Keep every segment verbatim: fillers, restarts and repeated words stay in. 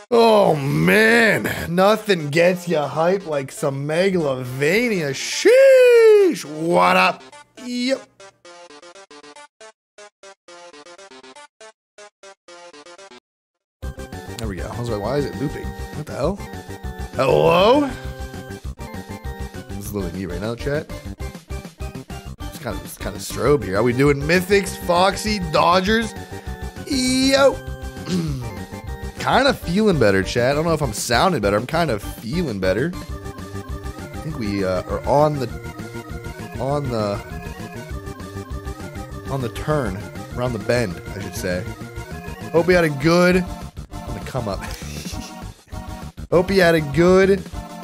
Oh man, nothing gets you hype like some Megalovania. Sheesh! What up? Yep. There we go. I was like, why is it looping? What the hell? Hello? This is literally me right now, chat. It's kind of, it's kind of strobe here. Are we doing Mythics, Foxy, Dodgers? Yo! Kind of feeling better, chat. I don't know if I'm sounding better. I'm kind of feeling better. I think we uh, are on the on the on the turn, around the bend, I should say. Hope we had a good on the come up. Hope you had a good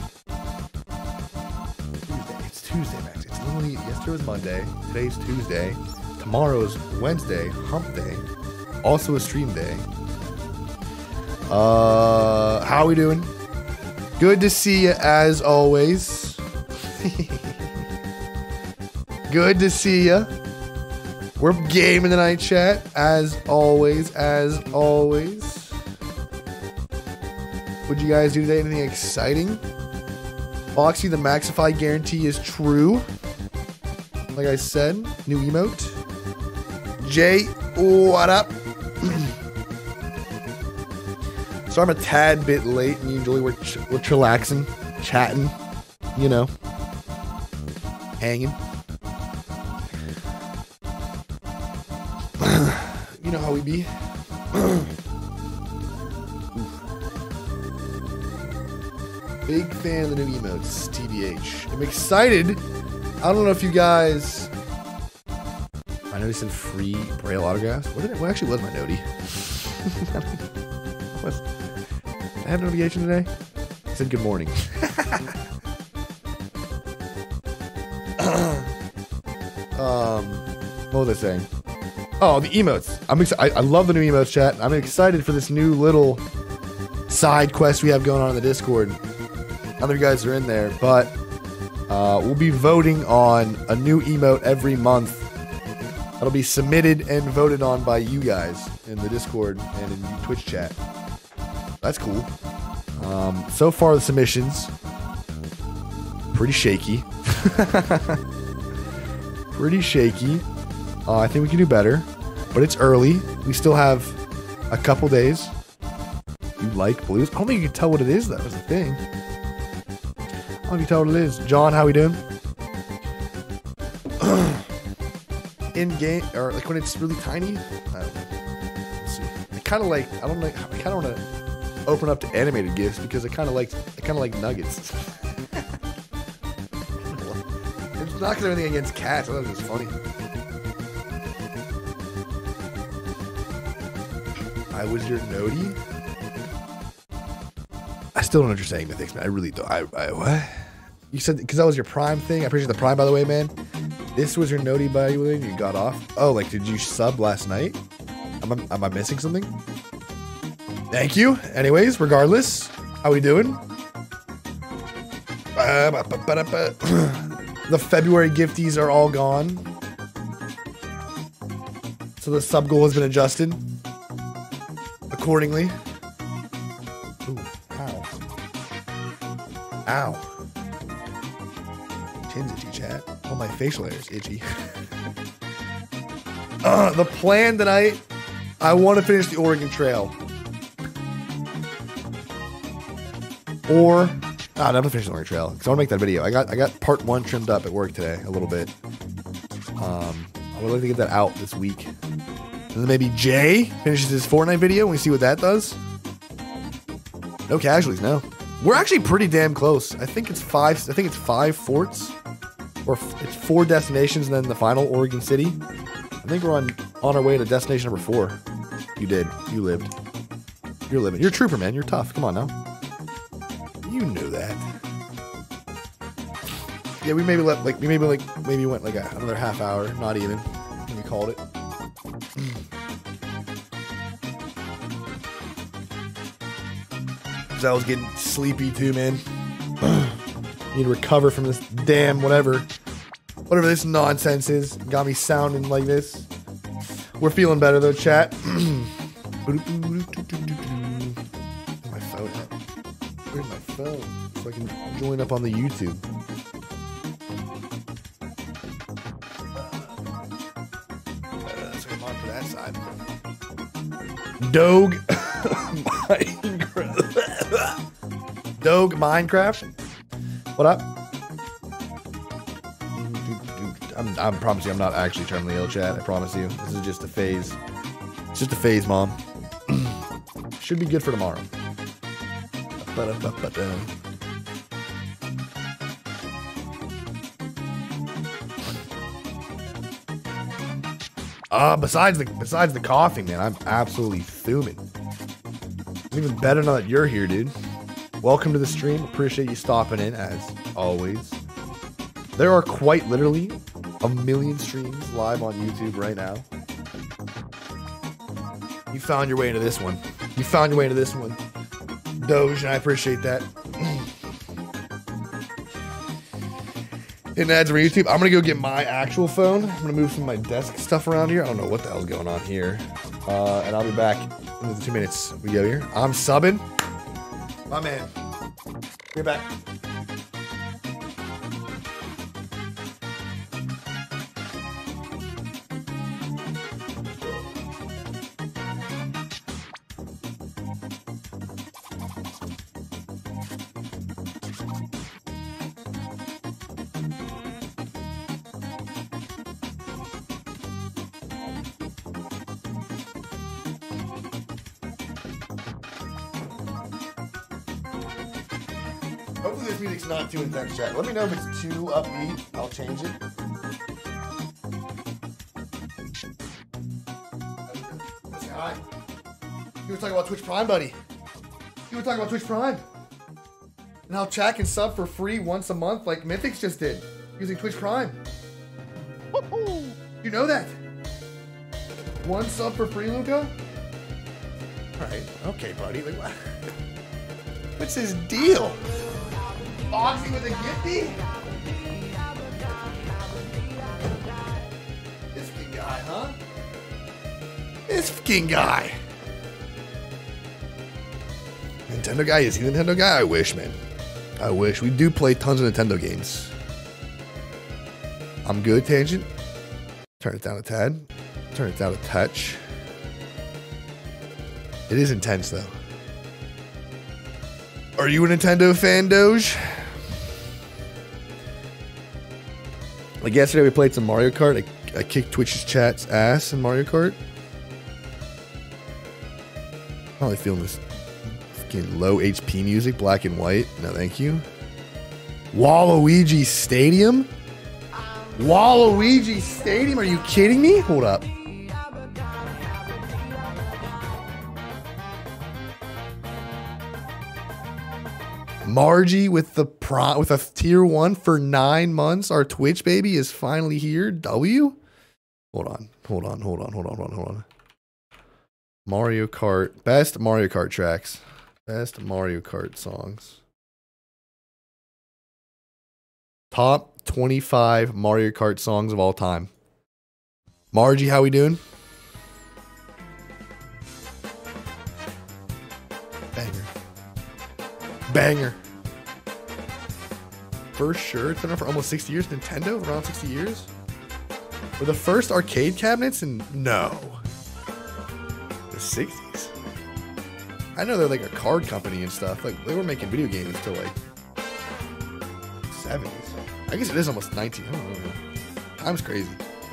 Tuesday. It's Tuesday, Max. It's literally yesterday was Monday. Today's Tuesday. Tomorrow's Wednesday. Hump day. Also a stream day. Uh, how are we doing? Good to see you as always. Good to see you. We're gaming tonight, chat. As always, as always. What'd you guys do today? Anything exciting? Foxy, the Maxify guarantee is true. Like I said, new emote. Jay, what up? So I'm a tad bit late. Me and Julie, we're, ch we're chillaxing, chatting, you know, hanging. You know how we be. Big fan of the new emotes, T B H. I'm excited. I don't know if you guys... I know he said free Braille autographs. What, did it, what actually was my noti? What? I have notification today. I said good morning. um, what was I saying? Oh, the emotes. I'm excited. I love the new emotes, chat. I'm excited for this new little side quest we have going on in the Discord. I don't know if you guys are in there, but uh, we'll be voting on a new emote every month. That'll be submitted and voted on by you guys in the Discord and in Twitch chat. That's cool. Um, so far, the submissions pretty shaky. Pretty shaky. Uh, I think we can do better, but it's early. We still have a couple days. You like blues? I don't think you can tell what it is. That was the thing. I don't know if you can tell what it is. John, how we doing? In game, or like when it's really tiny. I don't know. Let's see. I kind of like. I don't like. I kind of want to open up to animated gifts because I kind of like. I kind of like nuggets. It's not because anything against cats. I thought it was just funny. I was your noti. I still don't know what you're saying, Mythics, man. I really don't. I, I what? You said because that was your Prime thing. I appreciate the Prime, by the way, man. This was your noti, by the way. You got off. Oh, like did you sub last night? Am I, am I missing something? Thank you. Anyways, regardless, how we doing? Uh, ba, ba, ba, ba. The February gifties are all gone. So the sub goal has been adjusted accordingly. Ooh, ow. Ow. Chin's itchy, chat. Oh, my facial hair is itchy. uh, the plan tonight, I want to finish the Oregon Trail. Or, ah, never finish the Oregon Trail because I want to make that video. I got I got part one trimmed up at work today a little bit. Um, I would like to get that out this week. And then maybe Jay finishes his Fortnite video and we see what that does. No casualties, no. We're actually pretty damn close. I think it's five. I think it's five forts, or it's four destinations, and then the final Oregon City. I think we're on on our way to destination number four. You did. You lived. You're living. You're a trooper, man. You're tough. Come on now. You knew that. Yeah, we maybe let like we maybe like maybe went like a, another half hour, not even. We called it. I was getting sleepy too, man. Need to recover from this damn whatever. Whatever this nonsense is. Got me sounding like this. We're feeling better though, chat. My phone Where's my phone? So I can join up on the YouTube. Uh, so I'm on for that side. Doge Minecraft. Doge Minecraft. What up? I'm, I'm promising I'm not actually terminally ill, chat. I promise you. This is just a phase. It's just a phase, Mom. Should be good for tomorrow. Uh, besides the besides the coughing, man, I'm absolutely fuming. It's even better now that you're here, dude. Welcome to the stream. Appreciate you stopping in, as always. There are quite literally a million streams live on YouTube right now. You found your way into this one. You found your way into this one, Doge, and I appreciate that. Hitting ads for YouTube. I'm gonna go get my actual phone. I'm gonna move some of my desk stuff around here. I don't know what the hell's going on here. Uh, and I'll be back in the two minutes we go here. I'm subbing. My man. Get back. Hopefully this music's not too intense, chat. Let me know if it's too upbeat. I'll change it. Say hi. You were talking about Twitch Prime, buddy. You were talking about Twitch Prime. And how chat can sub for free once a month like Mythics just did. Using Twitch Prime. You know that? One sub for free, Luca? Alright, okay, buddy. Like, what? What's his deal? Foxy with a gifty? This fucking guy, huh? This fucking guy. Nintendo guy? Is he a Nintendo guy? I wish, man. I wish. We do play tons of Nintendo games. I'm good, Tangent. Turn it down a tad. Turn it down a touch. It is intense, though. Are you a Nintendo fan, Doge? Like yesterday, we played some Mario Kart. I, I kicked Twitch's chat's ass in Mario Kart. Probably feeling this fucking low H P music, black and white. No, thank you. Waluigi Stadium? Waluigi Stadium? Are you kidding me? Hold up. Margie with the pro with a tier one for nine months. Our Twitch baby is finally here. W? Hold on, hold on, hold on, hold on, hold on, hold on. Mario Kart. Best Mario Kart tracks. Best Mario Kart songs. Top twenty-five Mario Kart songs of all time. Margie, how we doing? Banger. Banger. For sure. It's been around for almost sixty years. Nintendo, around sixty years. Were the first arcade cabinets in... No. The sixties? I know they're like a card company and stuff. Like, they were making video games until like... seventies. I guess it is almost nineteen. I don't know. Time's crazy.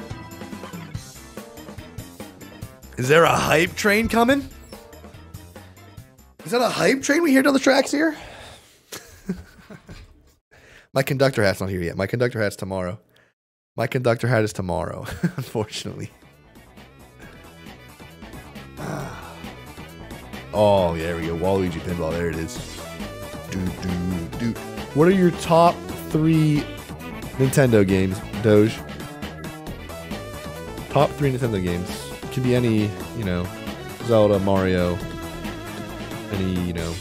Is there a hype train coming? Is that a hype train we hear down the tracks here? My conductor hat's not here yet. My conductor hat's tomorrow. My conductor hat is tomorrow, unfortunately. Oh, yeah, there we go. Waluigi Pinball. There it is. Do, do, do. What are your top three Nintendo games, Doge? Top three Nintendo games. Could be any, you know, Zelda, Mario, any, you know,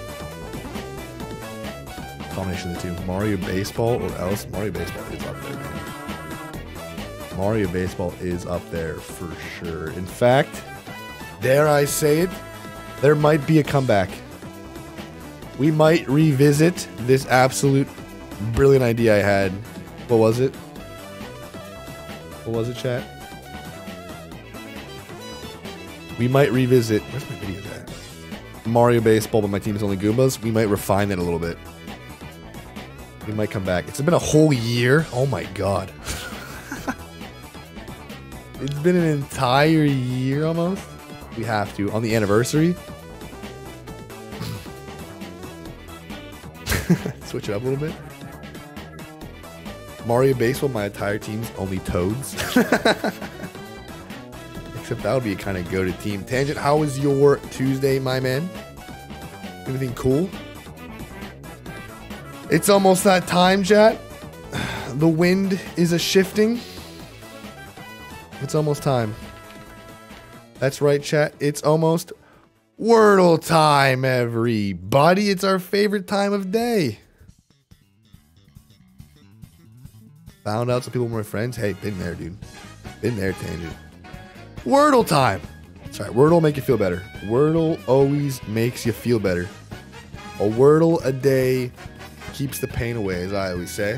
combination of the two. Mario Baseball or else. Mario Baseball is up there, man. Mario Baseball is up there for sure. In fact, dare I say it, there might be a comeback. We might revisit this absolute brilliant idea I had. What was it? What was it, chat? We might revisit. Where's my videos at? Mario Baseball, but my team is only Goombas. We might refine that a little bit. We might come back. It's been a whole year. Oh my god. It's been an entire year almost. We have to. On the anniversary. Switch it up a little bit. Mario Baseball, my entire team's only Toads. Except that would be a kind of go-to team. Tangent, how was your Tuesday, my man? Anything cool? It's almost that time, chat. The wind is a shifting. It's almost time. That's right, chat. It's almost Wordle time, everybody. It's our favorite time of day. Found out some people were my friends. Hey, been there, dude. Been there, Tangent. Wordle time. Sorry, Wordle will make you feel better. Wordle always makes you feel better. A Wordle a day keeps the pain away, as I always say.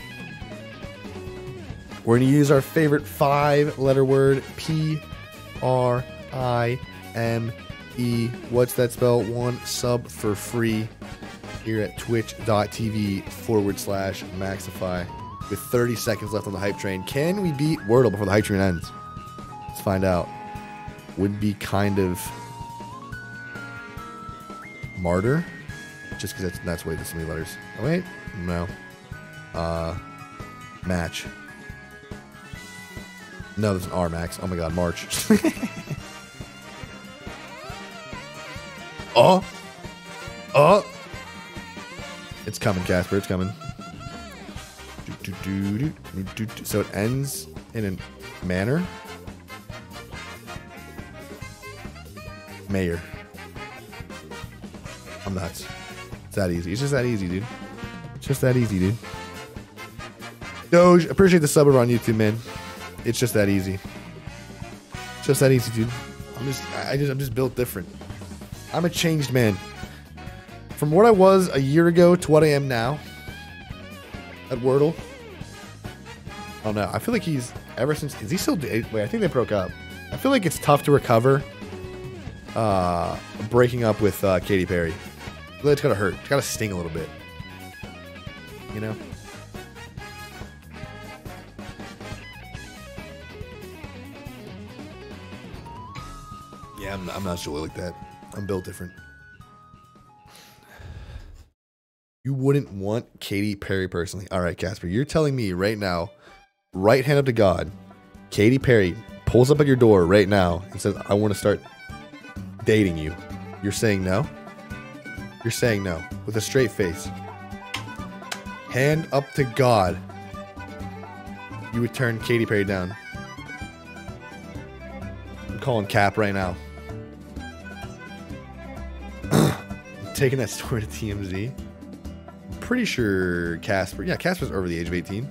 We're going to use our favorite five-letter word, P R I M E. What's that spell? One sub for free here at twitch.tv forward slash Maxify. With thirty seconds left on the hype train. Can we beat Wordle before the hype train ends? Let's find out. Would be kind of martyr. Just because that's, that's way too many letters. Oh, wait. No. Uh, match. No, there's an R, Max. Oh my god, March. Oh! Oh! It's coming, Casper. It's coming. Do, do, do, do, do, do. So it ends in a manner. Mayor. I'm nuts. It's that easy. It's just that easy, dude. It's just that easy, dude. Doge, appreciate the sub over on YouTube, man. It's just that easy. It's just that easy, dude. I'm just, I just, I'm just built different. I'm a changed man. From what I was a year ago to what I am now at Wordle. Oh no, I feel like he's ever since. Is he still? Wait, I think they broke up. I feel like it's tough to recover. Uh, breaking up with uh, Katy Perry. It's gotta hurt. It's gotta sting a little bit. You know. Yeah, I'm, I'm not sure like that. I'm built different. You wouldn't want Katy Perry personally. All right, Casper, you're telling me right now, right hand up to God, Katy Perry pulls up at your door right now and says, I want to start dating you. You're saying no? You're saying no with a straight face. Hand up to God. You would turn Katy Perry down. I'm calling Cap right now. I'm taking that story to T M Z. I'm pretty sure Casper. Yeah, Casper's over the age of eighteen.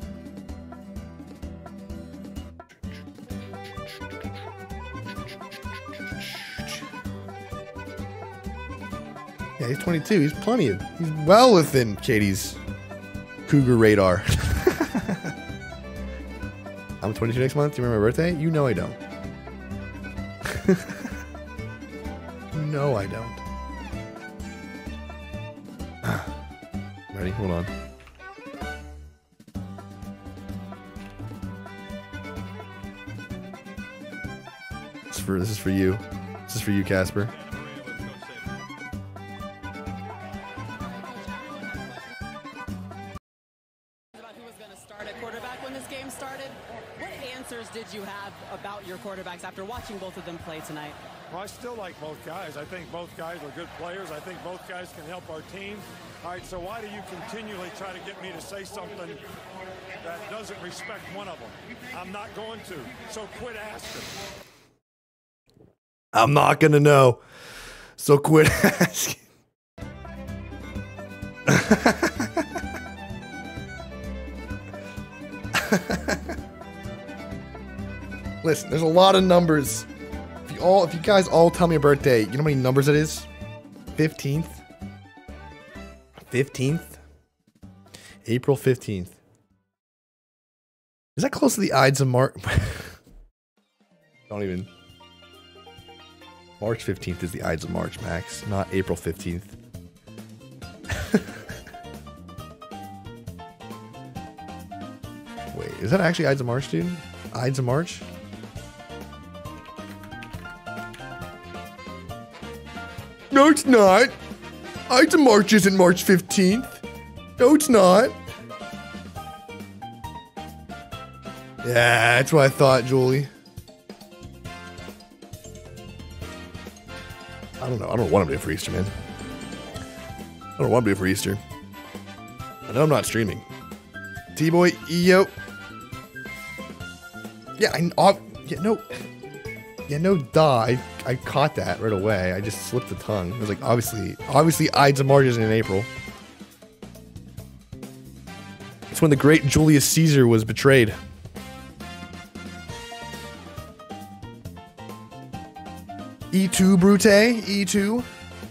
Yeah, he's twenty-two. He's plenty of. He's well within Katie's cougar radar. I'm twenty-two next month. Do you remember my birthday? You know I don't. No, I don't. Ready? Hold on. This is for, this is for you. This is for you, Casper. Did you have about your quarterbacks after watching both of them play tonight? Well, I still like both guys. I think both guys are good players. I think both guys can help our team. All right, so why do you continually try to get me to say something that doesn't respect one of them? I'm not going to, so quit asking. I'm not going to know, so quit asking. Listen, there's a lot of numbers. If you all, if you guys all tell me a birthday, you know how many numbers it is? fifteenth. fifteenth? April fifteenth. Is that close to the Ides of March? Don't even. March fifteenth is the Ides of March, Max, not April fifteenth. Wait, is that actually Ides of March, dude? Ides of March? No, it's not. Ides of March isn't March fifteenth. No, it's not. Yeah, that's what I thought, Julie. I don't know. I don't want to do it for Easter, man. I don't want to do it for Easter. I know I'm not streaming. T-Boy, yo. Yeah, I uh, yeah, no. Yeah, no, duh. I, I caught that right away. I just slipped the tongue. It was like, obviously, obviously, Ides of March isn't in April. It's when the great Julius Caesar was betrayed. E two, Brute. E two.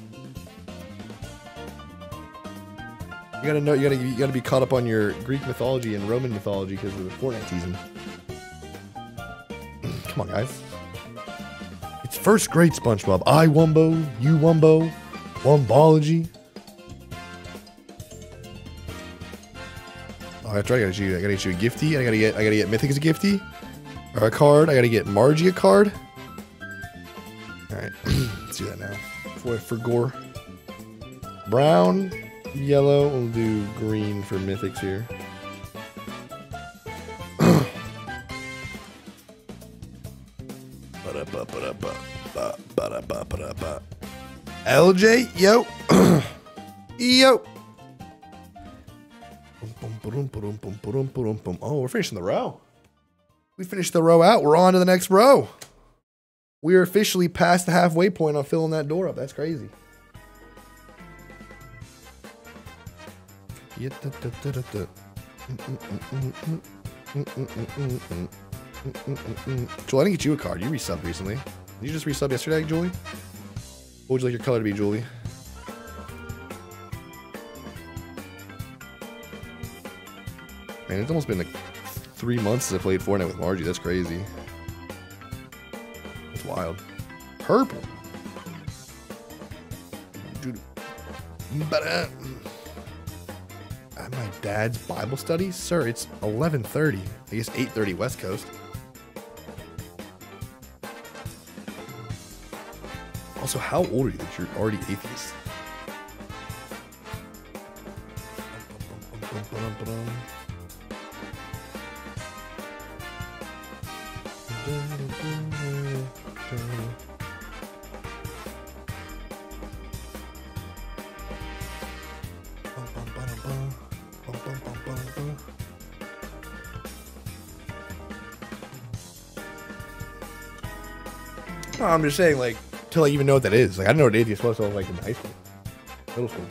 You gotta know. You gotta. You gotta be caught up on your Greek mythology and Roman mythology because of the Fortnite season. Come on, guys. It's first grade SpongeBob. I Wumbo. You Wumbo. Wumbology. Oh, that's right. I gotta get you. I gotta get you a gifty. I gotta get. I gotta get Mythic as a gifty, or a card. I gotta get Margie a card. All right, let's do that now. For for gore. Brown, yellow. We'll do green for Mythics here. L J, yo, yo. Oh, we're finishing the row. We finished the row out. We're on to the next row. We are officially past the halfway point on filling that door up. That's crazy. Joel, I didn't get you a card. You resubbed recently. Did you just resub yesterday, Julie? What would you like your color to be, Julie? Man, it's almost been like three months since I played Fortnite with Margie. That's crazy. That's wild. Purple. Dude. At my dad's Bible study? Sir, it's eleven thirty. I guess eight thirty West Coast. Also, how old are you that you're already atheist? No, I'm just saying, like, till I even know what that is. Like, I didn't know what atheist was until like in high school, middle school.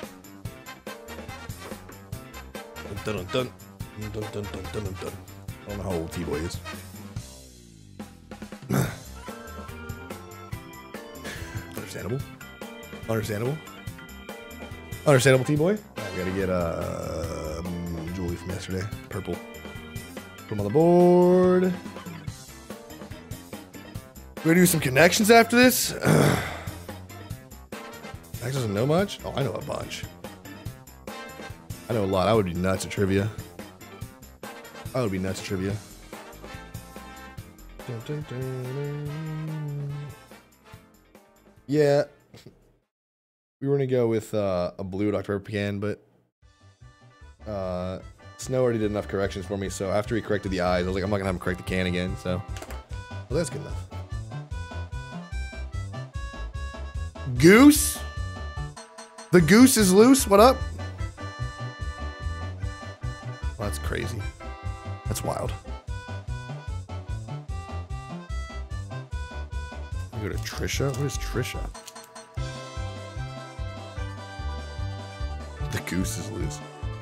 Dun, dun, dun, dun, dun, dun, dun, dun, dun. I don't know how old T-Boy is. Understandable. Understandable. Understandable, T-Boy. Right, we gotta get uh, um, Julie from yesterday. Purple. Put him on the board. We're gonna do some connections after this. Max doesn't know much? Oh, I know a bunch. I know a lot. I would be nuts at trivia. I would be nuts at trivia. Dun, dun, dun. Yeah. We were gonna go with uh, a blue Doctor Pepper can, but uh, Snow already did enough corrections for me, so after he corrected the eyes, I was like, I'm not gonna have him correct the can again, so. Well, that's good enough. Goose? The goose is loose? What up? Well, that's crazy. That's wild. We go to Trisha? What is Trisha? The goose is loose.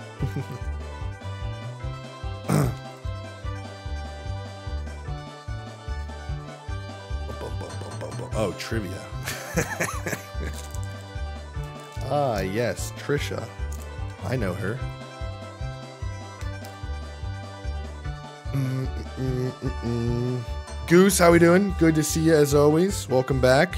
Oh, trivia. Ah, yes, Trisha. I know her. Mm, mm, mm, mm. Goose, how we doing? Good to see you as always. Welcome back.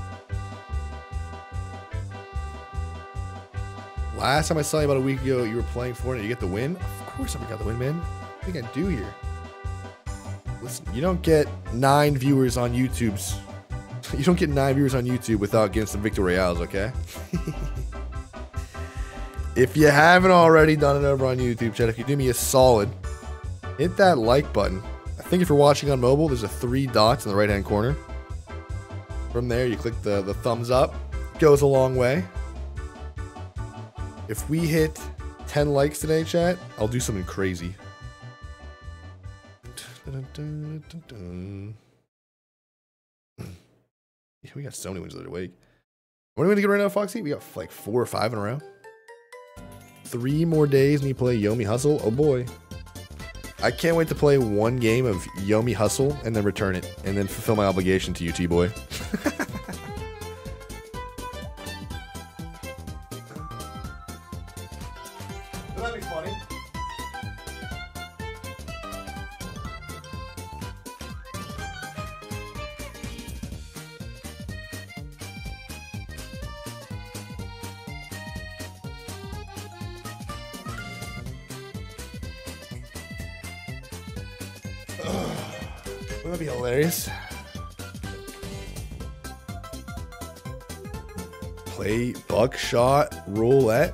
Last time I saw you about a week ago, you were playing Fortnite. You get the win? Of course I got the win, man. What do you think I do here? Listen, you don't get nine viewers on YouTube's. You don't get nine viewers on YouTube without getting some Victor Royales, okay? If you haven't already done it over on YouTube, chat, if you do me a solid, hit that like button. I think if you're watching on mobile, there's a three dots in the right-hand corner. From there, you click the, the thumbs up. Goes a long way. If we hit ten likes today, chat, I'll do something crazy. Yeah, we got so many wins the other week. What are we going to get right now, Foxy? We got like four or five in a row. Three more days and you play Yomi Hustle. Oh boy. I can't wait to play one game of Yomi Hustle and then return it and then fulfill my obligation to you, T-Boy. That'd be funny. Wouldn't that be hilarious? Play Buckshot Roulette.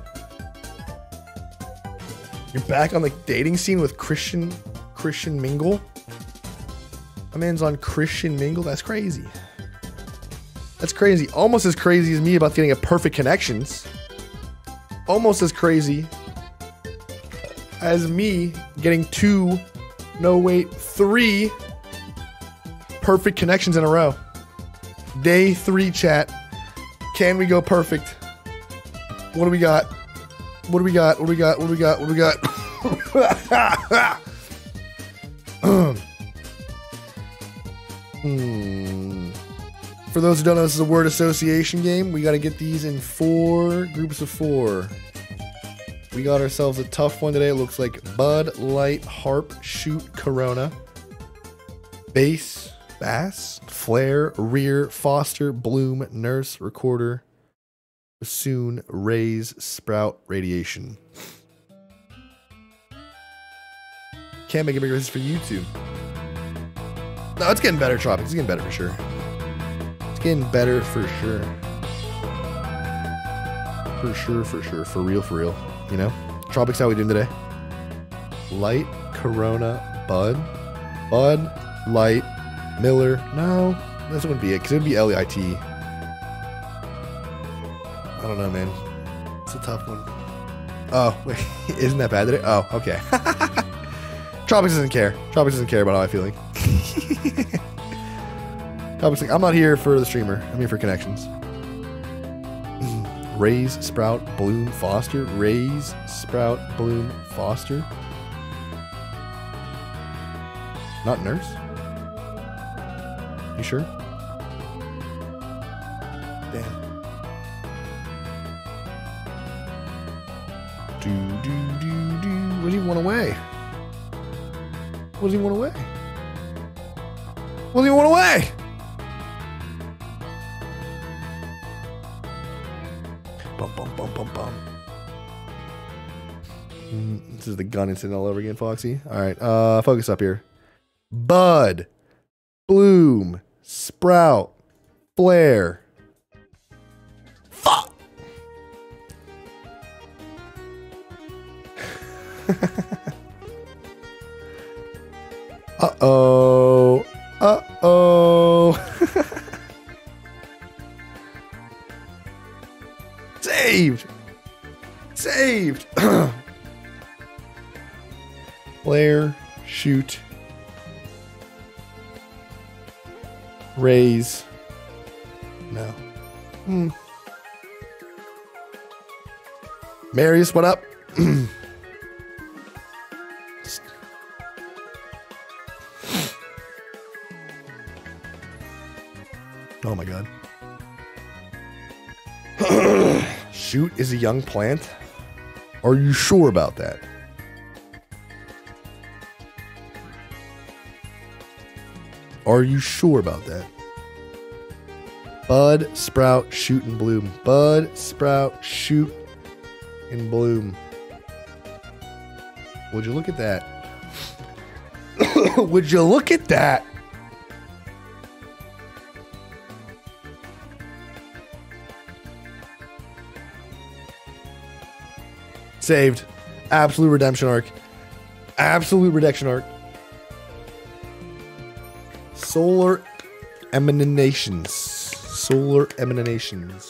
You're back on the dating scene with Christian Christian Mingle. My man's on Christian Mingle. That's crazy. That's crazy. Almost as crazy as me about getting a perfect connections. Almost as crazy as me getting two, no wait, three perfect connections in a row. Day three, chat. Can we go perfect? What do we got? What do we got? What do we got? What do we got? What do we got? hmm. For those who don't know, this is a word association game. We got to get these in four groups of four. We got ourselves a tough one today. It looks like Bud Light, Harp, Shoot, Corona, Bass, Bass, Flare, Rear, Foster, Bloom, Nurse, Recorder, Bassoon, Raise, Sprout, Radiation. Can't make a bigger list for YouTube. No, it's getting better, Tropics. It's getting better for sure. It's getting better for sure. For sure, for sure. For real, for real. You know? Tropics, how we doing today? Light, Corona, Bud. Bud, Light, Miller. No, this wouldn't be it, because it would be L E I T. I don't know, man. It's a tough one. Oh, wait. Isn't that bad today? Oh, okay. Tropics doesn't care. Tropics doesn't care about how I'm feeling. Tropics like, I'm not here for the streamer. I'm here for connections. Raise, Sprout, Bloom, Foster. Raise, Sprout, Bloom, Foster. Not Nurse? You sure? Damn. Do, do, do, do. What do you want away? What does he want away? What does he want away? Bum, bum, bum, bum, bum. Mm, this is the gun incident all over again, Foxy. All right, uh, focus up here. Bud, Bloom, Sprout, Flare. Fuck. Uh-oh. Uh-oh. Saved. Saved. Flare, shoot. Raise. No. Hmm. Marius, what up? Oh my god. Shoot is a young plant. Are you sure about that? Are you sure about that? Bud, sprout, shoot, and bloom. Bud, sprout, shoot, and bloom. Would you look at that? Would you look at that? Saved. Absolute redemption arc. Absolute redemption arc. Solar emanations. Solar emanations.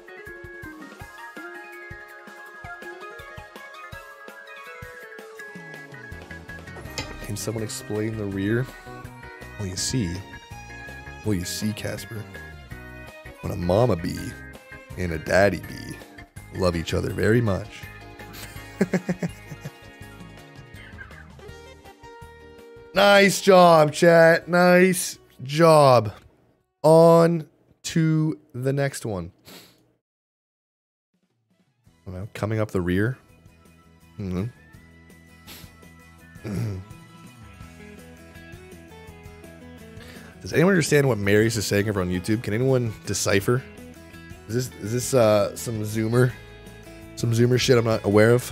Can someone explain the rear? Well, you see. Well, you see, Casper. When a mama bee and a daddy bee love each other very much. Nice job, chat. Nice job. On to the next one. I don't know, coming up the rear. Mm-hmm. Does anyone understand what Marius is saying over on YouTube? Can anyone decipher? Is this is this uh, some Zoomer, some Zoomer shit I'm not aware of?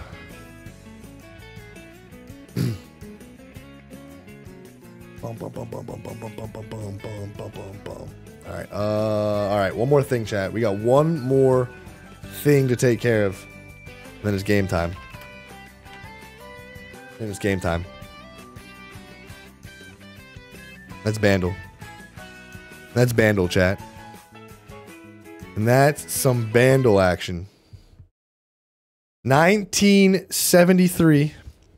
Bum, bum, bum, bum, bum, bum, bum, bum, bum, bum, bum, bum, bum, bum. All right, uh, all right. One more thing, chat. We got one more thing to take care of. Then it's game time. Then it's game time. That's Bandle. That's Bandle, chat. And that's some Bandle action. nineteen seventy-three.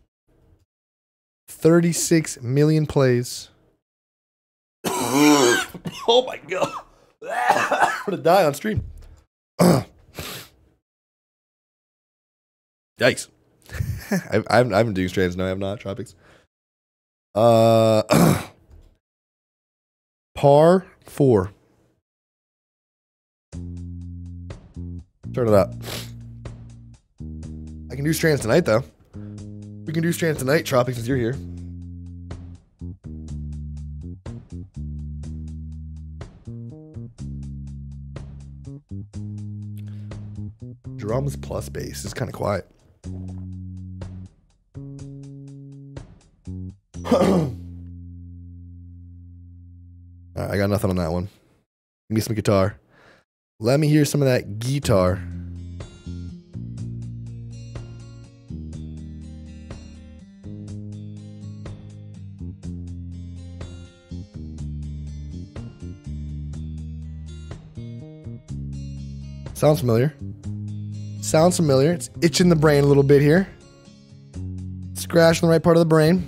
thirty-six million plays. Oh my god. I'm gonna die on stream. Yikes. I've, I've, I've been doing strands. No, I have not. Tropics. Uh, par four. Turn it up. I can do strands tonight, though. We can do strands tonight, Tropics, since you're here. Drums plus bass is kind of quiet. All right, I got nothing on that one. Give me some guitar. Let me hear some of that guitar. Sounds familiar. Sounds familiar. It's itching the brain a little bit here. Scratching the right part of the brain.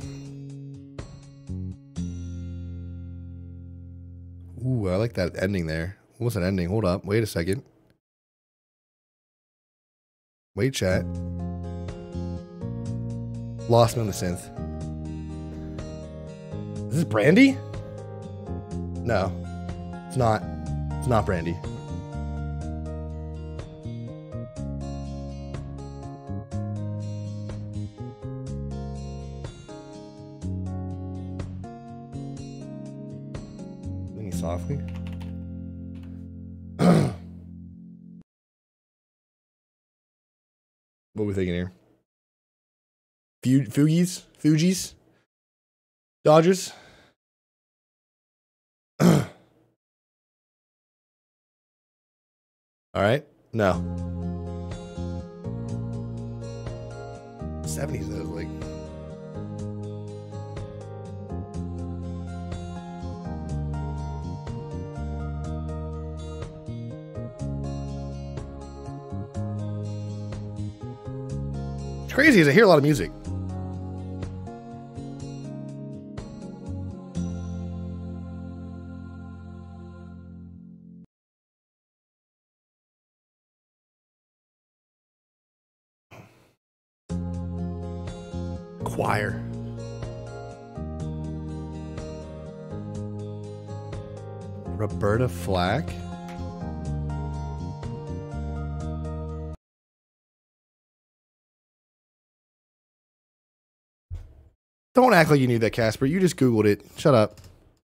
Ooh, I like that ending there. What was that ending? Hold up. Wait a second. Wait, chat. Lost me on the synth. Is this Brandy? No. It's not. It's not Brandy. Softly. What are we thinking here? Fu Fugees? Fugees? Dodgers? All right. No. seventies, though, like. It's crazy as I hear a lot of music. Choir. Roberta Flack. Don't act like you knew that, Casper. You just Googled it. Shut up.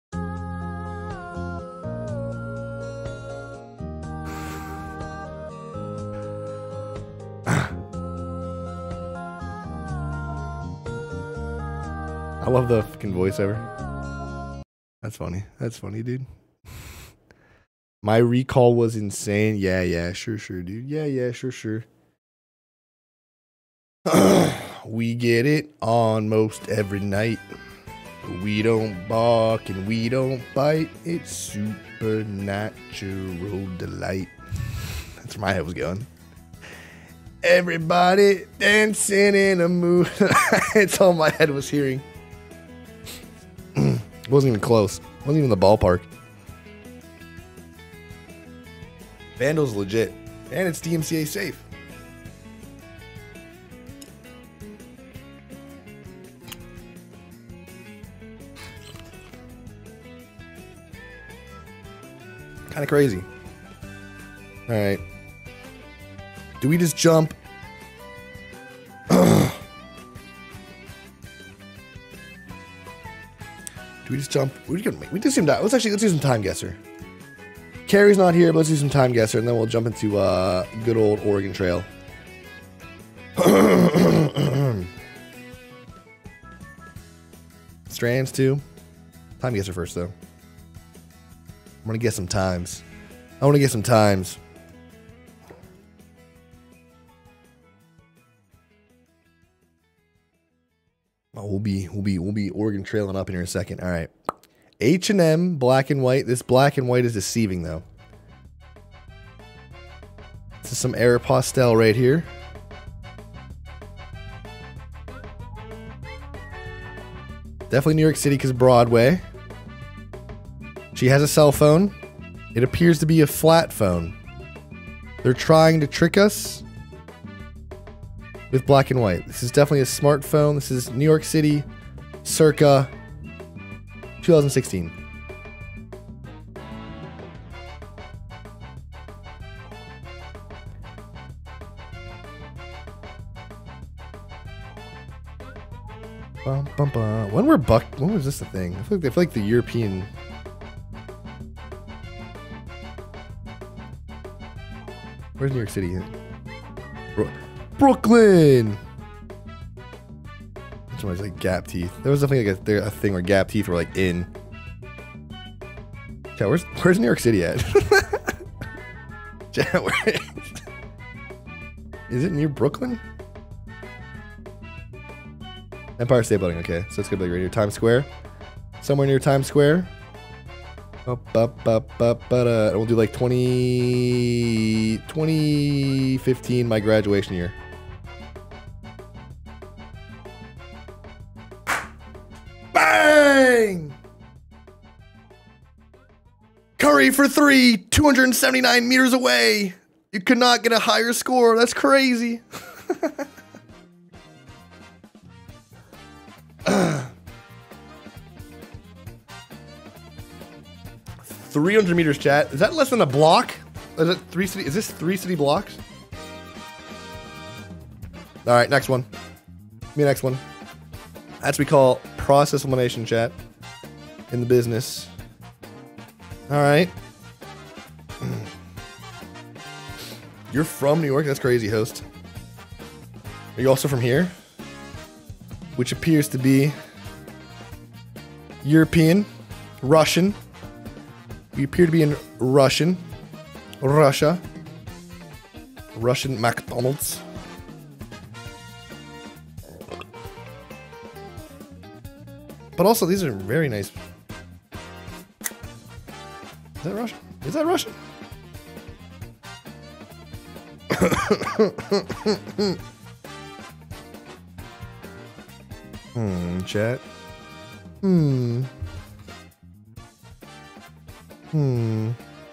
I love the fucking voiceover. That's funny. That's funny, dude. My recall was insane. Yeah, yeah, sure, sure, dude. Yeah, yeah, sure, sure. We get it on most every night. We don't bark and we don't bite. It's supernatural delight. That's where my head was going. Everybody dancing in a mood. It's all my head was hearing. Wasn't even close. Wasn't even the ballpark. Vandal's legit. And it's D M C A safe. Kind of crazy. Alright. Do we just jump? Do we just jump? We can we do some. Let's actually let's do some time guesser. Carrie's not here, but let's do some time guesser, and then we'll jump into uh, good old Oregon Trail. Strands too. Time guesser first though. I'm gonna get some times. I want to get some times. Oh, we'll be we'll be we'll be Oregon trailing up in here in a second. All right, H and M black and white. This black and white is deceiving though. This is some Aeropostale right here. Definitely New York City because Broadway. She has a cell phone. It appears to be a flat phone. They're trying to trick us with black and white. This is definitely a smartphone. This is New York City, circa twenty sixteen. Bum, bum, bum. When were Buck? When was this a thing? I feel like, I feel like the European. Where's New York City? Bro Brooklyn. Which one was like Gap Teeth? There was definitely like a, a thing where Gap Teeth were like in. Yeah, where's where's New York City at? Yeah, where is, is it near Brooklyn? Empire State Building. Okay, so it's gonna be right near Times Square. Somewhere near Times Square. Up, up, up, up, but uh, we'll do like twenty, twenty fifteen, my graduation year. Bang! Curry for three, two hundred seventy-nine meters away. You could not get a higher score. That's crazy. three hundred meters, chat. Is that less than a block? Is it three city? Is this three city blocks? All right, next one. Give me the next one. That's what we call process elimination, chat. In the business. All right. You're from New York? That's crazy, host. Are you also from here? Which appears to be European, Russian. We appear to be in Russian, Russia, Russian McDonald's. But also, these are very nice. Is that Russian? Is that Russian? Hmm, chat. Hmm. Hmm.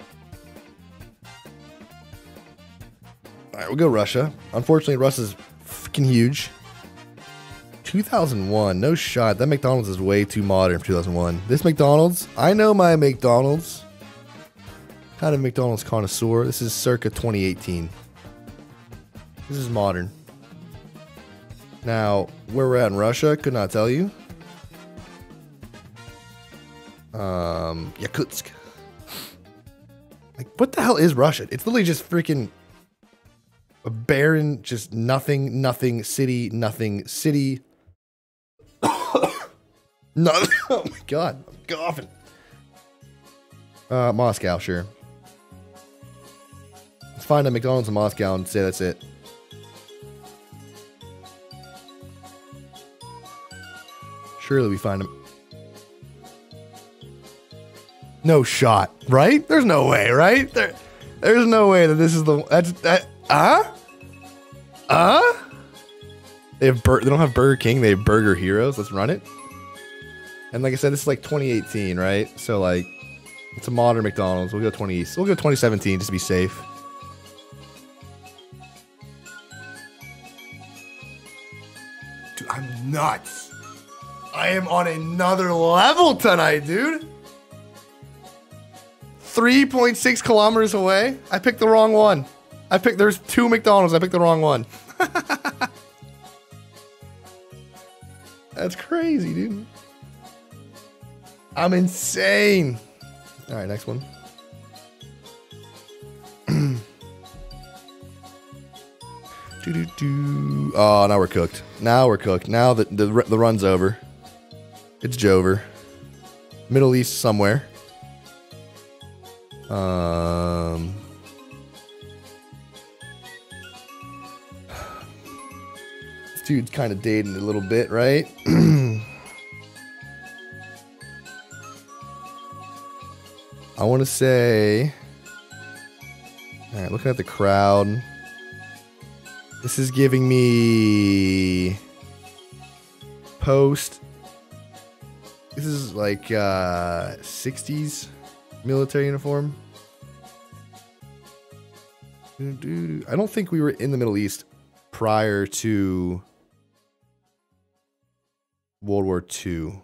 Alright, we'll go Russia. Unfortunately, Russia's fucking huge. two thousand one, no shot. That McDonald's is way too modern for two thousand one. This McDonald's, I know my McDonald's. Kind of McDonald's connoisseur. This is circa twenty eighteen. This is modern. Now, where we're at in Russia, could not tell you. Um, Yakutsk. Like, what the hell is Russia? It's literally just freaking a barren, just nothing, nothing city, nothing city. No, oh my god, I'm coughing. Uh, Moscow, sure. Let's find a McDonald's in Moscow and say that's it. Surely we find them. No shot, right? There's no way, right? There, there's no way that this is the that's that. Huh? Huh? They have Bur- they don't have Burger King. They have Burger Heroes. Let's run it. And like I said, this is like twenty eighteen, right? So like, it's a modern McDonald's. We'll go twenty. We'll go twenty seventeen just to be safe. Dude, I'm nuts. I am on another level tonight, dude. three point six kilometers away. I picked the wrong one. I picked, there's two McDonald's. I picked the wrong one. That's crazy, dude. I'm insane. All right, next one. do, do, do. Oh, now we're cooked. Now we're cooked. Now the, the, the run's over. It's Jover. Middle East somewhere. Um, this dude's kind of dating a little bit, right? I want to say, all right, looking at the crowd, this is giving me post. This is like uh, sixties military uniform. I don't think we were in the Middle East prior to World War Two.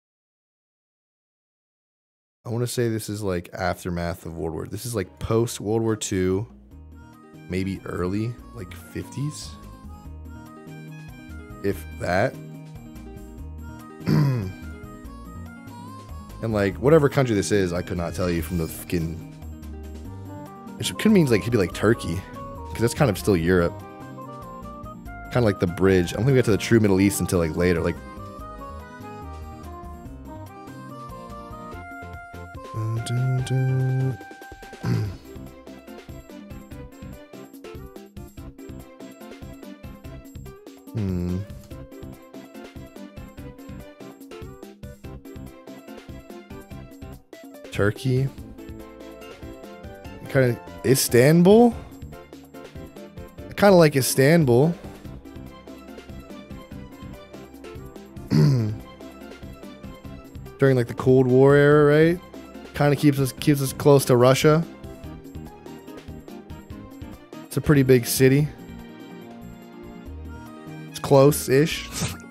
I want to say this is like aftermath of World War. This is like post World War Two, maybe early, like fifties, if that. And like whatever country this is, I could not tell you from the fucking. It could mean like it could be like Turkey, because that's kind of still Europe. Kind of like the bridge. I don't think we got to the true Middle East until like later, like. Dun, dun, dun. hmm. Turkey. Kind of Istanbul. I kind of like Istanbul. During like the Cold War era, right? Kind of keeps us keeps us close to Russia. It's a pretty big city. It's close-ish.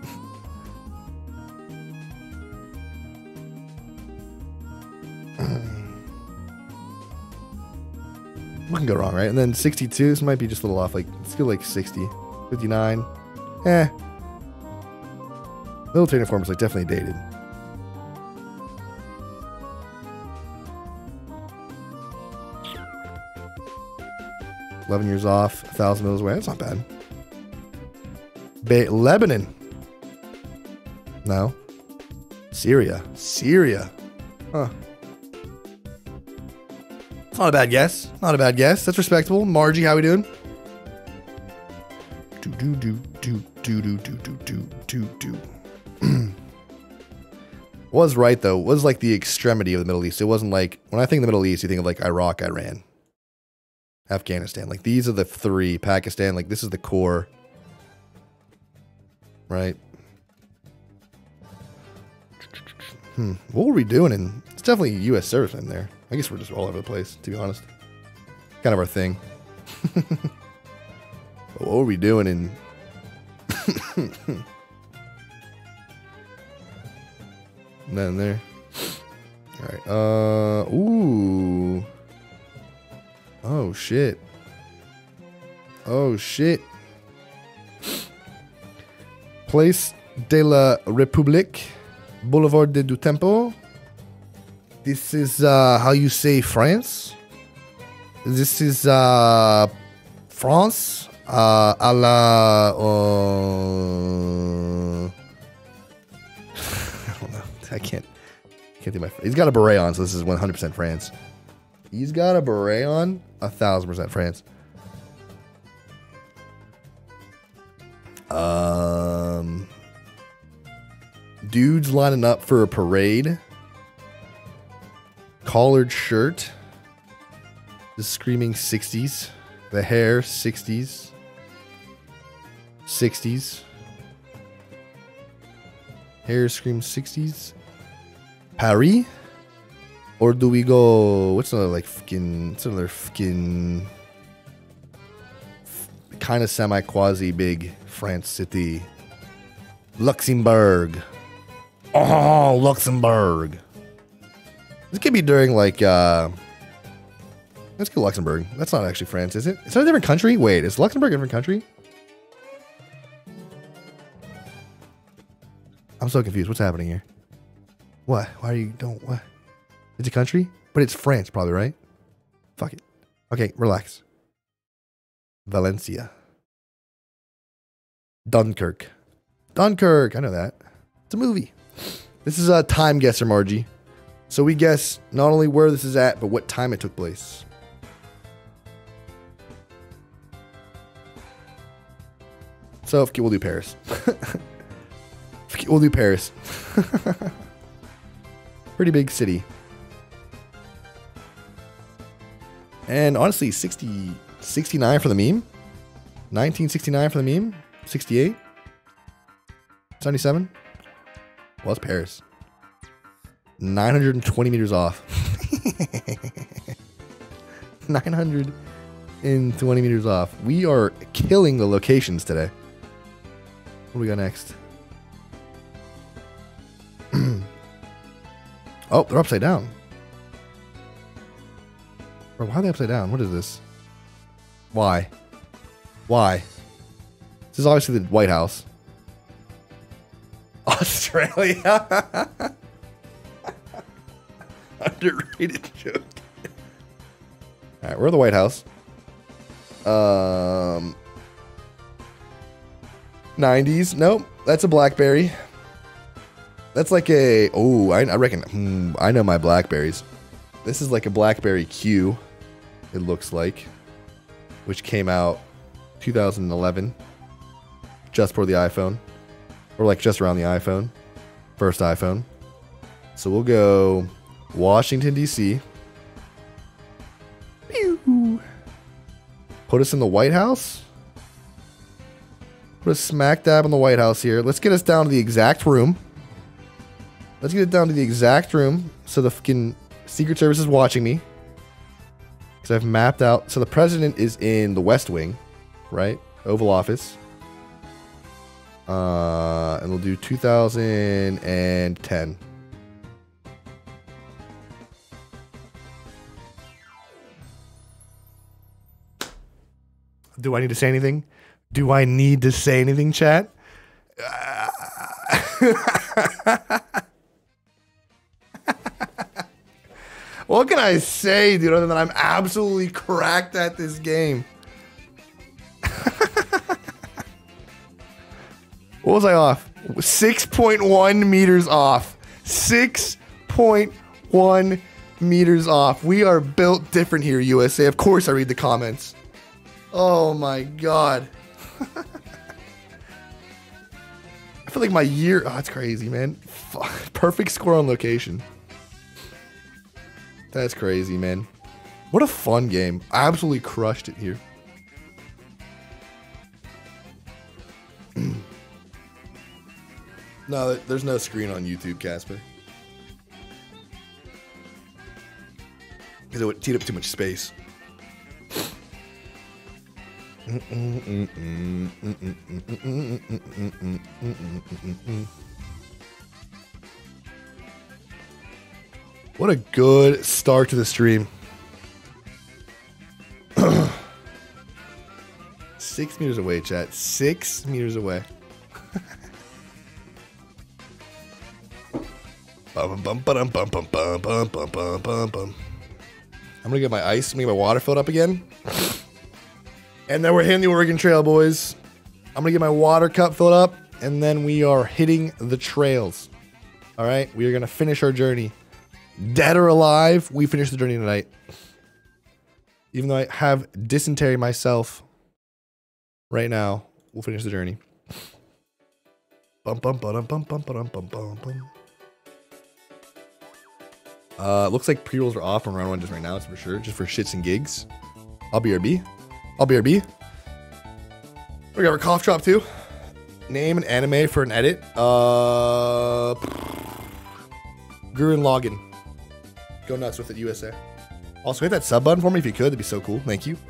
What can go wrong, right? And then sixty-two, this might be just a little off. Like, let's go like sixty. fifty-nine. Eh. Military uniform is like definitely dated. eleven years off, one thousand miles away. That's not bad. Be- Lebanon. No. Syria. Syria. Huh. It's not a bad guess. Not a bad guess. That's respectable. Margie, how we doing? Do do do do do do do do do do do. Was right though. Was like the extremity of the Middle East. It wasn't like when I think of the Middle East, you think of like Iraq, Iran, Afghanistan. Like these are the three. Pakistan. Like this is the core. Right. Hmm. What were we doing in? It's definitely U S servicemen there. I guess we're just all over the place, to be honest. Kind of our thing. What were we doing in... Nothing there. Alright, uh... Ooh. Oh, shit. Oh, shit. Place de la République, Boulevard de du Tempo. This is uh, how you say France. This is uh, France. Uh, a la. Uh, I don't know. I can't. Can't do my. He's got a beret on, so this is one hundred percent France. He's got a beret on. A thousand percent France. Um, dudes lining up for a parade. Collared shirt. The screaming sixties. The hair sixties. sixties. Hair screams sixties. Paris? Or do we go, what's another like fucking, what's another fucking kind of semi-quasi big France city? Luxembourg. Oh, Luxembourg. This could be during like, uh, let's go Luxembourg. That's not actually France, is it? Is that a different country? Wait, is Luxembourg a different country? I'm so confused. What's happening here? What? Why are you, don't, what? It's a country? But it's France probably, right? Fuck it. Okay, relax. Valencia. Dunkirk. Dunkirk. I know that. It's a movie. This is a time guesser, Margie. So we guess not only where this is at, but what time it took place. So we'll do Paris. We'll do Paris. Pretty big city. And honestly, sixty, sixty-nine for the meme. nineteen sixty-nine for the meme. sixty-eight. seventy-seven. Well, it's Paris. nine hundred twenty meters off. nine hundred twenty meters off. We are killing the locations today. What do we got next? Oh, they're upside down. Bro, why are they upside down? What is this? Why? Why? This is obviously the White House. Australia. Underrated joke. All right, we're at the White House. Um, nineties. Nope, that's a BlackBerry. That's like a, oh, I, I reckon, hmm, I know my Blackberries. This is like a BlackBerry Q, it looks like, which came out two thousand eleven, just for the iPhone, or like just around the iPhone, first iPhone. So we'll go Washington, D C. Pew. Put us in the White House. Put us smack dab in the White House here. Let's get us down to the exact room. Let's get it down to the exact room so the fucking Secret Service is watching me. Because I've mapped out. So the president is in the West Wing, right? Oval Office. Uh, and we'll do two thousand ten. Do I need to say anything? Do I need to say anything, chat? What can I say, dude, other than I'm absolutely cracked at this game? What was I off? six point one meters off. six point one meters off. We are built different here, U S A. Of course I read the comments. Oh my God. I feel like my year... Oh, that's crazy, man. Perfect score on location. That's crazy, man. What a fun game. I absolutely crushed it here. No, there's no screen on YouTube, Casper. Because it would eat up too much space. What a good start to the stream. Six meters away, chat. Six meters away. Bum, bum, bum, bum, bum, bum, bum, bum, bum, bum, bum. I'm gonna get my ice, I'm gonna get my water filled up again. And then we're hitting the Oregon Trail, boys. I'm gonna get my water cup filled up, and then we are hitting the trails. All right, we are gonna finish our journey. Dead or alive, we finish the journey tonight. Even though I have dysentery myself right now, we'll finish the journey. Bum, bum, bum, bum, bum, bum, bum, bum, bum. Uh, looks like pre-rolls are off on round one just right now, it's for sure, just for shits and gigs. I'll B R B. I'll B R B. We got our cough drop too. Name an anime for an edit. Uh, Gurren Lagann. Go nuts with it, U S A. Also, hit that sub button for me if you could. That'd be so cool. Thank you.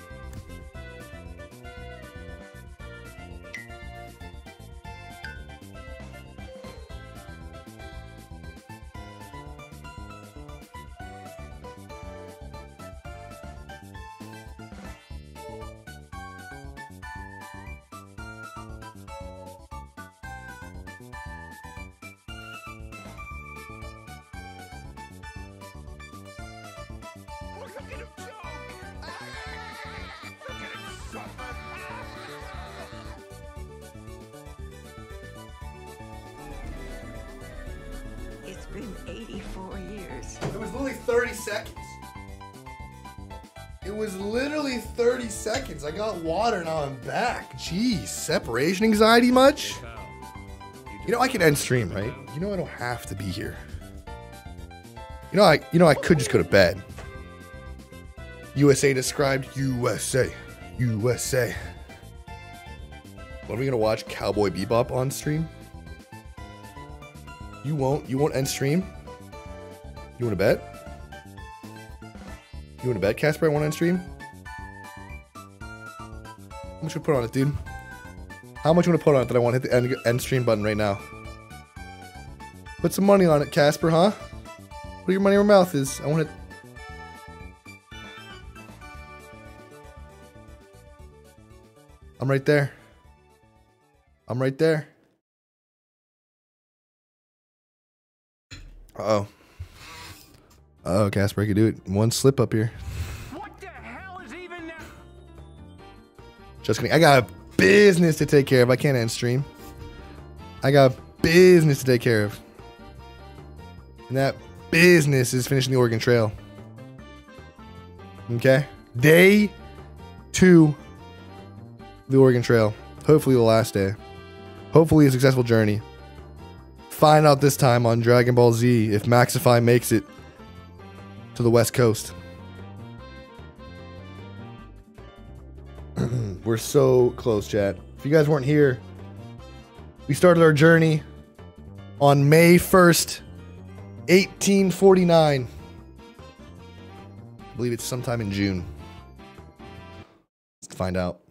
It's been eighty-four years. It was literally thirty seconds. It was literally thirty seconds. I got water, now I'm back. Jeez, separation anxiety much? You know I can end stream, right? You know I don't have to be here. You know I you know I could just go to bed. U S A described U S A. U S A. When are we gonna watch Cowboy Bebop on stream? You won't you won't end stream? You wanna bet? You wanna bet, Casper, I wanna end stream? How much we put on it, dude? How much you wanna put on it that I wanna hit the end, end stream button right now? Put some money on it, Casper, huh? Put your money where your mouth is. I wanna... I'm right there. I'm right there. Uh-oh. Uh-oh, Casper, I could do it. One slip up here. What the hell is even that? Just kidding. I got business to take care of. I can't end stream. I got business to take care of. And that business is finishing the Oregon Trail. Okay? Day two of the Oregon Trail. Hopefully the last day. Hopefully a successful journey. Find out this time on Dragon Ball Z if Maxify makes it to the West Coast. We're so close, chat. If you guys weren't here, we started our journey on May first, eighteen forty-nine. I believe it's sometime in June. Let's find out.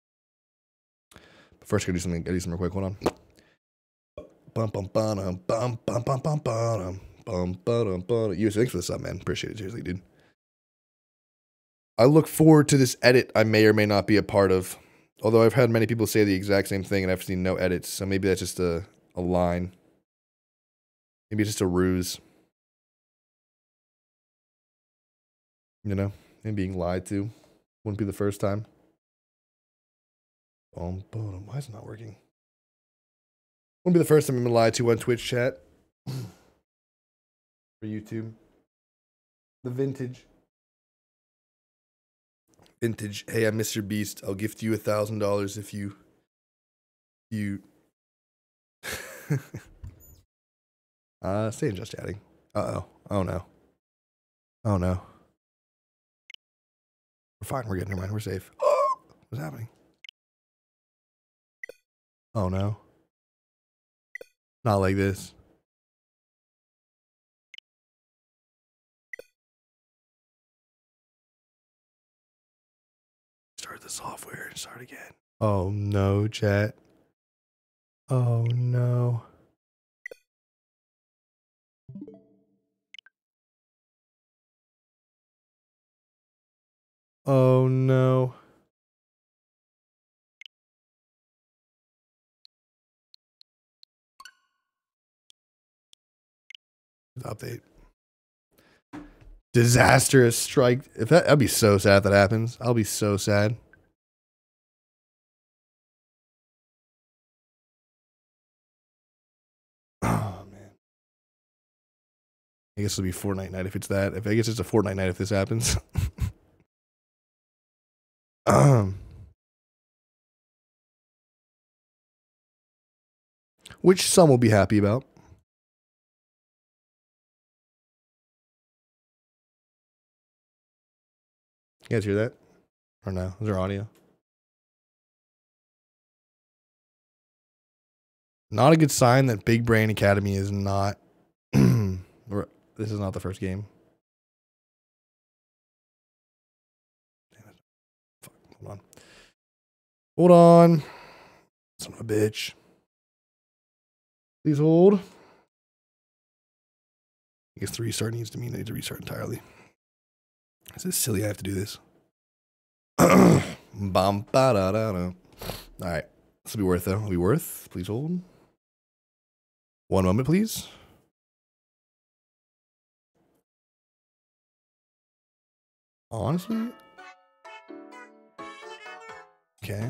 But first, I gotta do something. Gotta do something real quick. Hold on. Bum bum bum bum bum bum bum bum bum bum bum. You, thanks for the sub, man. Appreciate it, seriously, dude. I look forward to this edit I may or may not be a part of. Although I've had many people say the exact same thing and I've seen no edits. So maybe that's just a, a line. Maybe it's just a ruse. You know? And being lied to. Wouldn't be the first time. Um, why is it not working? Wouldn't be the first time I've been lied to on Twitch chat. For YouTube. The vintage. Vintage. Hey, I'm Mister Beast. I'll gift you a thousand dollars if you you uh stay in just chatting. Uh oh. Oh no. Oh no. We're fine, we're good, never mind, we're safe. Oh, what's happening? Oh no. Not like this. Start the software and start again. Oh no, chat. Oh no. Oh no. Update. Disastrous strike. If that, I'd be so sad if that happens. I'll be so sad. Oh man. I guess it'll be Fortnite night if it's that. If I guess it's a Fortnite night if this happens. um. Which some will be happy about. You guys hear that? Or no? Is there audio? Not a good sign that Big Brain Academy is not. This is not the first game. Damn it. Fuck. Hold on. Hold on. Son of a bitch. Please hold. I guess the restart needs to mean I need to restart entirely. Is this silly? I have to do this. Bum, ba, da, da, da. All right. This will be worth, though. Will be worth. Please hold. One moment, please. Honestly? Okay.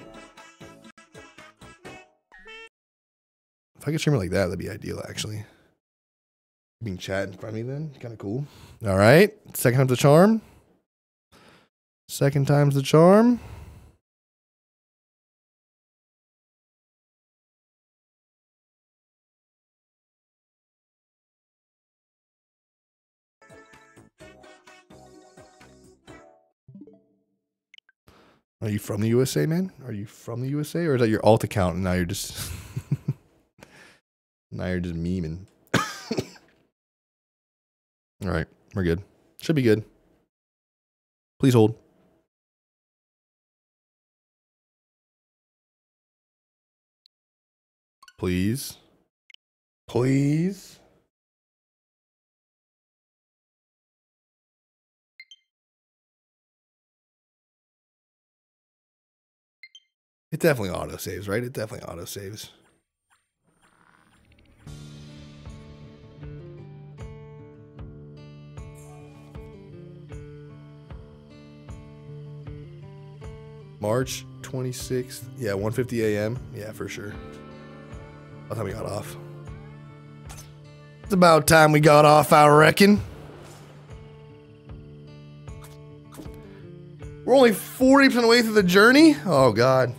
If I could stream it like that, that'd be ideal, actually. Being chat in front of me then. Kind of cool. All right. Second time's the charm. Second time's the charm. Are you from the U S A, man? Are you from the U S A? Or is that your alt account and now you're just... now you're just memeing. All right, we're good. Should be good. Please hold. Please. Please. It definitely auto saves, right? It definitely auto saves. March twenty-sixth. Yeah, one fifty a m Yeah, for sure. By the time we got off. It's about time we got off, I reckon. We're only forty percent away through the journey? Oh, God.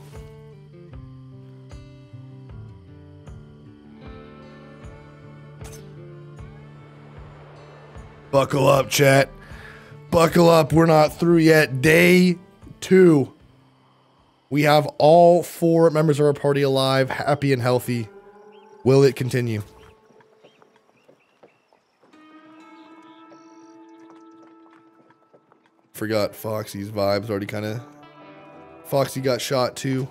Buckle up, chat. Buckle up. We're not through yet. Day two. We have all four members of our party alive, happy and healthy. Will it continue? Forgot Foxy's vibes already kind of... Foxy got shot too.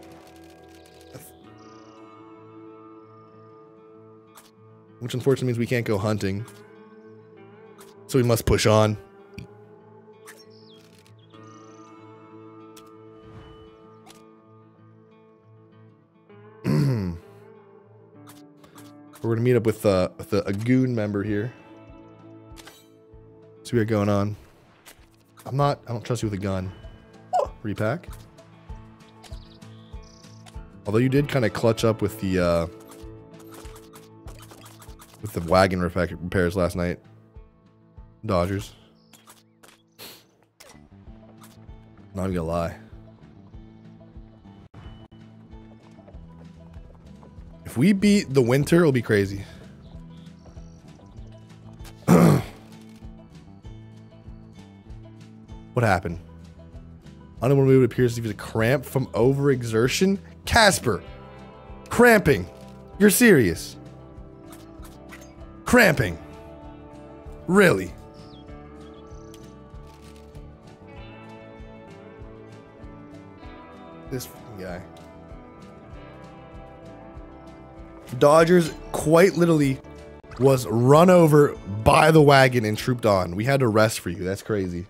Which unfortunately means we can't go hunting. So we must push on. We're gonna meet up with, uh, with a, a goon member here. See what we got going on. I'm not, I don't trust you with a gun. Repack. Although you did kind of clutch up with the, uh, with the wagon repair repairs last night. Dodgers. Not even gonna lie. If we beat the winter, it'll be crazy. What happened? Unable to move, it appears to be a cramp from overexertion. Casper! Cramping! You're serious? Cramping! Really? This fucking guy. Dodgers quite literally was run over by the wagon and trooped on. We had to rest for you. That's crazy.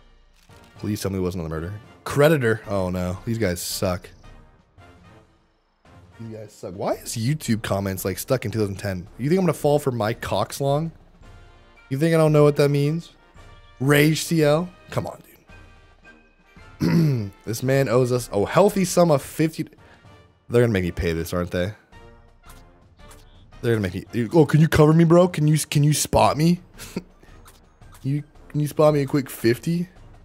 Please tell me it wasn't on the murder. Creditor. Oh no. These guys suck. You guys suck. Why is YouTube comments like stuck in two thousand ten? You think I'm gonna fall for Mike Cox long? You think I don't know what that means? Rage C L? Come on, dude. This man owes us a healthy sum of fifty. They're gonna make me pay this, aren't they? They're gonna make me. Oh, can you cover me, bro? Can you can you spot me? you can you spot me a quick fifty?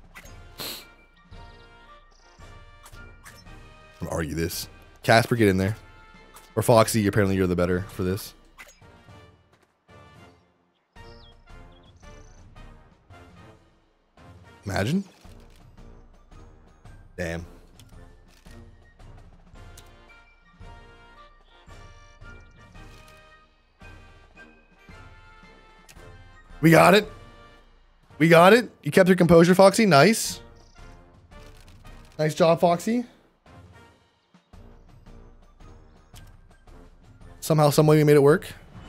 I'm gonna argue this. Casper, get in there. Or Foxy, apparently you're the better for this. Imagine. Damn. We got it. We got it. You kept your composure, Foxy. Nice. Nice job, Foxy. Somehow, some way we made it work.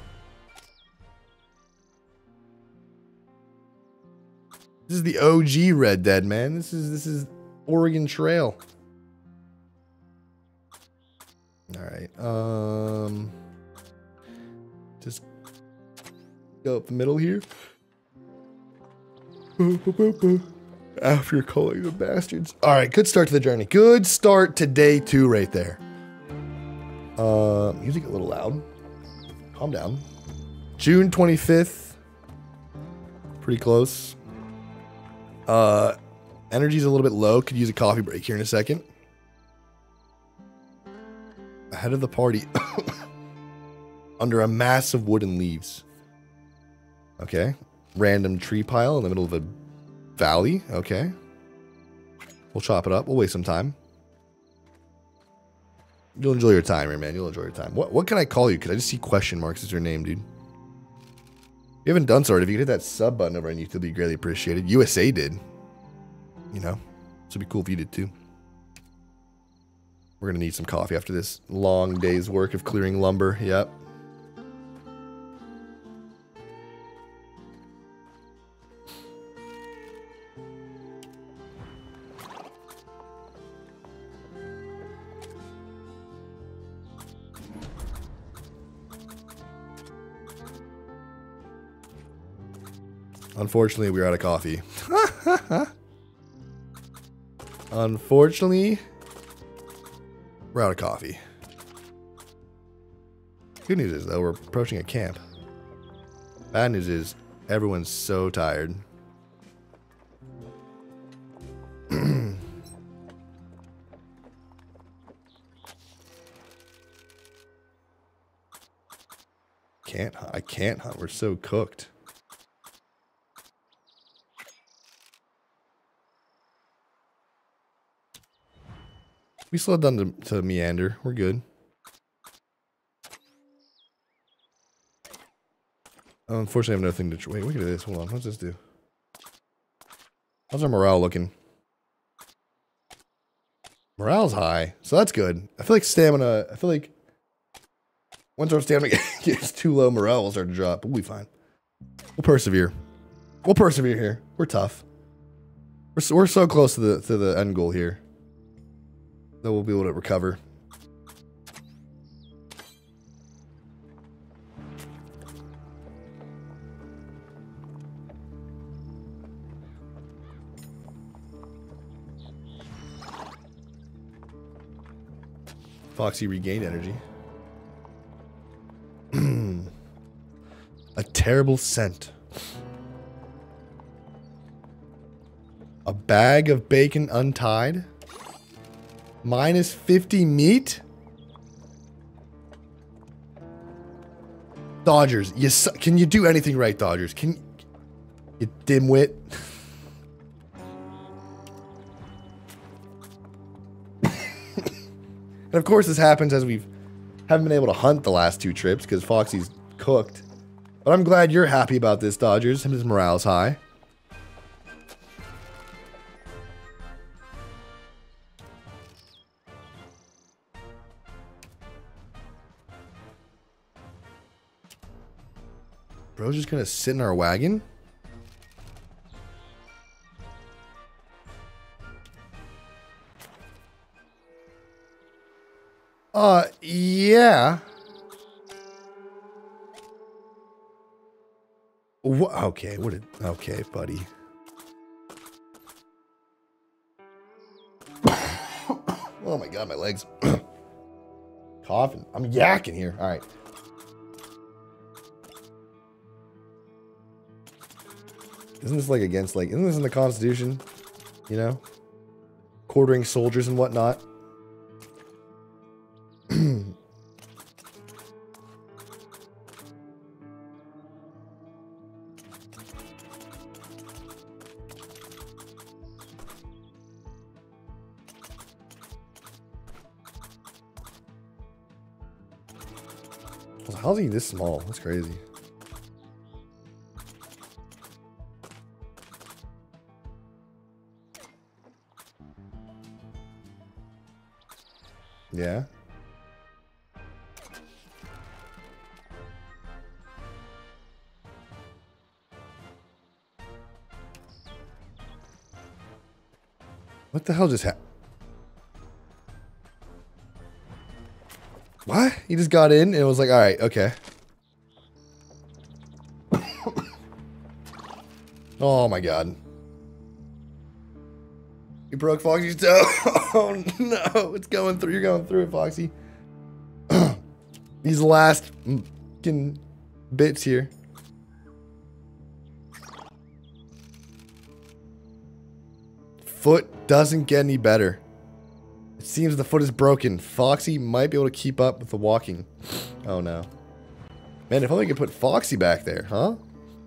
This is the O G Red Dead, man. This is this is Oregon Trail. All right. Um just go up the middle here. After calling the bastards. All right, good start to the journey. Good start to day two right there. Uh, music a little loud. Calm down. June twenty-fifth. Pretty close. Uh, energy's a little bit low. Could use a coffee break here in a second. Ahead of the party. Under a mass of wooden leaves. Okay. Random tree pile in the middle of a valley. Okay. We'll chop it up. We'll waste some time. You'll enjoy your time here, man. You'll enjoy your time. What what can I call you? Because I just see question marks as your name, dude. If you haven't done so already, if you could hit that sub button over on YouTube, it'd be greatly appreciated. U S A did. You know? So it'd be cool if you did too. We're going to need some coffee after this long day's work of clearing lumber. Yep. Unfortunately, we're out of coffee. Unfortunately, we're out of coffee. Good news is, though, we're approaching a camp. Bad news is, everyone's so tired. Can't hunt. I can't hunt. We're so cooked. We slowed down to, to meander. We're good. Oh, unfortunately, I have nothing to... Wait, look at this. Hold on. What's this do? How's our morale looking? Morale's high. So that's good. I feel like stamina... I feel like... Once our stamina gets too low, morale will start to drop. But we'll be fine. We'll persevere. We'll persevere here. We're tough. We're so, we're so close to the, to the end goal here. That we'll be able to recover. Foxy regained energy. A terrible scent. A bag of bacon untied. Minus fifty meat? Dodgers, you su can you do anything right, Dodgers? Can you dimwit? And of course this happens as we haven't been able to hunt the last two trips because Foxy's cooked. But I'm glad you're happy about this, Dodgers. His morale's high. Bro's just gonna sit in our wagon? Uh, yeah. Wha okay, what did... Okay, buddy. Oh my god, my legs. Coughing. I'm yakking here. All right. Isn't this like against, like, isn't this in the Constitution? You know? Quartering soldiers and whatnot. How's he this small? That's crazy. Yeah. What the hell just happened? What? He just got in and it was like, all right, okay. Oh my god. You broke Foxy's toe. Oh no, it's going through. You're going through it, Foxy. These last fucking bits here. Foot doesn't get any better. It seems the foot is broken. Foxy might be able to keep up with the walking. Oh no. Man, if only we could put Foxy back there, huh?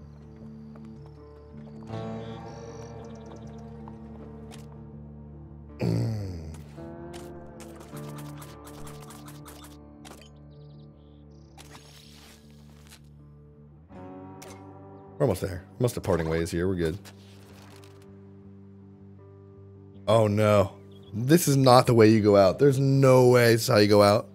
We're almost there. Almost to parting ways here. We're good. Oh no. This is not the way you go out. There's no way this is how you go out.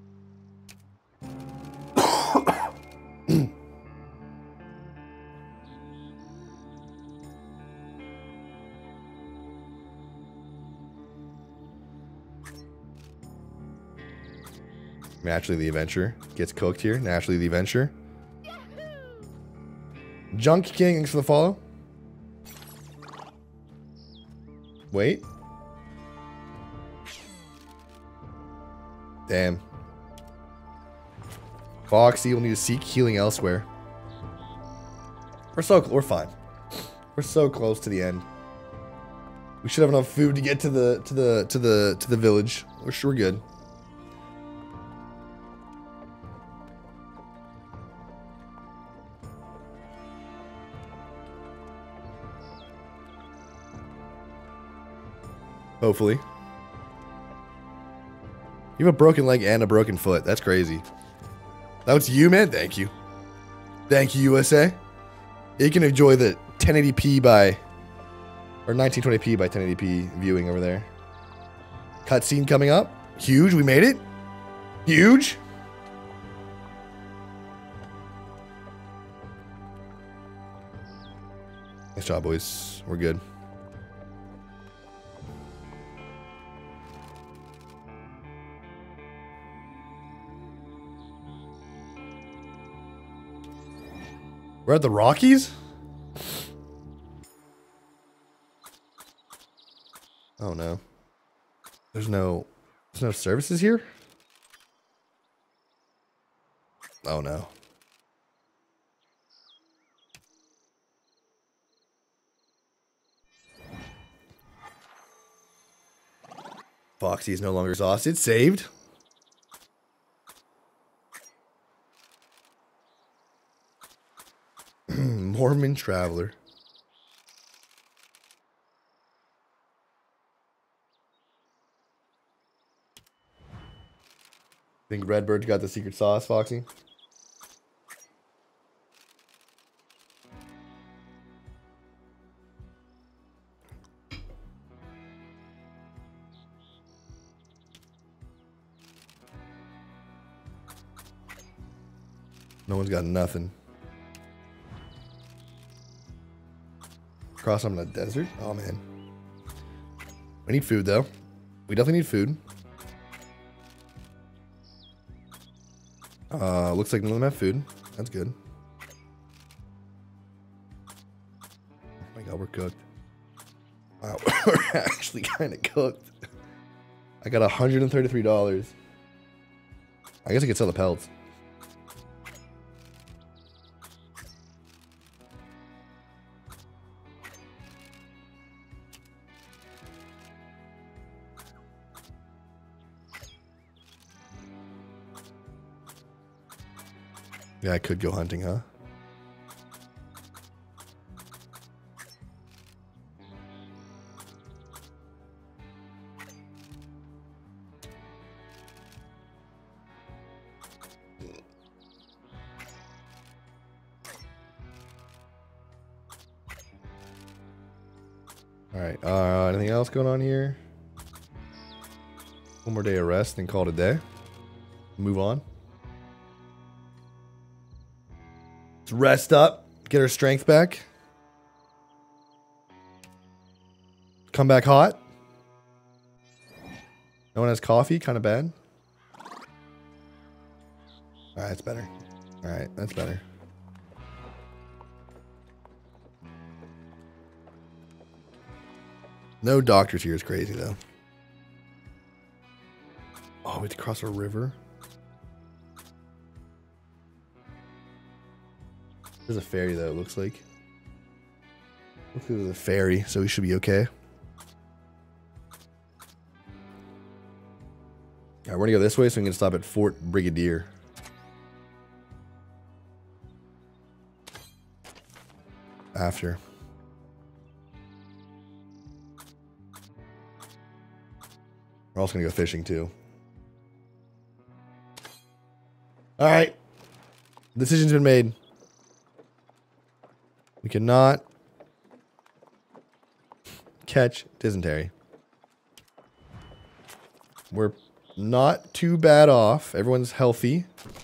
Naturally the Adventure gets cooked here. Naturally the Adventure. Junk King, thanks for the follow. Wait. Damn. Foxy will need to seek healing elsewhere. We're so we're fine. We're so close to the end. We should have enough food to get to the to the to the to the village. We're sure we're good. Hopefully. You have a broken leg and a broken foot. That's crazy. That was you, man? Thank you. Thank you, U S A. You can enjoy the ten eighty p by... Or nineteen twenty p by ten eighty p viewing over there. Cutscene coming up. Huge. We made it. Huge. Nice job, boys. We're good. We're at the Rockies? Oh no. There's no there's no services here? Oh no. Foxy is no longer exhausted. Saved. Mormon Traveler. Think Redbird got the secret sauce, Foxy? No one's got nothing. Cross on the desert? Oh man. We need food though. We definitely need food. Uh, looks like none of them have food. That's good. Oh my god, we're cooked. Wow, we're actually kind of cooked. I got one hundred thirty-three dollars. I guess I could sell the pelts. Yeah, I could go hunting, huh? All right. Uh, anything else going on here? One more day of rest and call it a day. Move on. Let's rest up. Get our strength back. Come back hot. No one has coffee. Kind of bad. All right, that's better. All right, that's better. No doctors here is crazy, though. Oh, we have to cross a river. There's a ferry, though, it looks like. Looks like there's a ferry, so we should be okay. All right, we're going to go this way so we can stop at Fort Brigadier. After. We're also going to go fishing, too. All right. Decision's been made. We cannot catch dysentery. We're not too bad off. Everyone's healthy.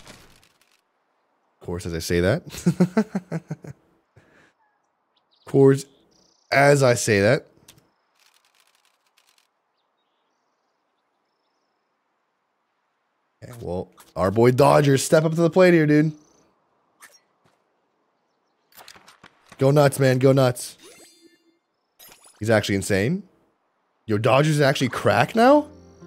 Of course, as I say that. Of course, as I say that. Okay, well, our boy Dodgers, step up to the plate here, dude. Go nuts, man. Go nuts. He's actually insane. Yo, Dodgers is actually crack now?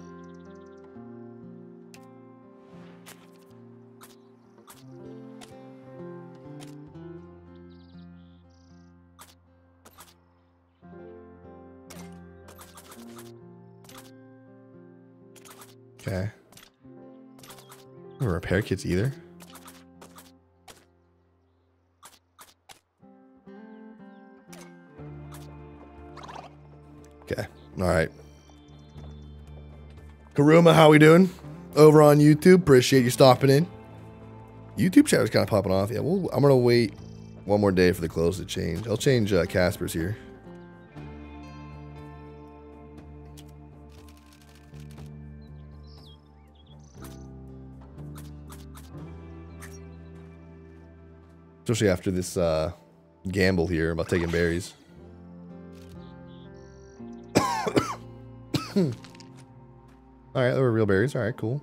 Okay. No repair kits either. Okay. All right. Karuma, how we doing? Over on YouTube. Appreciate you stopping in. YouTube chat was kind of popping off. Yeah, well, I'm going to wait one more day for the clothes to change. I'll change uh, Casper's here. Especially after this uh, gamble here about taking berries. Alright, they were real berries. Alright, cool.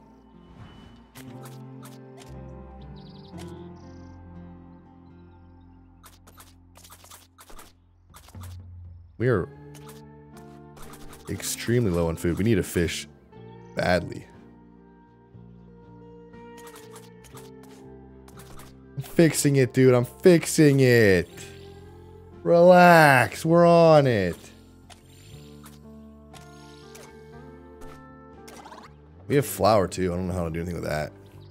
We are extremely low on food. We need to fish badly. I'm fixing it, dude. I'm fixing it. Relax. We're on it. We have flour, too. I don't know how to do anything with that.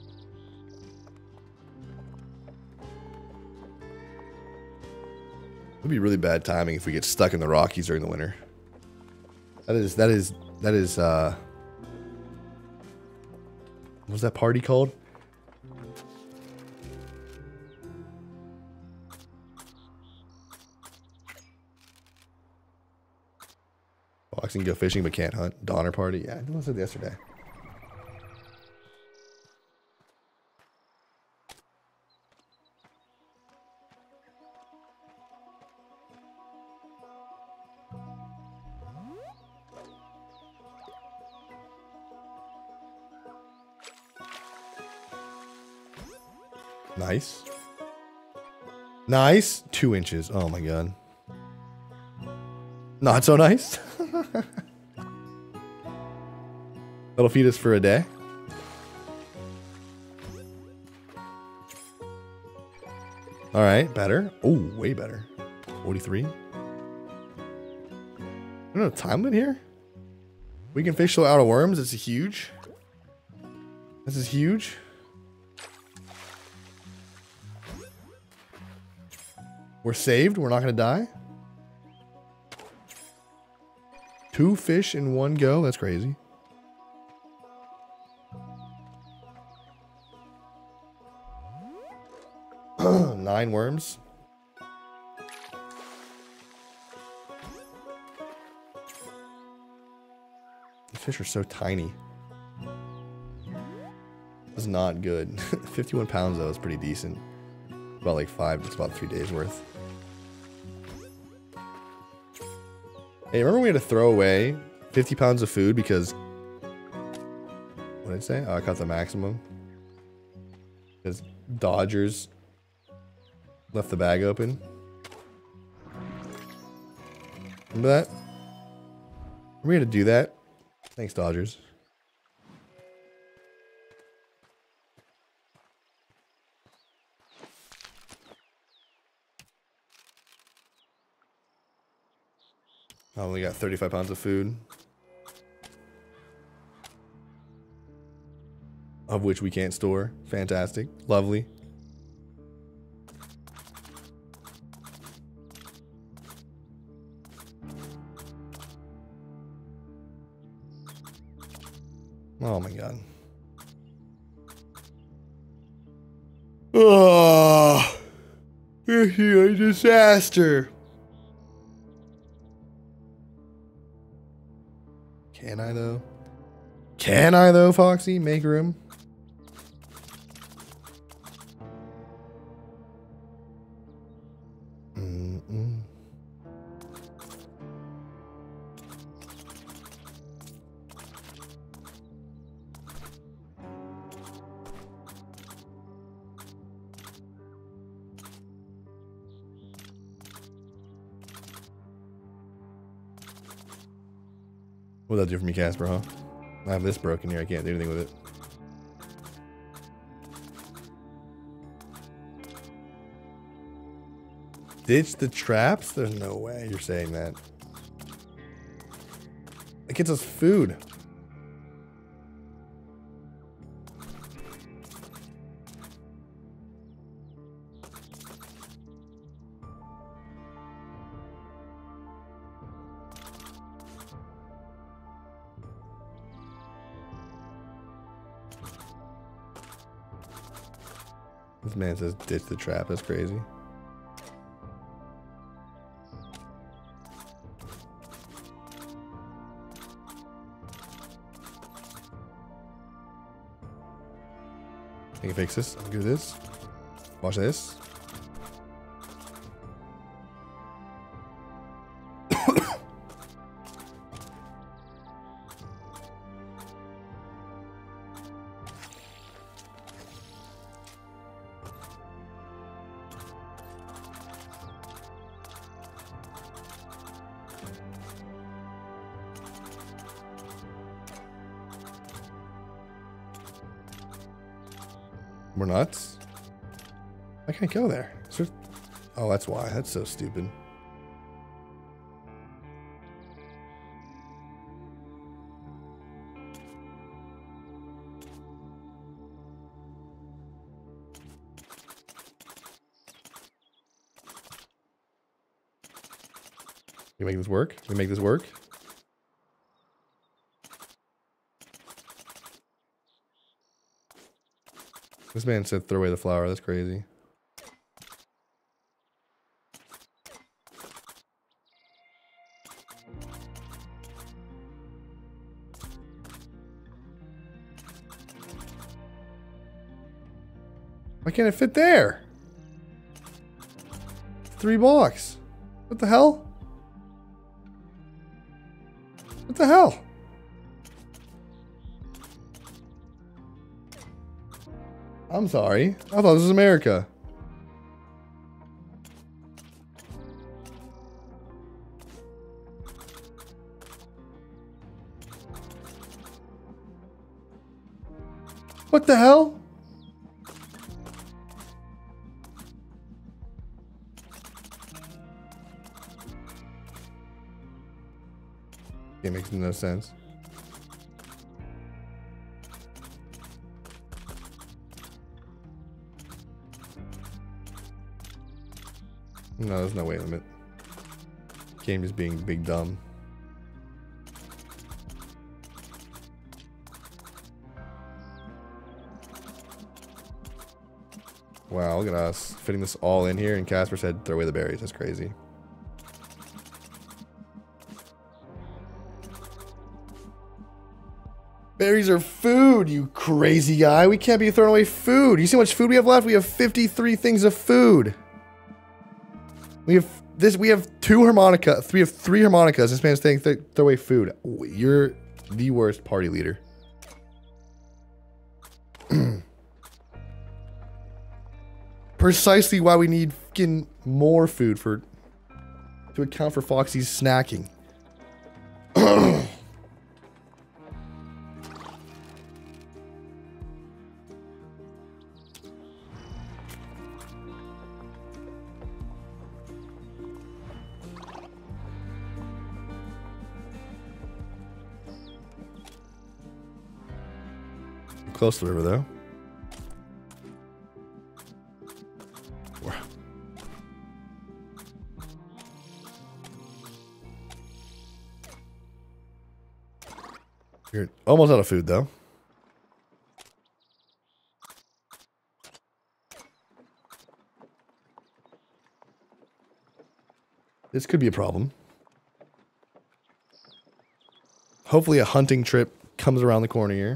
It would be really bad timing if we get stuck in the Rockies during the winter. That is, that is, that is, uh... what was that party called? Boxing, go fishing, but can't hunt. Donner party. Yeah, I said yesterday. Nice. Nice. Two inches. Oh my god. Not so nice. That'll feed us for a day. All right, better. Oh, way better. forty-three. I don't know, time limit here? We can fish out of worms. This is huge. This is huge. We're saved. We're not going to die. Two fish in one go. That's crazy. Nine worms. The fish are so tiny. That's not good. fifty-one pounds though is pretty decent. About like five, it's about three days worth. Hey, remember we had to throw away fifty pounds of food because, what did I say? Oh, I caught the maximum. Because Dodgers left the bag open. Remember that? We had to do that. Thanks, Dodgers. I only got thirty-five pounds of food. Of which we can't store. Fantastic. Lovely. Oh my god. Oh, this is a disaster. Can I though? Can I though, Foxy? Make room. Mm-mm. What'd that do for me, Casper, huh? I have this broken here. I can't do anything with it. Ditch the traps? There's no way you're saying that. It gets us food. This man says ditch the trap. That's crazy. I can fix this. I'll do this. Watch this. We're nuts. I can't go there. There. Oh, that's why. That's so stupid. Can we make this work? Can we make this work? This man said throw away the flower. That's crazy. Why can't it fit there? Three blocks. What the hell? What the hell? I'm sorry. I thought this was America. What the hell? It makes no sense. No, there's no weight limit. Game just being big dumb. Wow, look at us fitting this all in here, and Casper said throw away the berries. That's crazy. Berries are food, you crazy guy. We can't be throwing away food. You see how much food we have left? We have fifty-three things of food. We have this. We have two harmonica. We have three harmonicas. This man's saying th throw away food. You're the worst party leader. Precisely why we need fucking more food for to account for Foxy's snacking. Close to the river, though. Wow. You're almost out of food, though. This could be a problem. Hopefully a hunting trip comes around the corner here.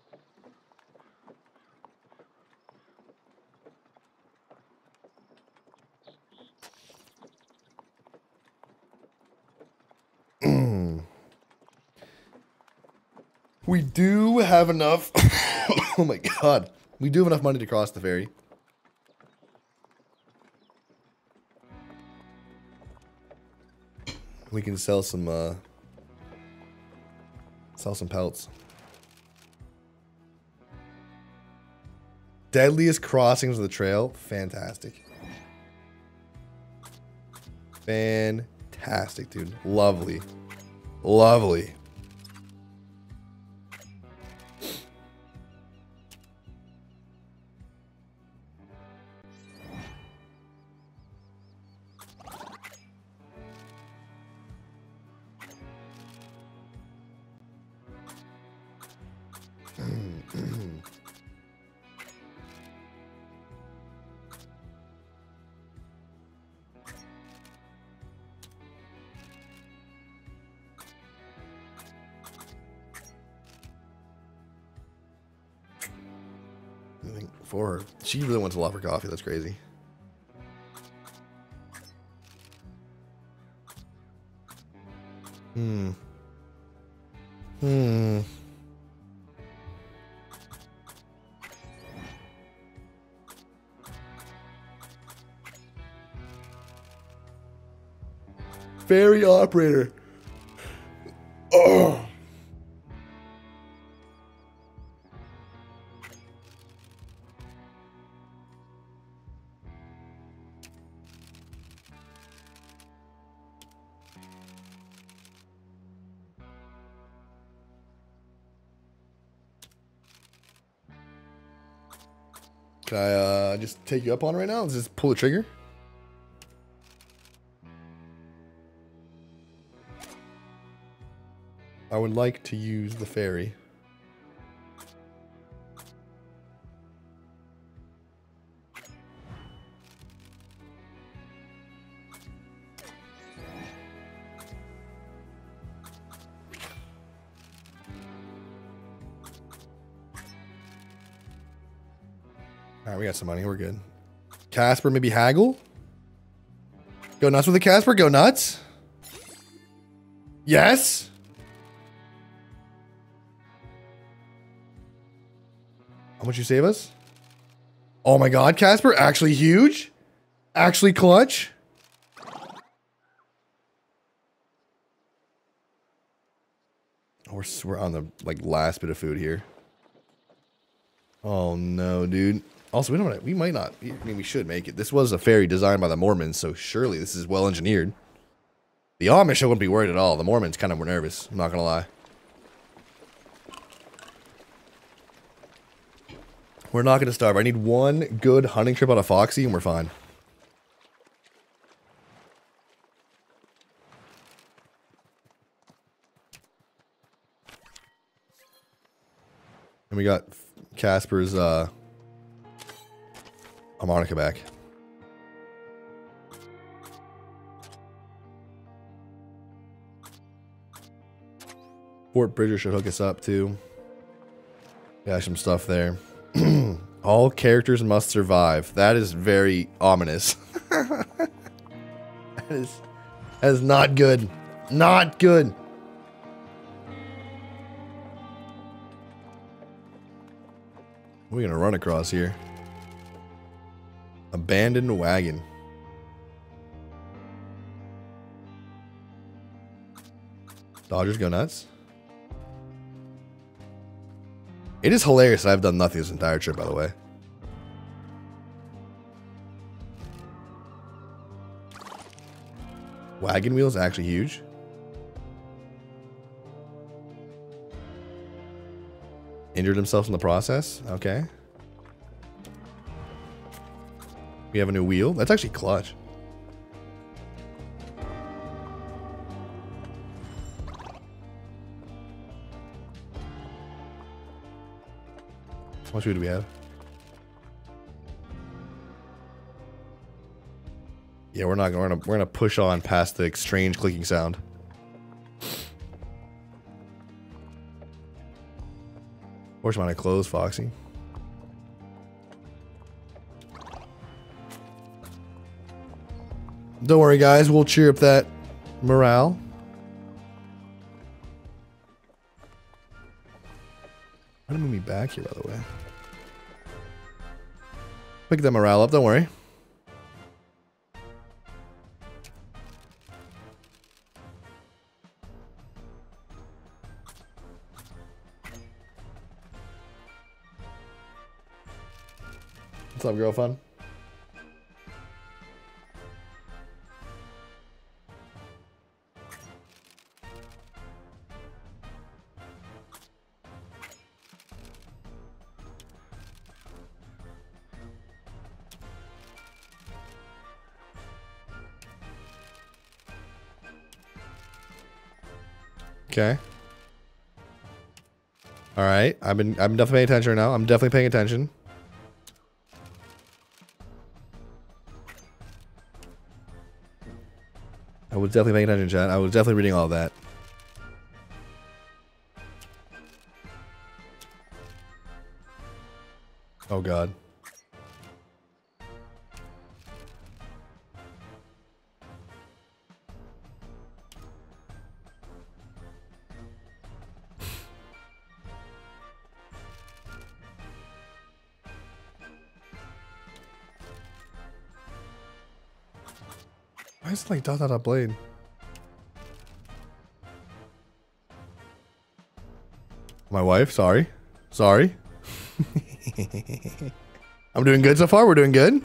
We do have enough. Oh my god. We do have enough money to cross the ferry. We can sell some uh sell some pelts. Deadliest crossings of the trail. Fantastic. Fantastic, dude. Lovely. Lovely. For her. She really wants a lot for coffee. That's crazy. Hmm. Hmm. Ferry operator. Oh. Can I uh, just take you up on it right now? Let's just pull the trigger. I would like to use the ferry. All right, we got some money. We're good. Casper, maybe haggle? Go nuts with the Casper. Go nuts. Yes. How much you save us? Oh my God, Casper, actually huge? Actually clutch? We're, we're on the like last bit of food here. Oh no, dude. Also, we don't. We might not. I mean, we should make it. This was a ferry designed by the Mormons, so surely this is well engineered. The Amish I wouldn't be worried at all. The Mormons kind of were nervous. I'm not gonna lie. We're not gonna starve. I need one good hunting trip out of Foxy, and we're fine. And we got Casper's uh, harmonica back. Fort Bridger should hook us up too. Got some stuff there. All characters must survive. That is very ominous. that is that is not good. Not good. What are we gonna run across here? Abandoned wagon. Dodgers go nuts. It is hilarious that I've done nothing this entire trip, by the way. Wagon wheel is actually huge. Injured himself in the process. Okay. We have a new wheel. That's actually clutch. How much food do we have? Yeah, we're not. We're gonna. We're gonna push on past the strange clicking sound. Where's my clothes, Foxy? Don't worry, guys. We'll cheer up that morale. Why did it move me back here, by the way? Pick that morale up. Don't worry. What's up, girl fun? Okay. All right. I've been I'm definitely paying attention right now. I'm definitely paying attention. I was definitely paying attention, chat. I was definitely reading all that. Oh God. Why is it like dot dot dot blade? My wife, sorry. Sorry. I'm doing good so far. We're doing good.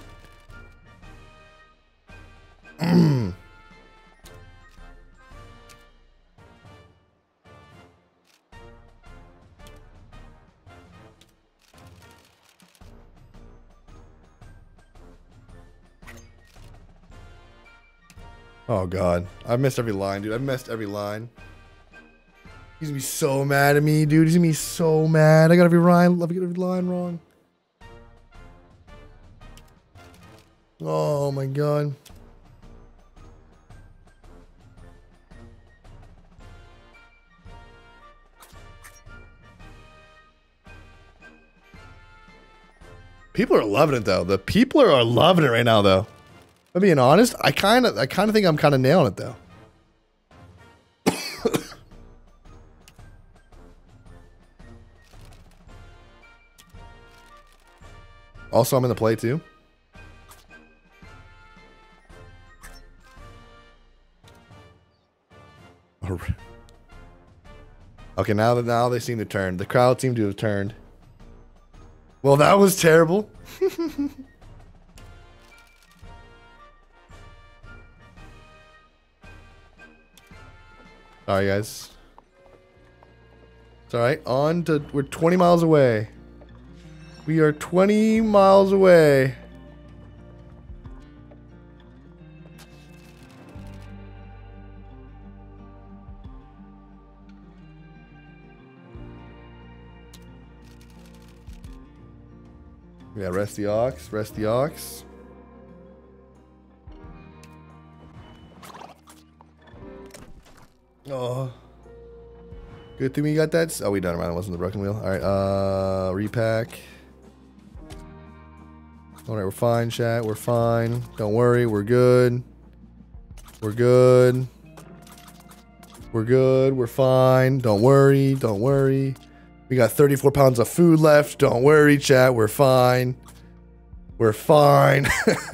Oh God, I've missed every line, dude. I've missed every line. He's gonna be so mad at me, dude. He's gonna be so mad. I got every line, I got every line wrong. Oh my God. People are loving it though. The people are loving it right now though. I'm being honest. I kind of, I kind of think I'm kind of nailing it though. Also, I'm in the play too. Okay, now that now they seem to turn. The crowd seemed to have turned. Well, that was terrible. Sorry, guys. It's all right. On to we're twenty miles away. We are twenty miles away. Yeah, rest the ox, rest the ox. Oh. Good thing we got that. Oh, we done it. It wasn't the broken wheel. All right, uh, repack. All right, we're fine, chat. We're fine. Don't worry, we're good. We're good. We're good. We're fine. Don't worry. Don't worry. We got thirty-four pounds of food left. Don't worry, chat. We're fine. We're fine.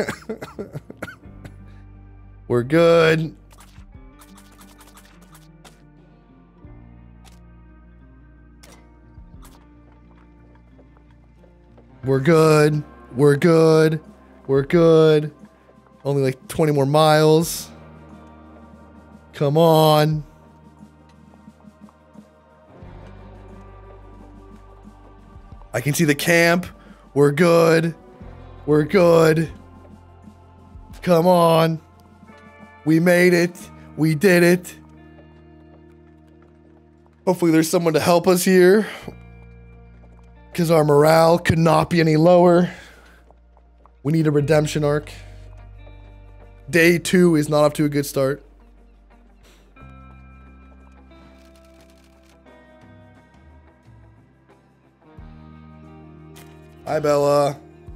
We're good. We're good. We're good. We're good. Only like twenty more miles. Come on. I can see the camp. We're good. We're good. Come on. We made it. We did it. Hopefully there's someone to help us here, because our morale could not be any lower. We need a redemption arc. Day two is not off to a good start. Hi, Bella.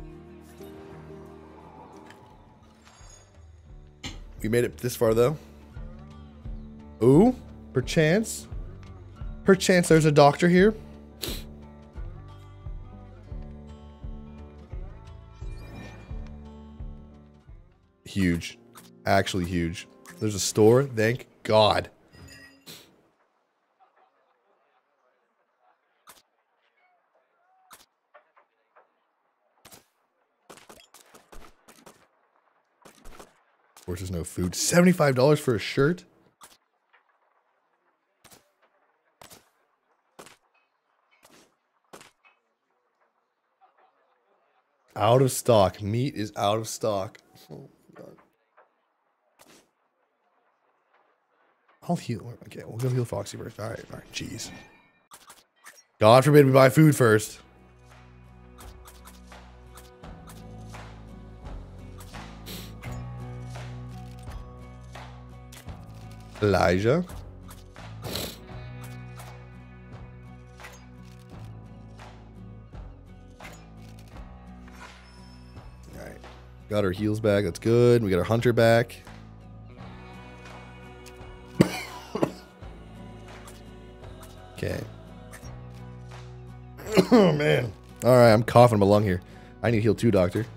We made it this far, though. Ooh, perchance. Perchance there's a doctor here. Huge. Actually huge. There's a store. Thank God. Of course, there's no food. seventy-five dollars for a shirt? Out of stock. Meat is out of stock. Oh my God. I'll heal. Okay, we'll go heal Foxy first. All right, all right. Jeez. God forbid we buy food first. Elijah. Alright. Got our heals back. That's good. We got our hunter back. Okay. Oh, man. Alright, I'm coughing my lung here. I need to heal too, doctor.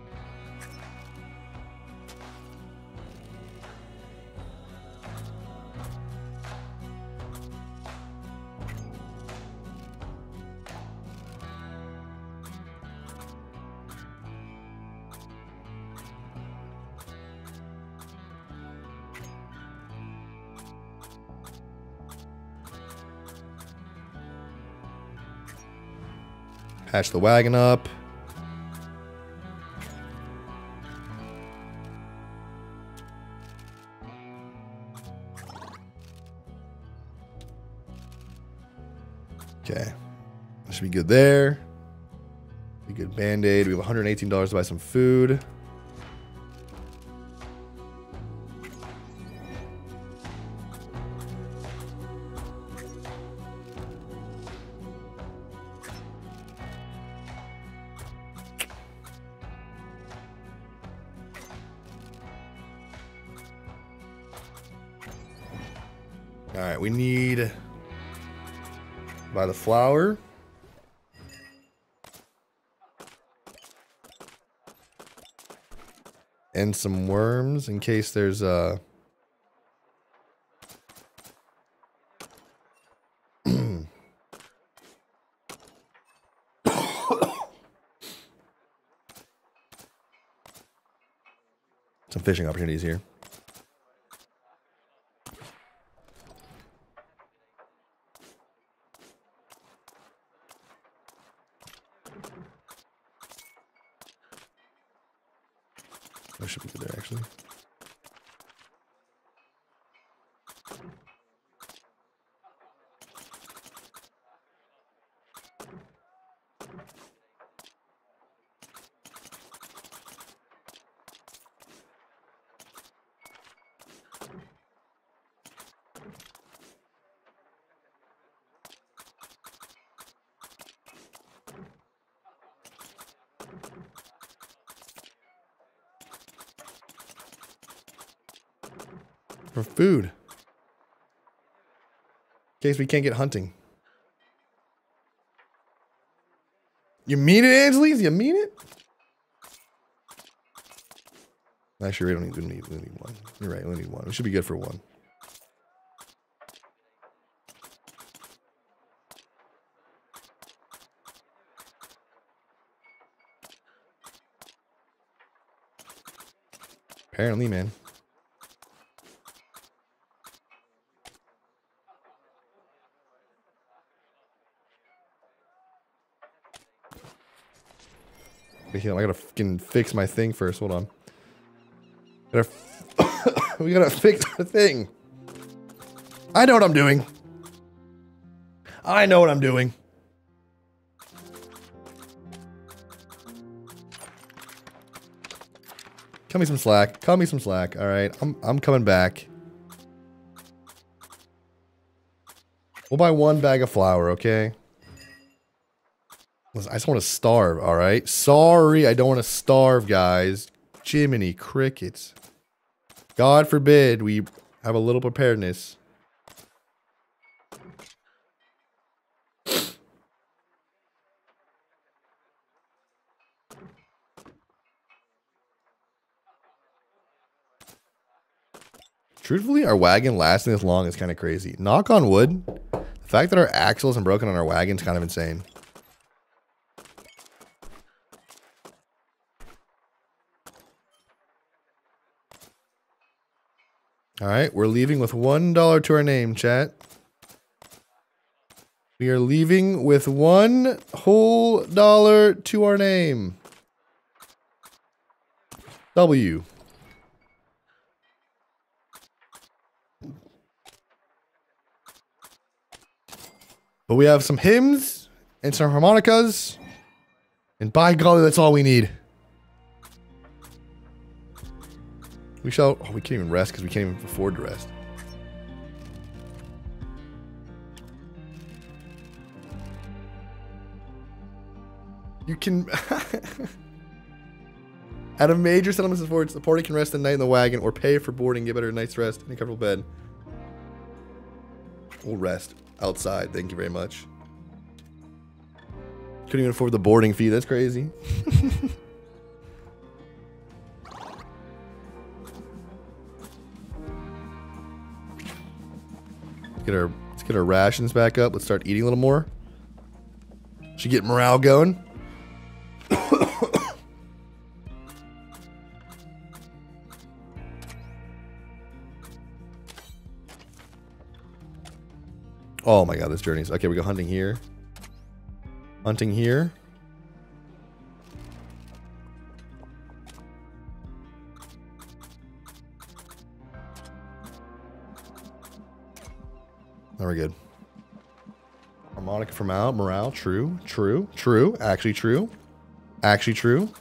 Patch the wagon up. Okay. That should be good there. Be good band-aid. We have one hundred eighteen dollars to buy some food. All right, we need buy the flour. and some worms in case there's uh some fishing opportunities here. That should be good there, actually. For food. In case we can't get hunting. You mean it, Angeles? You mean it? Actually, we don't need, we don't need, we don't need one. You're right, we only need one. We should be good for one. Apparently, man. I gotta fucking fix my thing first. Hold on. Gotta we gotta fix the thing. I know what I'm doing. I know what I'm doing. Cut me some slack. Cut me some slack. All right, I'm I'm coming back. We'll buy one bag of flour, okay? I just want to starve, all right? Sorry, I don't want to starve, guys. Jiminy crickets. God forbid we have a little preparedness. Truthfully, our wagon lasting this long is kind of crazy. Knock on wood. The fact that our axle isn't broken on our wagon is kind of insane. All right, we're leaving with one dollar to our name, chat. We are leaving with one whole dollar to our name. W. But we have some hymns and some harmonicas. And by golly, that's all we need. We shall. Oh, we can't even rest because we can't even afford to rest. You can. At a major settlement support, the party can rest the night in the wagon or pay for boarding, get better night's rest in a comfortable bed. We'll rest outside. Thank you very much. Couldn't even afford the boarding fee. That's crazy. Get our, let's get our rations back up. Let's start eating a little more. Should get morale going. Oh my god, this journey's... Okay, we go hunting here. Hunting here. Now we're good. Harmonica from out. Morale. True. True. True. Actually true. Actually true.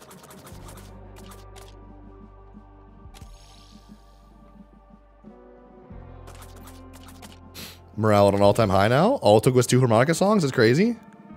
Morale at an all-time high now. All it took was two harmonica songs. That's crazy.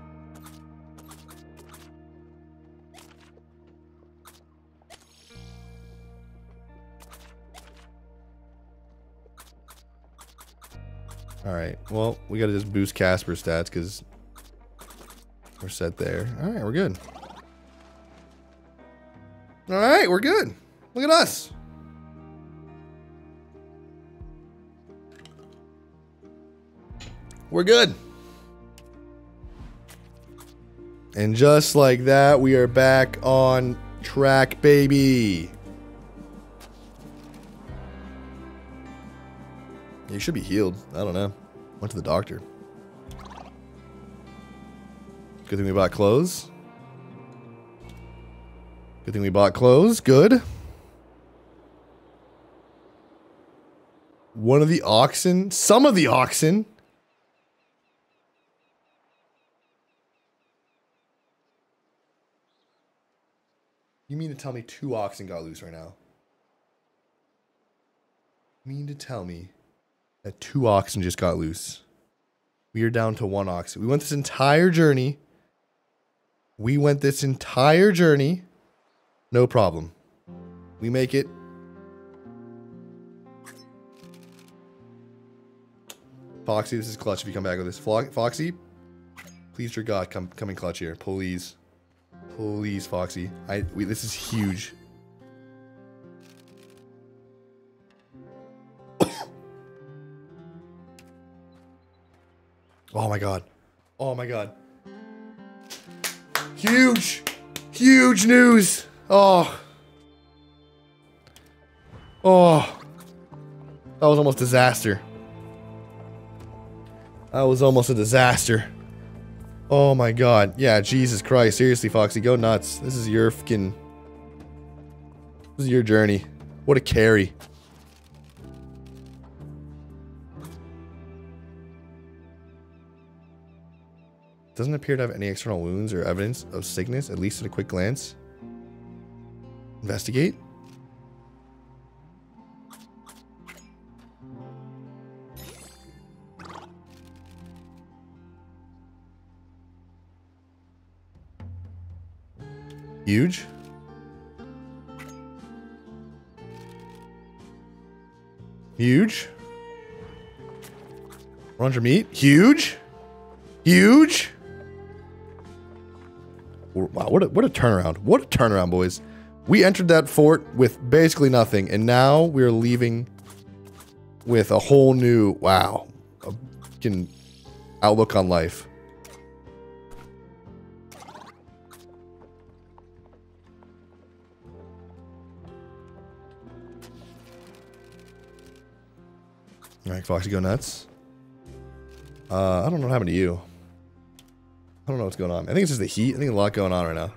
All right. Well, we got to just boost Casper's stats because we're set there. All right, we're good. All right, we're good. Look at us. We're good. And just like that, we are back on track, baby. You should be healed. I don't know. Went to the doctor. Good thing we bought clothes. Good thing we bought clothes. Good. One of the oxen. Some of the oxen. You mean to tell me two oxen got loose right now? You mean to tell me that two oxen just got loose? We are down to one oxen. We went this entire journey. We went this entire journey. No problem. We make it. Foxy, this is clutch if you come back with this. Foxy, please, dear God, come come in clutch here. Please. Please, Foxy. I we, this is huge. Oh my God. Oh my God. Huge. Huge news. Oh. Oh. That was almost disaster. That was almost a disaster. Oh my God. Yeah, Jesus Christ. Seriously, Foxy, go nuts. This is your fucking... This is your journey. What a carry. Doesn't appear to have any external wounds or evidence of sickness, at least at a quick glance. Investigate. Huge. Huge. Ranger meat. Huge. Huge. Wow, what a, what a turnaround. What a turnaround, boys. We entered that fort with basically nothing, and now we're leaving with a whole new, wow, a fucking outlook on life. Alright, Foxy, go nuts. Uh, I don't know what happened to you. I don't know what's going on. I think it's just the heat. I think a lot going on right now.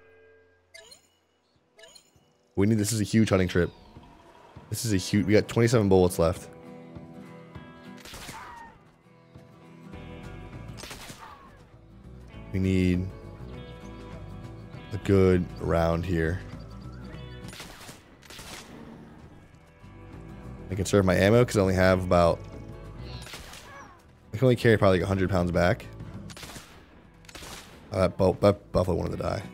We need, this is a huge hunting trip. This is a huge, we got twenty-seven bullets left. We need a good round here. I can conserve my ammo because I only have about, I can only carry probably like one hundred pounds back. Uh, that, bu that buffalo wanted to die.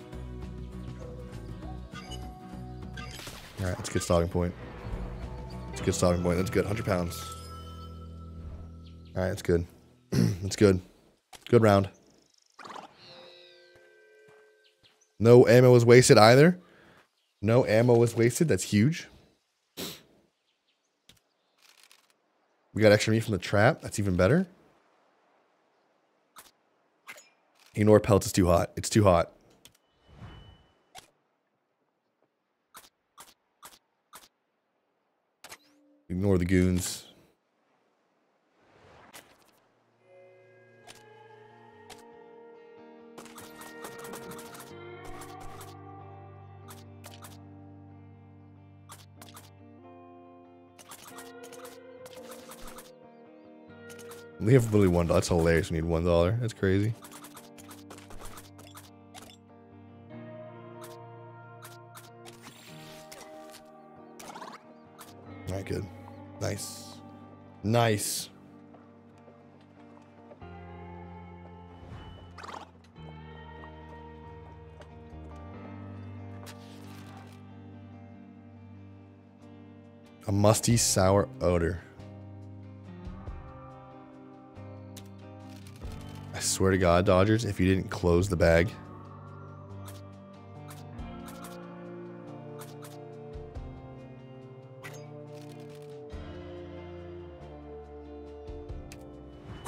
Alright, that's a good starting point. That's a good starting point. That's good. one hundred pounds. Alright, that's good. That's good. Good round. No ammo was wasted either. No ammo was wasted. That's huge. We got extra meat from the trap. That's even better. Ignore pelts. It's too hot. It's too hot. Ignore the goons. We have literally one dollar. That's hilarious. We need one dollar. That's crazy. All right, good. Nice. Nice. A musty, sour odor. I swear to God, Dodgers, if you didn't close the bag.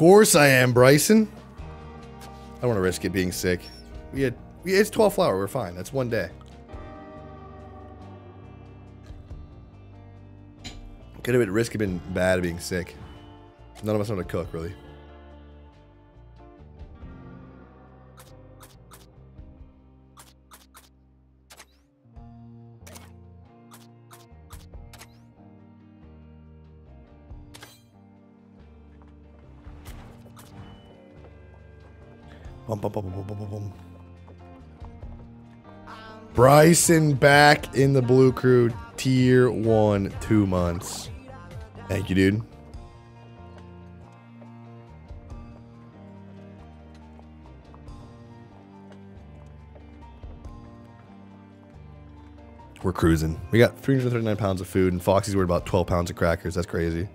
course I am, Bryson. I don't want to risk it being sick. We had, we, it's twelve flour. We're fine. That's one day. Could have been risk of being bad being sick. None of us know how to cook, really. Bum, bum, bum, bum, bum, bum, bum. Bryson back in the Blue Crew tier one, two months. Thank you, dude. We're cruising. We got three hundred thirty-nine pounds of food, and Foxy's worried about twelve pounds of crackers. That's crazy.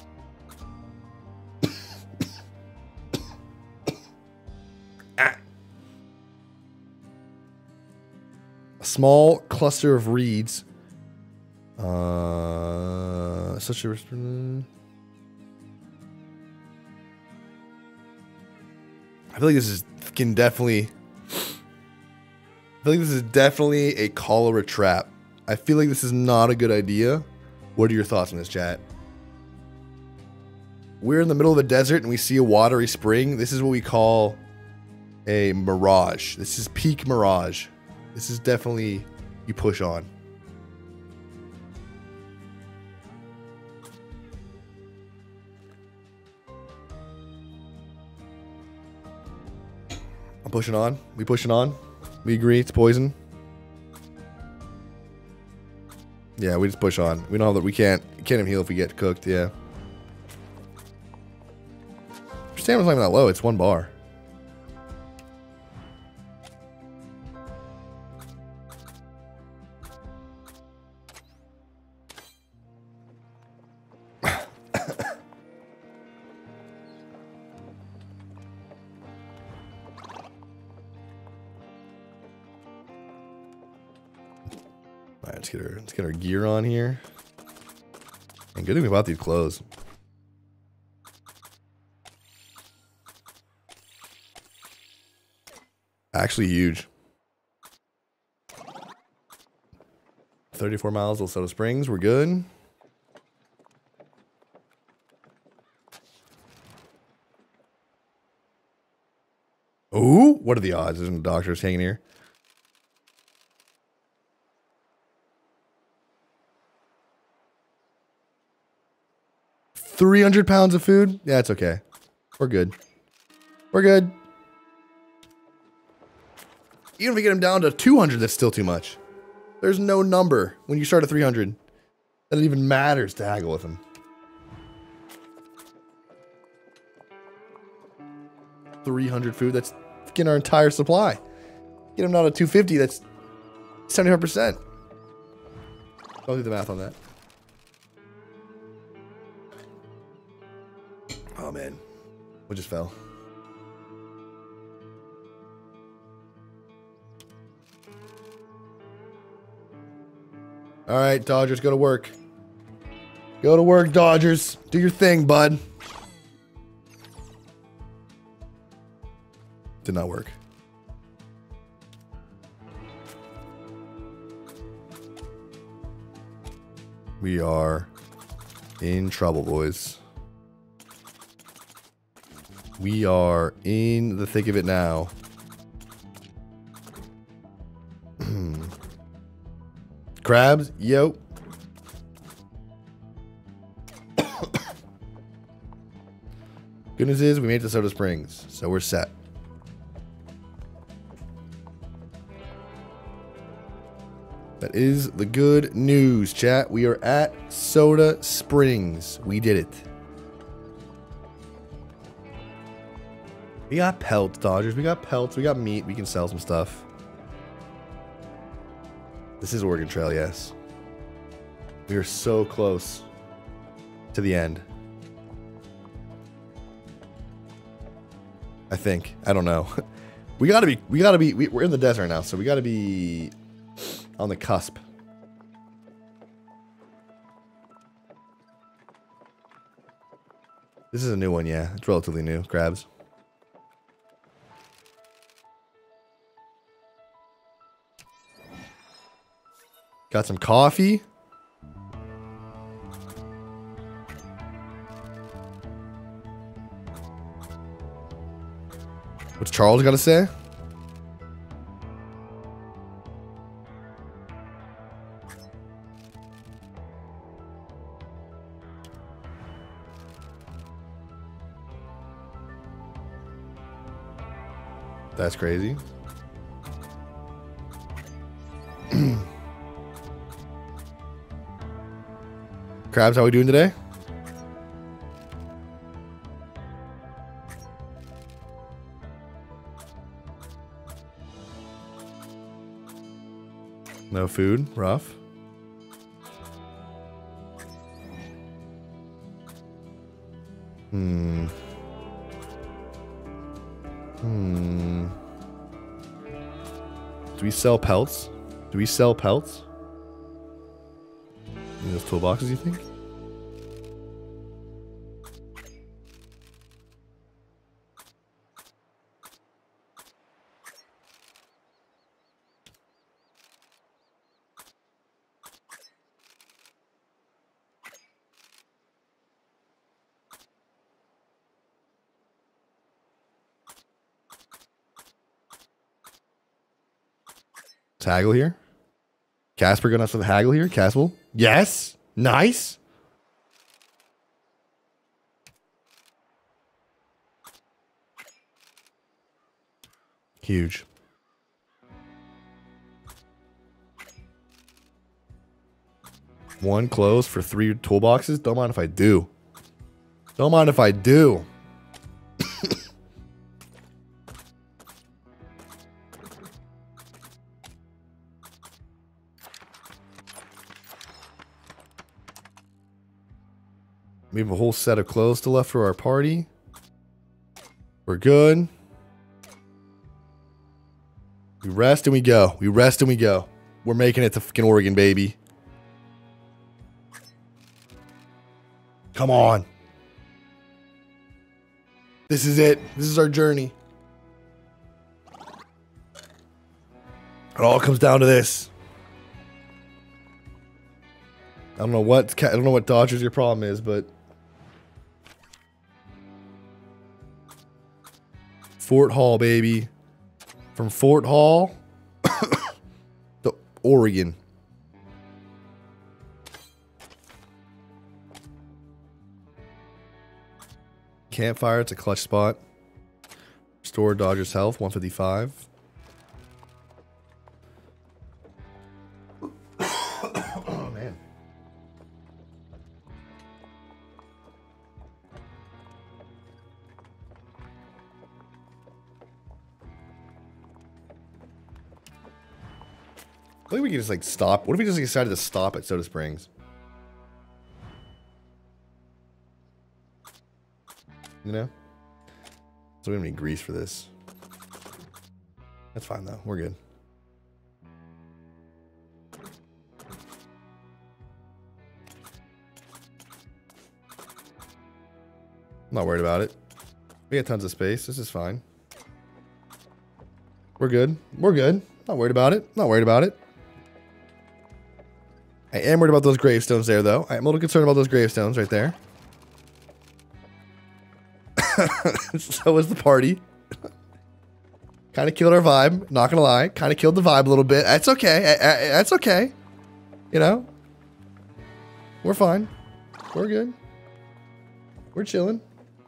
Small cluster of reeds. Uh, such a. I feel like this is can definitely. I feel like this is definitely a cholera trap. I feel like this is not a good idea. What are your thoughts on this, chat? We're in the middle of a desert and we see a watery spring. This is what we call a mirage. This is peak mirage. This is definitely, you push on. I'm pushing on. We pushing on. We agree it's poison. Yeah, we just push on. We know that we can't can't even heal if we get cooked. Yeah. Stamina's not even that low. It's one bar. Let's get our let's get our gear on here. And good thing we bought these clothes. Actually huge. thirty-four miles, Soda Springs. We're good. Ooh, what are the odds? Isn't the doctors hanging here? three hundred pounds of food? Yeah, it's okay. We're good. We're good. Even if we get him down to two hundred, that's still too much. There's no number when you start at three hundred that it even matters to haggle with him. three hundred food, that's getting our entire supply. Get him down to two fifty, that's seventy-five percent. Don't do the math on that. Oh man, we just fell. All right, Dodgers, go to work. Go to work, Dodgers. Do your thing, bud. Did not work. We are in trouble, boys. We are in the thick of it now. Crabs, yo. Good news is we made it to Soda Springs, so we're set. That is the good news, chat. We are at Soda Springs. We did it. We got pelts, Dodgers. We got pelts. We got meat. We can sell some stuff. This is Oregon Trail, yes. We are so close to the end. I think. I don't know. We gotta be, we gotta be, we, we're in the desert now, so we gotta be on the cusp. This is a new one, yeah. It's relatively new. Crabs. Got some coffee. What's Charles got to say? That's crazy. Crabs, how we doing today? No food, rough. Hmm. Hmm. Do we sell pelts? Do we sell pelts? In those toolboxes, you think? Haggle here. Casper gonna have some haggle here. Castle. Yes. Nice. Huge. One close for three toolboxes. Don't mind if I do. Don't mind if I do. We have a whole set of clothes still left for our party. We're good. We rest and we go. We rest and we go. We're making it to fucking Oregon, baby. Come on. This is it. This is our journey. It all comes down to this. I don't know what I don't know what Dodgers your problem is, but Fort Hall, baby. From Fort Hall to Oregon. Campfire, it's a clutch spot. Restore Dodgers health, one fifty-five. Oh, man. I think we can just like stop. What if we just decided to stop at Soda Springs? You know? So we don't need grease for this. That's fine though. We're good. I'm not worried about it. We got tons of space. This is fine. We're good. We're good. Not worried about it. Not worried about it. I am worried about those gravestones there, though. I am a little concerned about those gravestones right there. So was the party. Kind of killed our vibe. Not gonna lie. Kind of killed the vibe a little bit. That's okay. I, I, that's okay. You know? We're fine. We're good. We're chilling.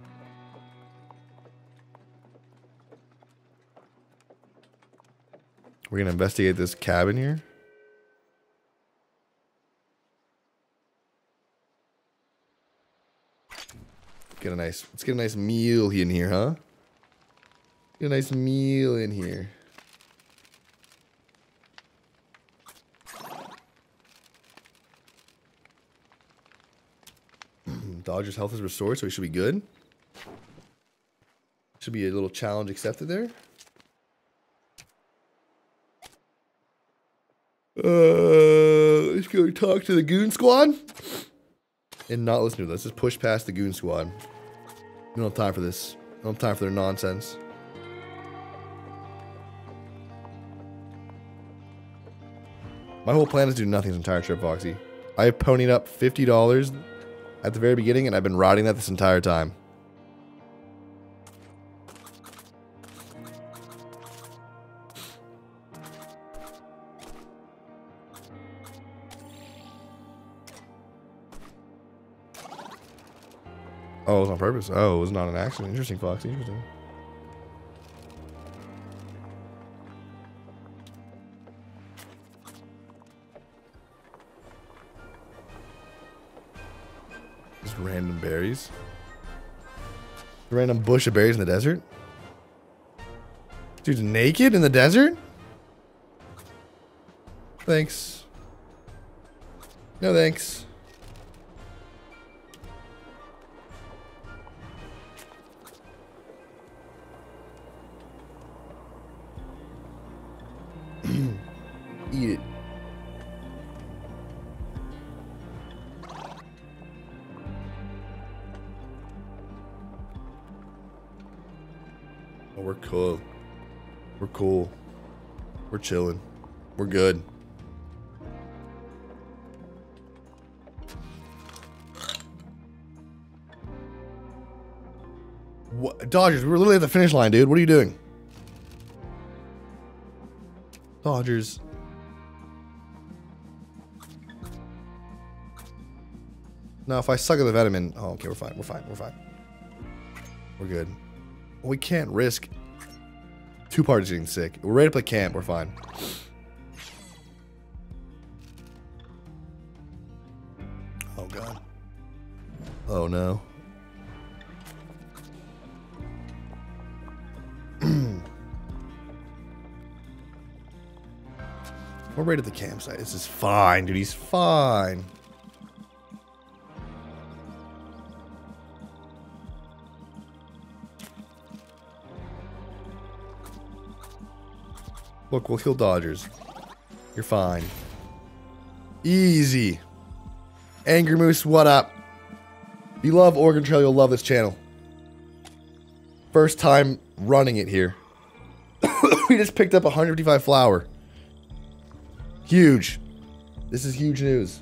We're gonna investigate this cabin here. Get a nice, let's get a nice meal in here, huh? Get a nice meal in here. Dodgers health is restored, so we should be good. Should be a little challenge accepted there. Uh, let's go talk to the Goon Squad. And not listen to this. Let's just push past the Goon Squad. don't have time for this. I don't have time for their nonsense. My whole plan is to do nothing this entire trip, Foxy. I have ponied up fifty dollars at the very beginning, and I've been riding that this entire time. Oh, it was on purpose. Oh, it was not an accident. Interesting, Foxy. Interesting. Just random berries. A random bush of berries in the desert. Dude's naked in the desert? Thanks. No thanks. Eat it. Oh, we're cool. We're cool. We're chilling. We're good. What? Dodgers, we were literally at the finish line, dude. What are you doing? Dodgers. No, if I suck at the vitamin... Oh, okay, we're fine. We're fine. We're fine. We're good. We can't risk two parties getting sick. We're ready to play camp. We're fine. Oh, God. Oh, no. We're right at the campsite. This is fine, dude. He's fine. Look, we'll kill Dodgers. You're fine. Easy. Angry Moose, what up? If you love Oregon Trail, you'll love this channel. First time running it here. We just picked up one hundred fifty-five flour. Huge. This is huge news.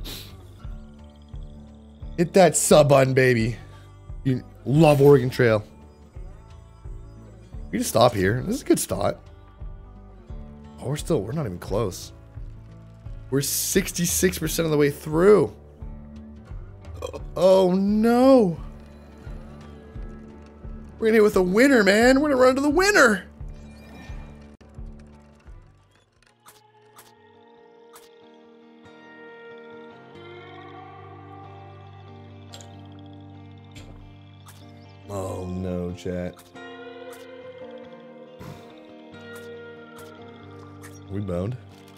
Hit that sub button, baby. You love Oregon Trail. We just stop here. This is a good start. Oh, we're still, we're not even close. We're sixty-six percent of the way through. Oh, no. We're gonna hit with a winner, man. We're gonna run to the winner. Oh, no, chat. We boned.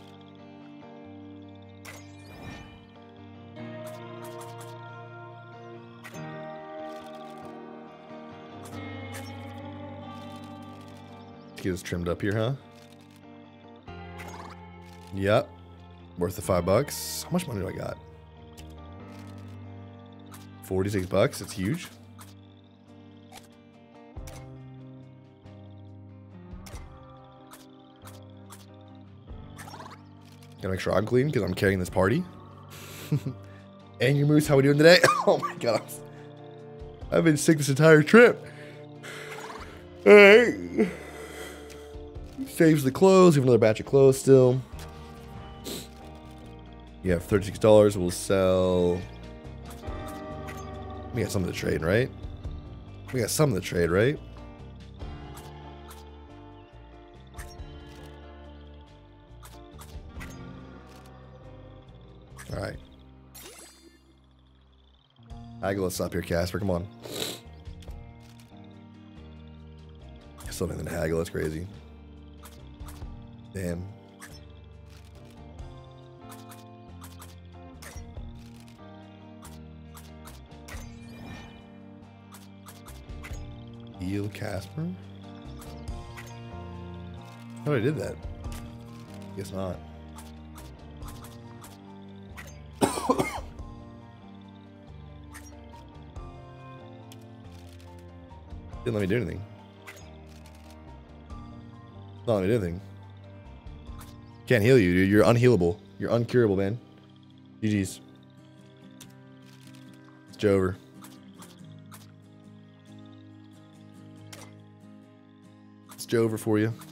Get us trimmed up here, huh? Yep. Worth the five bucks. How much money do I got? forty-six bucks. It's huge. Gotta make sure I'm clean because I'm carrying this party. Angry Moose, how we doing today? Oh my god. I've been sick this entire trip. Alright. Saves the clothes. We have another batch of clothes still. You have thirty-six dollars. We'll sell. We got some of the trade, right? We got some of the trade, right? Alright. Haggle us up here, Casper. Come on. Still nothing to haggle. That's crazy. Damn. Heal Casper? Oh, I did that. Guess not. Didn't let me do anything. Not let me do anything. Can't heal you, dude. You're unhealable. You're uncurable, man. G G's. It's Joe over. It's Joe over for you.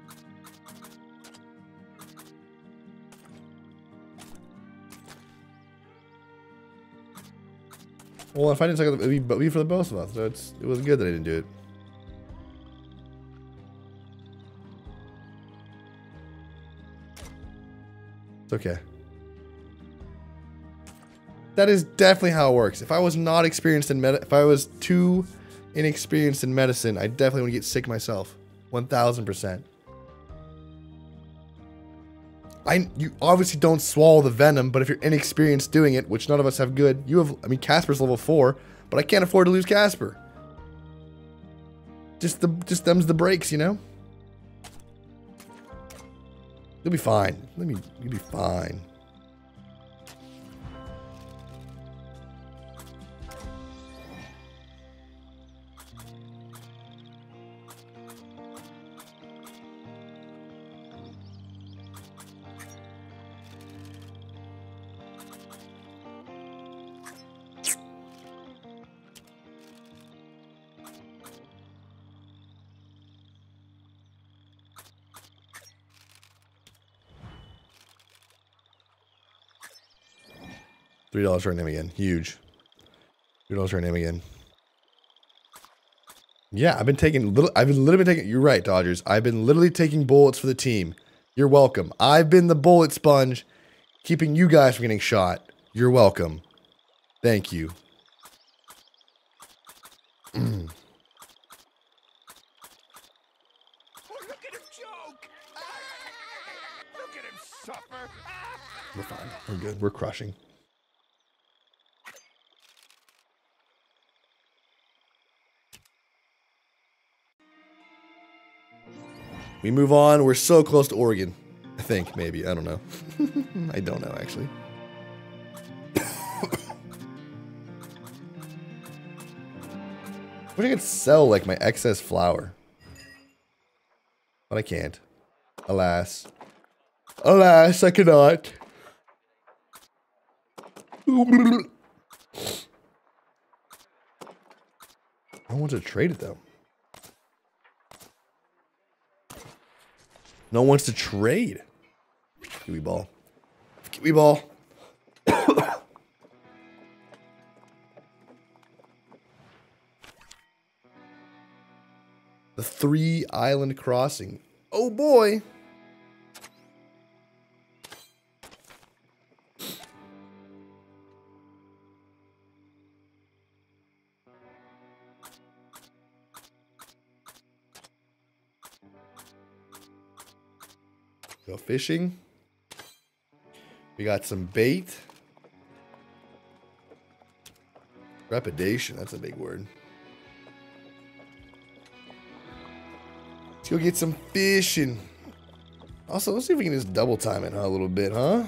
Well, if I didn't take it, it'd be for the both of us. So it's, it was good that I didn't do it. It's okay. That is definitely how it works. If I was not experienced in med, if I was too inexperienced in medicine, I definitely would get sick myself. one thousand percent. I, you obviously don't swallow the venom, but if you're inexperienced doing it, which none of us have good, you have, I mean, Casper's level four, but I can't afford to lose Casper. Just the, just them's the breaks, you know? You'll be fine. Let me, you'll be fine. Three dollars for a name again. Huge. Three dollars for a name again. Yeah, I've been taking little. I've been literally been taking. You're right, Dodgers. I've been literally taking bullets for the team. You're welcome. I've been the bullet sponge, keeping you guys from getting shot. You're welcome. Thank you. Mm. Oh, look at him choke! Ah! Look at him suffer! Ah! We're fine. We're good. We're crushing. We move on. We're so close to Oregon. I think, maybe. I don't know. I don't know, actually. I wish I could sell, like, my excess flour. But I can't. Alas. Alas, I cannot. I want to trade it, though. No one wants to trade. Kiwi ball. Kiwi ball. The three island crossing. Oh boy. Go fishing. We got some bait. Trepidation, that's a big word. Let's go get some fishing. Also, let's see if we can just double time it huh, a little bit, huh?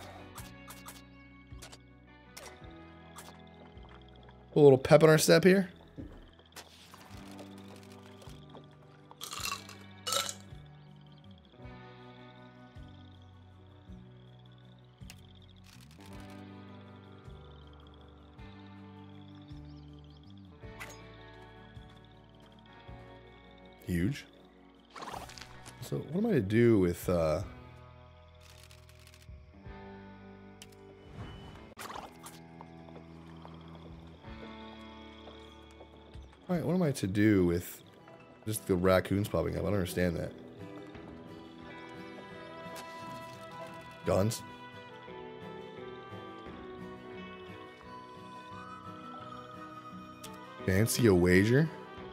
Put a little pep in our step here. Huge. So what am I to do with uh All right, what am I to do with just the raccoons popping up? I don't understand that. Guns. Fancy a wager.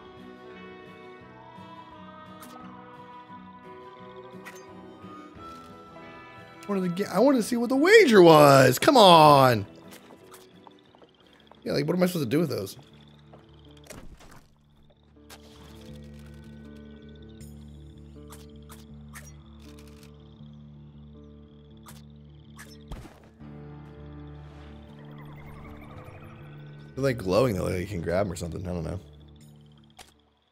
Wanted to get, I wanted to see what the wager was. Come on. Yeah, like what am I supposed to do with those? They're like glowing though, like you can grab them or something. I don't know.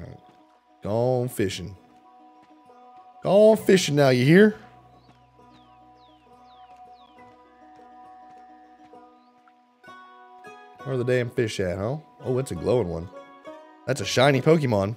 Alright. Go on fishing. Go on fishing now, you hear? Where are the damn fish at, huh? Oh, it's a glowing one. That's a shiny Pokemon.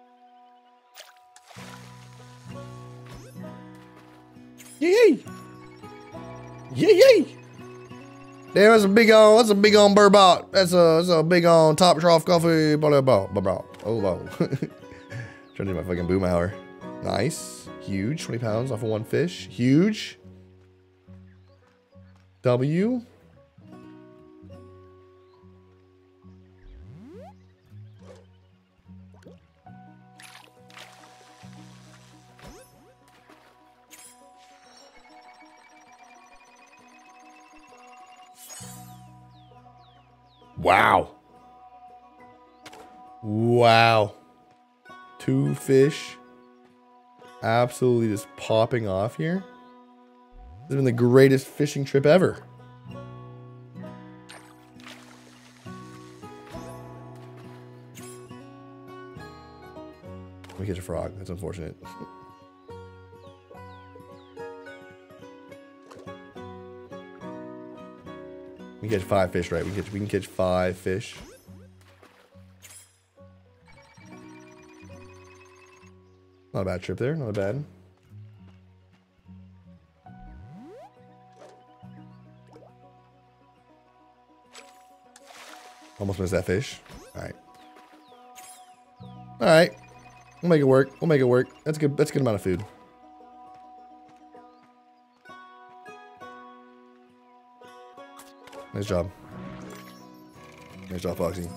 Yay! Yay! Yay! Damn, that's a big on. That's a big on burbot. That's a that's a big on top trough coffee. Blah blah blah blah blah. Oh wow! Trying to do my fucking boom hour. Nice, huge. twenty pounds off of one fish. Huge. W. Wow. Wow. Two fish. Absolutely just popping off here. This has been the greatest fishing trip ever. We catch a frog. That's unfortunate. We can catch five fish, right? We can catch, we can catch five fish. Not a bad trip there. Not a bad. Almost missed that fish. All right. All right. We'll make it work. We'll make it work. That's good. That's a good amount of food. Nice job. Nice job, Foxy.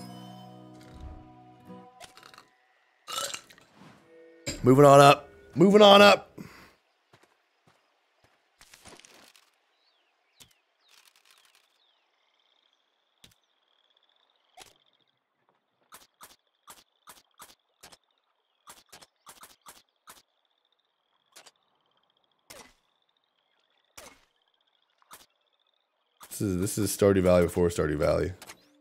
Moving on up. Moving on up. This is this is Stardew Valley before Stardew Valley.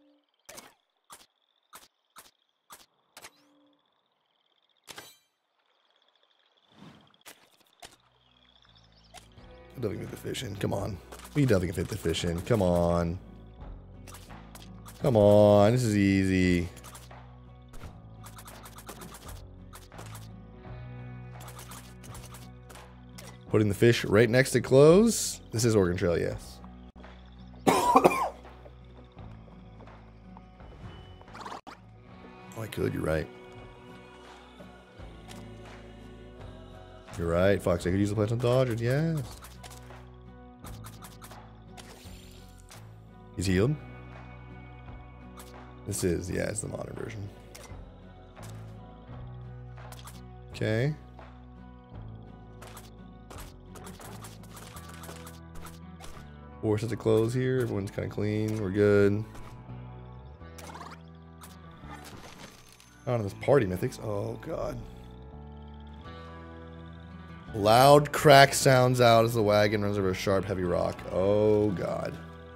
I definitely fit the fish in. Come on. We definitely can fit the fish in. Come on. Come on. This is easy. Putting the fish right next to clothes. This is Oregon Trail, yes. Oh, I could. You're right. You're right, Fox. I could use the plants on Dodger. Yes. He's healed. This is, yeah, it's the modern version. Okay. Four sets of clothes here. Everyone's kind of clean. We're good. On this party mythics. Oh god. Loud crack sounds out as the wagon runs over a sharp, heavy rock. Oh god.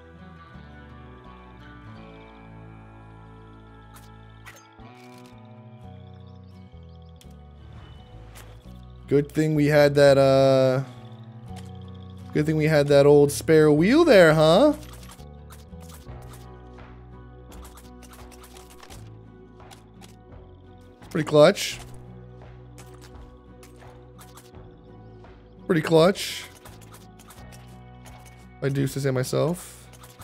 Good thing we had that, uh... Good thing we had that old spare wheel there, huh? Pretty clutch. Pretty clutch. I do to say myself.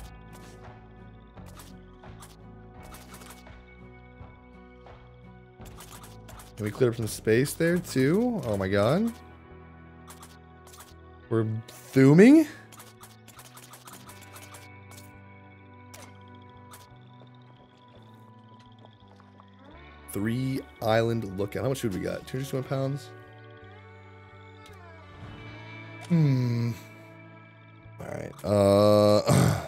Can we clear up some space there too? Oh my god. We're zooming. Three island lookout. How much food we got? two hundred twenty pounds. Hmm. All right. Uh.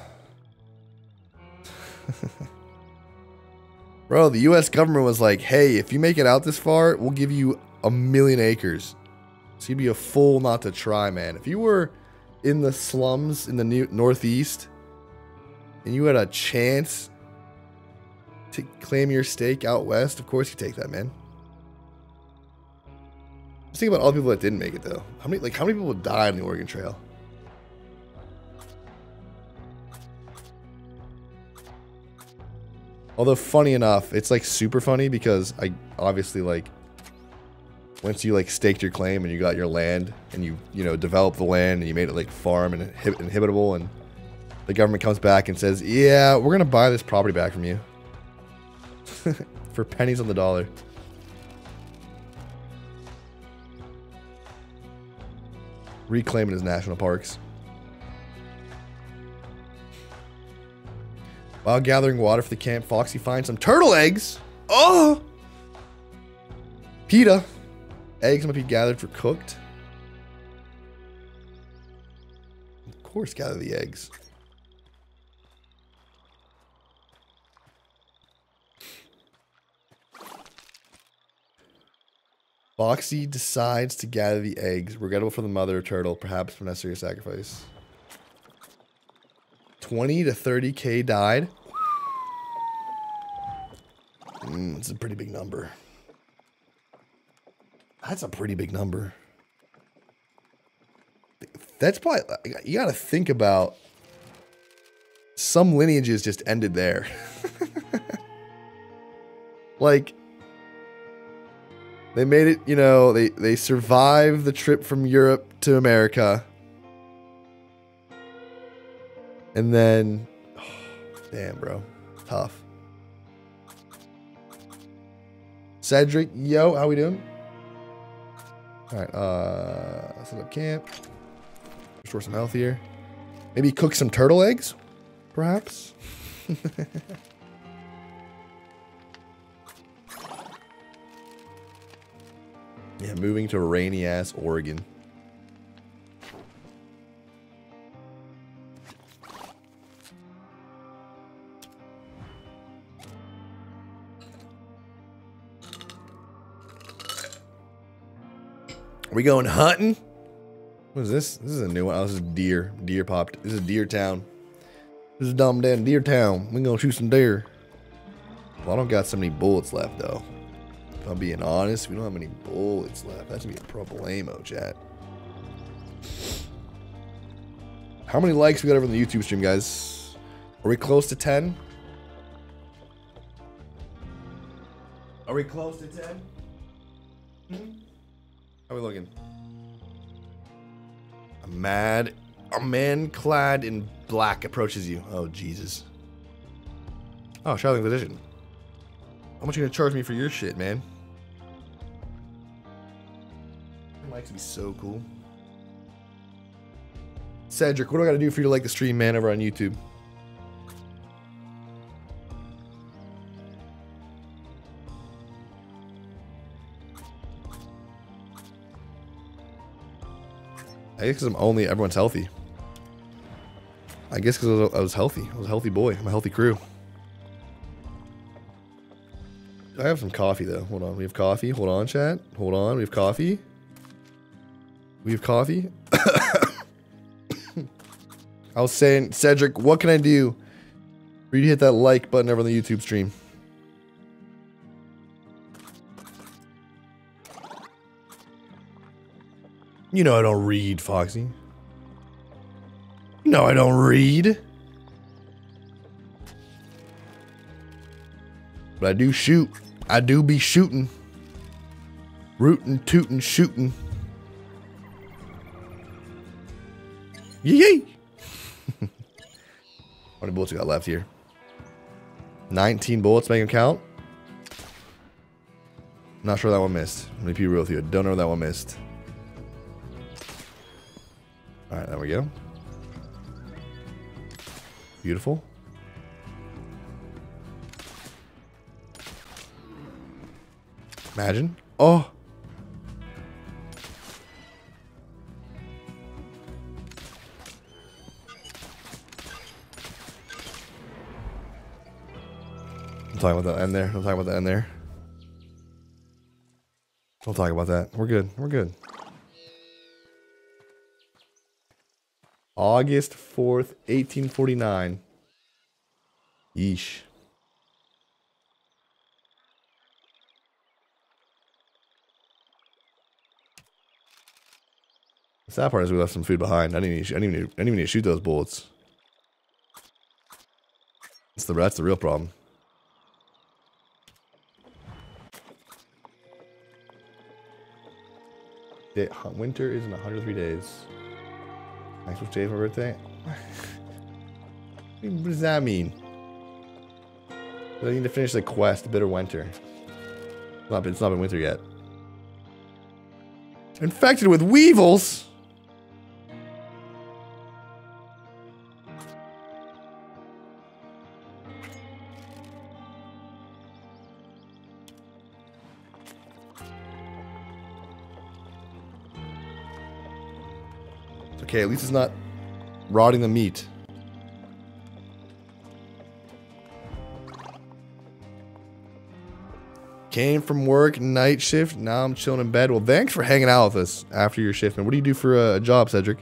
Bro, the U S government was like, hey, if you make it out this far, we'll give you a million acres. So you'd be a fool not to try, man. If you were in the slums in the new Northeast and you had a chance to claim your stake out west, of course you take that, man. Just think about all the people that didn't make it though. How many like how many people died on the Oregon Trail? Although funny enough, it's like super funny because I obviously like once you like staked your claim and you got your land and you you know developed the land and you made it like farm and inhib inhibitable and the government comes back and says, yeah, we're gonna buy this property back from you for pennies on the dollar. Reclaiming his national parks. While gathering water for the camp, Foxy finds some turtle eggs. Oh! PETA. Eggs might be gathered for cooked. Of course, gather the eggs. Foxy decides to gather the eggs, regrettable for the mother turtle, perhaps for necessary sacrifice. twenty to thirty K died. Mm, it's a pretty big number. That's a pretty big number. That's probably, you gotta think about, some lineages just ended there. Like, they made it, you know, they, they survived the trip from Europe to America. And then, oh, damn, bro. Tough. Cedric, yo, how we doing? All right, uh, set up camp. Restore some health here. Maybe cook some turtle eggs, perhaps? Yeah, moving to rainy-ass Oregon. Are we going hunting? What is this? This is a new one. Oh, this is deer. Deer popped. This is Deer Town. This is dumb down Deer Town. We're gonna shoot some deer. Well, I don't got so many bullets left, though. If I'm being honest, we don't have many bullets left. That's gonna be a problemo, chat. How many likes we got over on the YouTube stream, guys? Are we close to ten? Are we close to ten? Hmm? How are we looking? A mad, a man clad in black approaches you. Oh, Jesus. Oh, Shouting Inquisition. How much are you gonna charge me for your shit, man? Your mics would be so cool. Cedric, what do I gotta do for you to like the stream, man, over on YouTube? I guess because I'm only, everyone's healthy. I guess because I was healthy. I was a healthy boy. I'm a healthy crew. I have some coffee, though. Hold on. We have coffee. Hold on, chat. Hold on. We have coffee. We have coffee. I was saying, Cedric, what can I do for you to hit that like button over on the YouTube stream? You know I don't read, Foxy. You know I don't read. But I do shoot. I do be shooting. Rootin', tootin', shooting. Yee! How many bullets we got left here? nineteen bullets, make them count. Not sure that one missed. Let me be real with you. Don't know that one missed. Alright, there we go. Beautiful. Imagine. Oh! I'm talking about that end there. I'm talking about that end there. Don't talk about that. We're good. We're good. August fourth, eighteen forty-nine. Yeesh. The sad part is we left some food behind. I didn't even, I didn't even, I didn't even need to shoot those bullets. That's the, that's the real problem. Day, winter is in one hundred three days. Next was day of my birthday. What does that mean? I need to finish the quest, Bitter Winter. It's not been, it's not been winter yet. Infected with weevils? It's okay, at least it's not rotting the meat. Came from work, night shift. Now I'm chilling in bed. Well, thanks for hanging out with us after your shift, man. What do you do for a, a job, Cedric?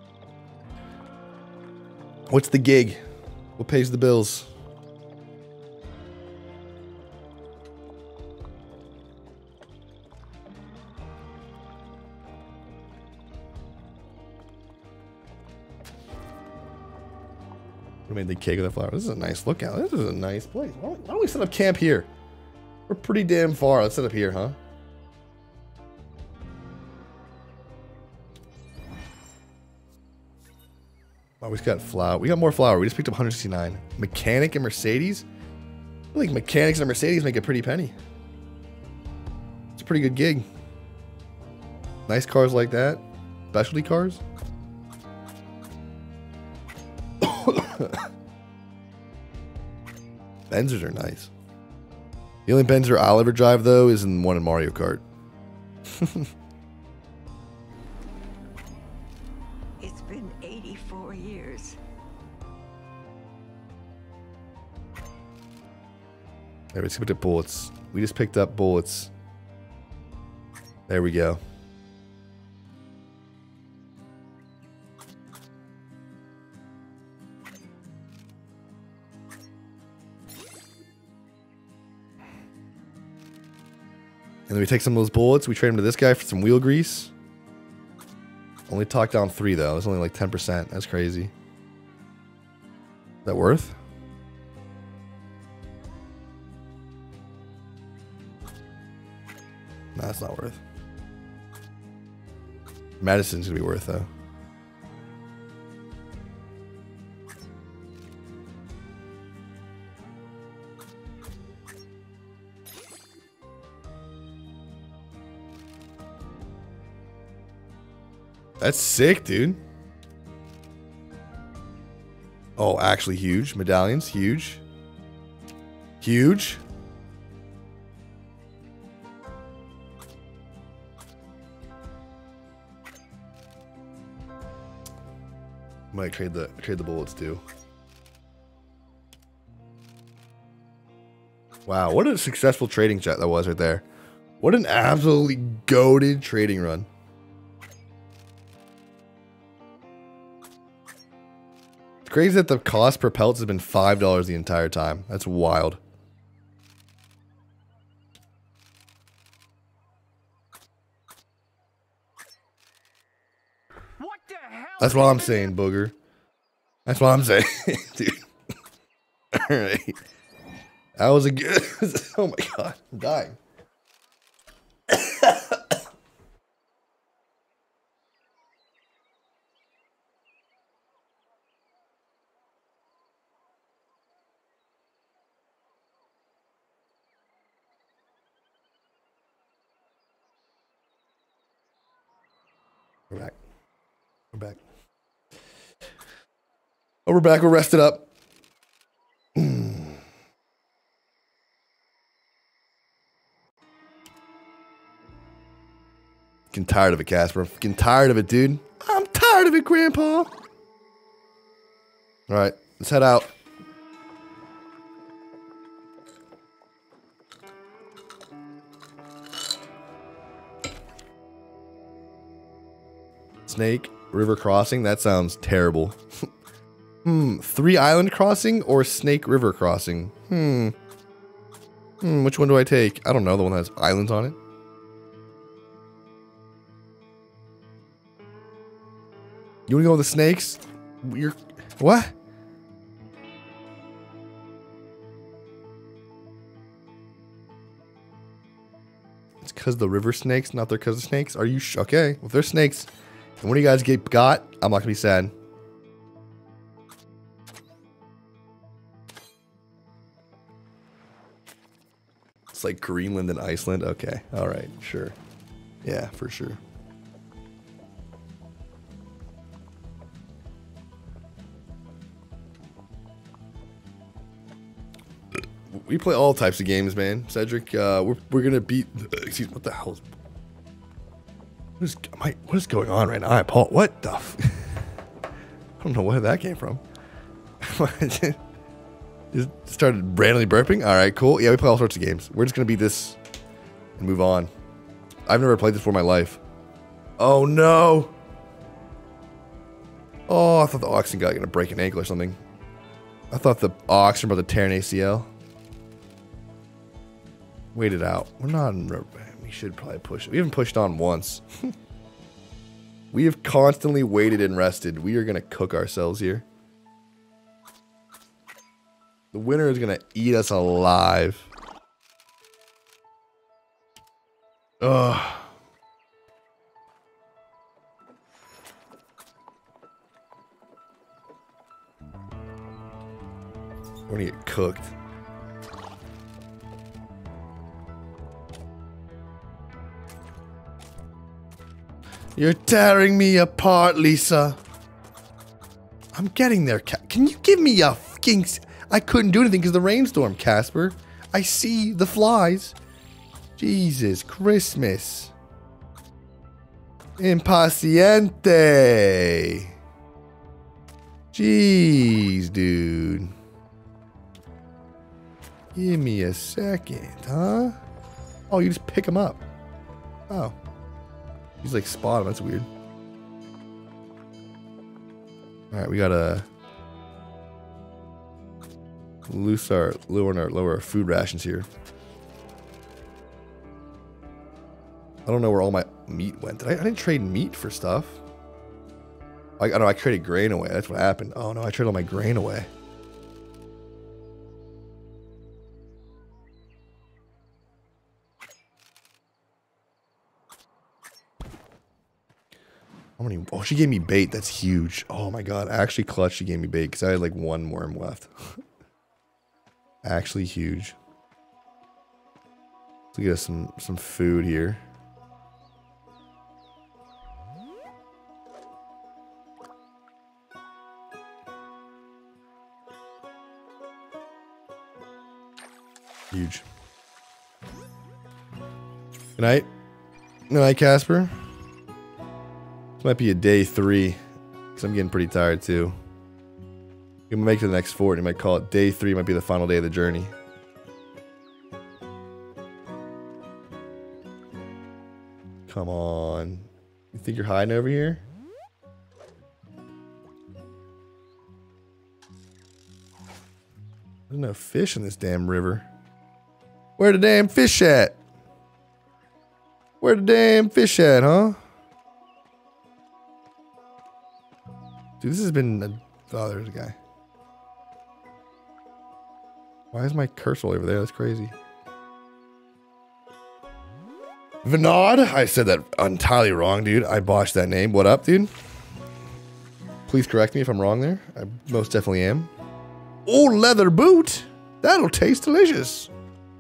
What's the gig? What pays the bills? We made the cake with the flower. This is a nice lookout. This is a nice place. Why don't, why don't we set up camp here? We're pretty damn far. Let's set up here, huh? Oh, we just got flour. We got more flour. We just picked up one hundred sixty-nine. Mechanic and Mercedes? I think mechanics and Mercedes make a pretty penny. It's a pretty good gig. Nice cars like that. Specialty cars. Benzers are nice. The only Benzer I'll ever drive, though, is in one in Mario Kart. It's been eighty-four years. There, we just picked up bullets. We just picked up bullets. There we go. And then we take some of those bullets, we trade them to this guy for some wheel grease. Only talked down three though, it's only like ten percent, that's crazy. Is that worth? No, that's not worth. Medicine's gonna be worth though. That's sick, dude. Oh, actually huge. Medallions, huge. Huge. Might trade the trade the bullets too. Wow, what a successful trading chat that was right there. What an absolutely goated trading run. It's crazy that the cost per pelts has been five dollars the entire time. That's wild. What the hell? That's what I'm saying, Booger. That's what I'm saying, dude. Alright. That was a good... Oh my god, I'm dying. We're back. We're back. Oh, we're back. We're rested up. Mm. Getting tired of it, Casper. I'm getting tired of it, dude. I'm tired of it, Grandpa. All right, let's head out. Snake River Crossing? That sounds terrible. hmm. Three Island Crossing or Snake River Crossing? Hmm. Hmm. Which one do I take? I don't know. The one that has islands on it. You want to go with the snakes? You're what? It's because the river snakes, not they're because of snakes. Are you sh okay? Well, if they're snakes, and when you guys get got, I'm not gonna be sad. It's like Greenland and Iceland. Okay, all right, sure, yeah, for sure. We play all types of games, man. Cedric, uh, we're we're gonna beat. Excuse me. What the hell is? What is? Am I, what is going on right now? I Paul. What the? F I don't know where that came from. Just started randomly burping. All right, cool. Yeah, we play all sorts of games. We're just gonna beat this and move on. I've never played this before in my life. Oh no. Oh, I thought the oxen guy gonna break an ankle or something. I thought the oxen about to tear an A C L. Wait it out. We're not in, we should probably push it. We haven't pushed on once. We have constantly waited and rested. We are going to cook ourselves here. The winner is going to eat us alive. Ugh. We're going to get cooked. You're tearing me apart, Lisa. I'm getting there. Can you give me a fucking... I couldn't do anything because of the rainstorm, Casper. I see the flies. Jesus Christmas. Impaciente. Jeez, dude. Give me a second, huh? Oh, you just pick him up. Oh. He's like spot him. That's weird. Alright, we gotta loose our lower our lower our food rations here. I don't know where all my meat went. Did I, I didn't trade meat for stuff. I, I don't know, I traded grain away. That's what happened. Oh no, I traded all my grain away. How many? Oh, she gave me bait. That's huge. Oh my god. Actually clutch she gave me bait because I had like one worm left. Actually huge. Let's get us some, some food here. Huge. Good night. Good night, Casper. This might be a day three, because I'm getting pretty tired too. You can make it to the next fort, and you might call it day three, might be the final day of the journey. Come on. You think you're hiding over here? There's no fish in this damn river. Where the damn fish at? Where the damn fish at, huh? Dude, this has been a... Oh, there's a guy. Why is my cursor over there? That's crazy. Vinod? I said that entirely wrong, dude. I botched that name. What up, dude? Please correct me if I'm wrong there. I most definitely am. Oh, leather boot. That'll taste delicious.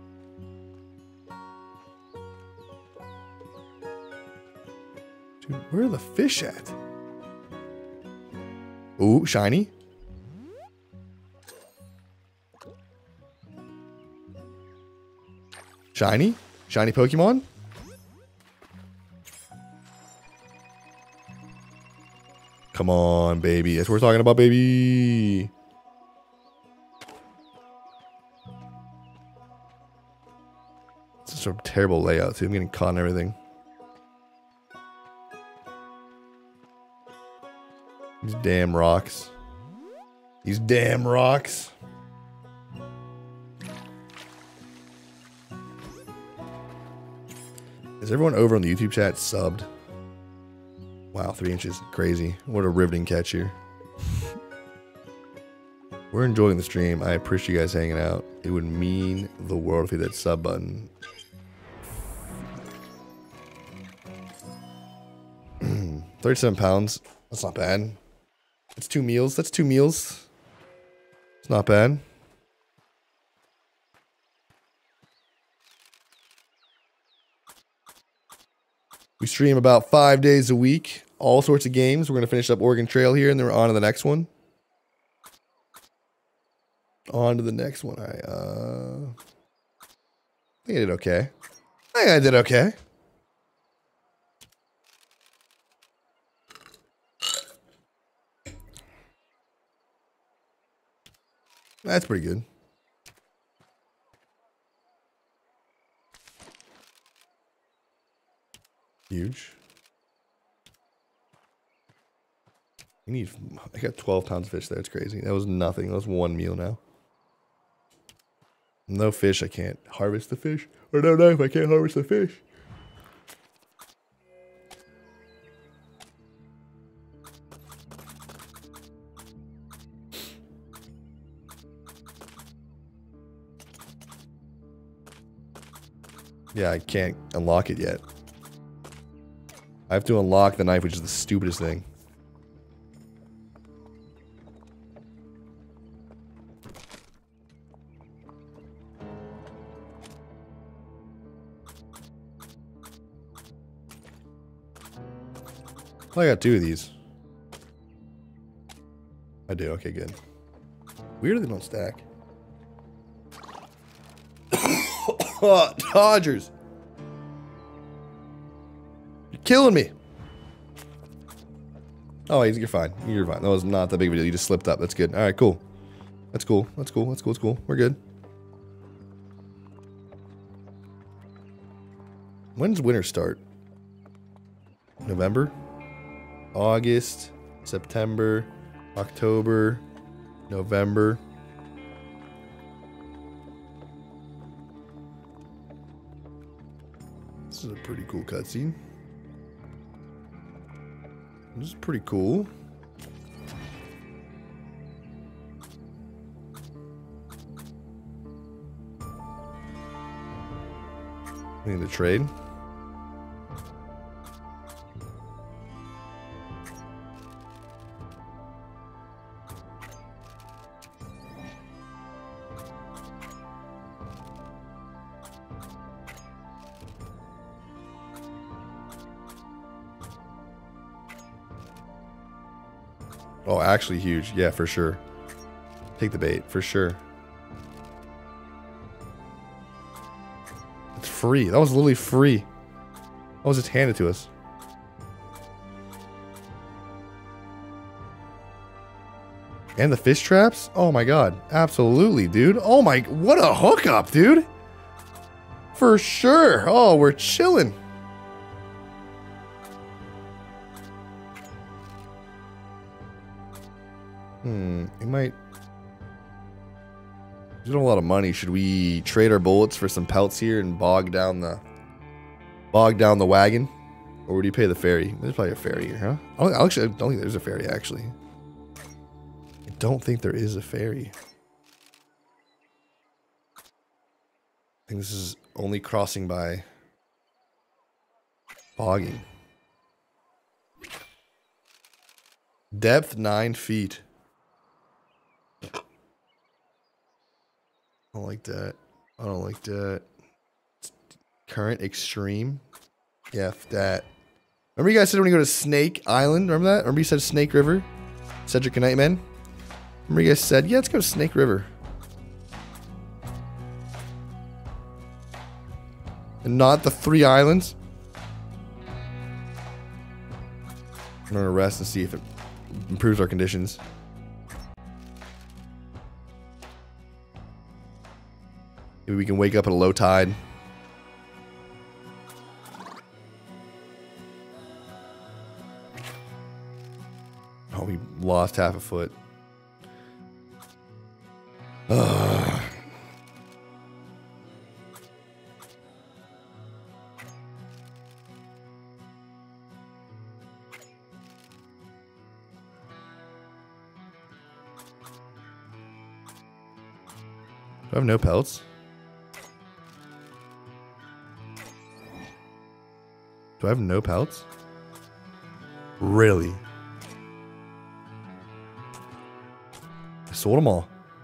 Dude, where are the fish at? Ooh, shiny. Shiny? Shiny Pokemon? Come on, baby. That's what we're talking about, baby. It's a sort of terrible layout, too. I'm getting caught in everything. These damn rocks. These damn rocks. Is everyone over on the YouTube chat subbed? Wow, three inches. Crazy. What a riveting catch here. We're enjoying the stream. I appreciate you guys hanging out. It would mean the world if you hit that sub button. thirty-seven pounds. That's not bad. That's two meals. That's two meals. It's not bad. We stream about five days a week. All sorts of games. We're going to finish up Oregon Trail here, and then we're on to the next one. On to the next one. I, uh... I think I did okay. I think I did okay. That's pretty good. Huge. You need... I got twelve pounds of fish there. It's crazy. That was nothing. That was one meal now. No fish. I can't harvest the fish. Or no knife. I can't harvest the fish. Yeah, I can't unlock it yet. I have to unlock the knife, which is the stupidest thing. I got two of these. I do. Okay, good. Weird they don't stack. Oh, Dodgers. You're killing me. Oh, you're fine. You're fine. That was not that big of a deal. You just slipped up. That's good. All right, cool. That's cool. That's cool. That's cool. That's cool. We're good. When does winter start? November? August, September, October, November. This is a pretty cool cutscene. This is pretty cool. We need to trade. Oh, actually huge. Yeah, for sure. Take the bait, for sure. It's free. That was literally free. That was just handed to us. And the fish traps? Oh my god. Absolutely, dude. Oh my... What a hookup, dude. For sure. Oh, we're chilling. Hmm, we might... We don't have a lot of money. Should we trade our bullets for some pelts here and bog down the... Bog down the wagon? Or would you pay the ferry? There's probably a ferry here, huh? I don't, actually, I don't think there's a ferry, actually. I don't think there is a ferry. I think this is only crossing by... Bogging. Depth, nine feet. I don't like that. I don't like that. Current extreme. Yeah, that. Remember you guys said when you go to Snake Island? Remember that? Remember you said Snake River? Cedric and Nightman? Remember you guys said, yeah, let's go to Snake River. And not the three islands? I'm gonna rest and see if it improves our conditions. Maybe we can wake up at a low tide. Oh, we lost half a foot. Ugh. I have no pelts? Do I have no pelts? Really? I sold them all.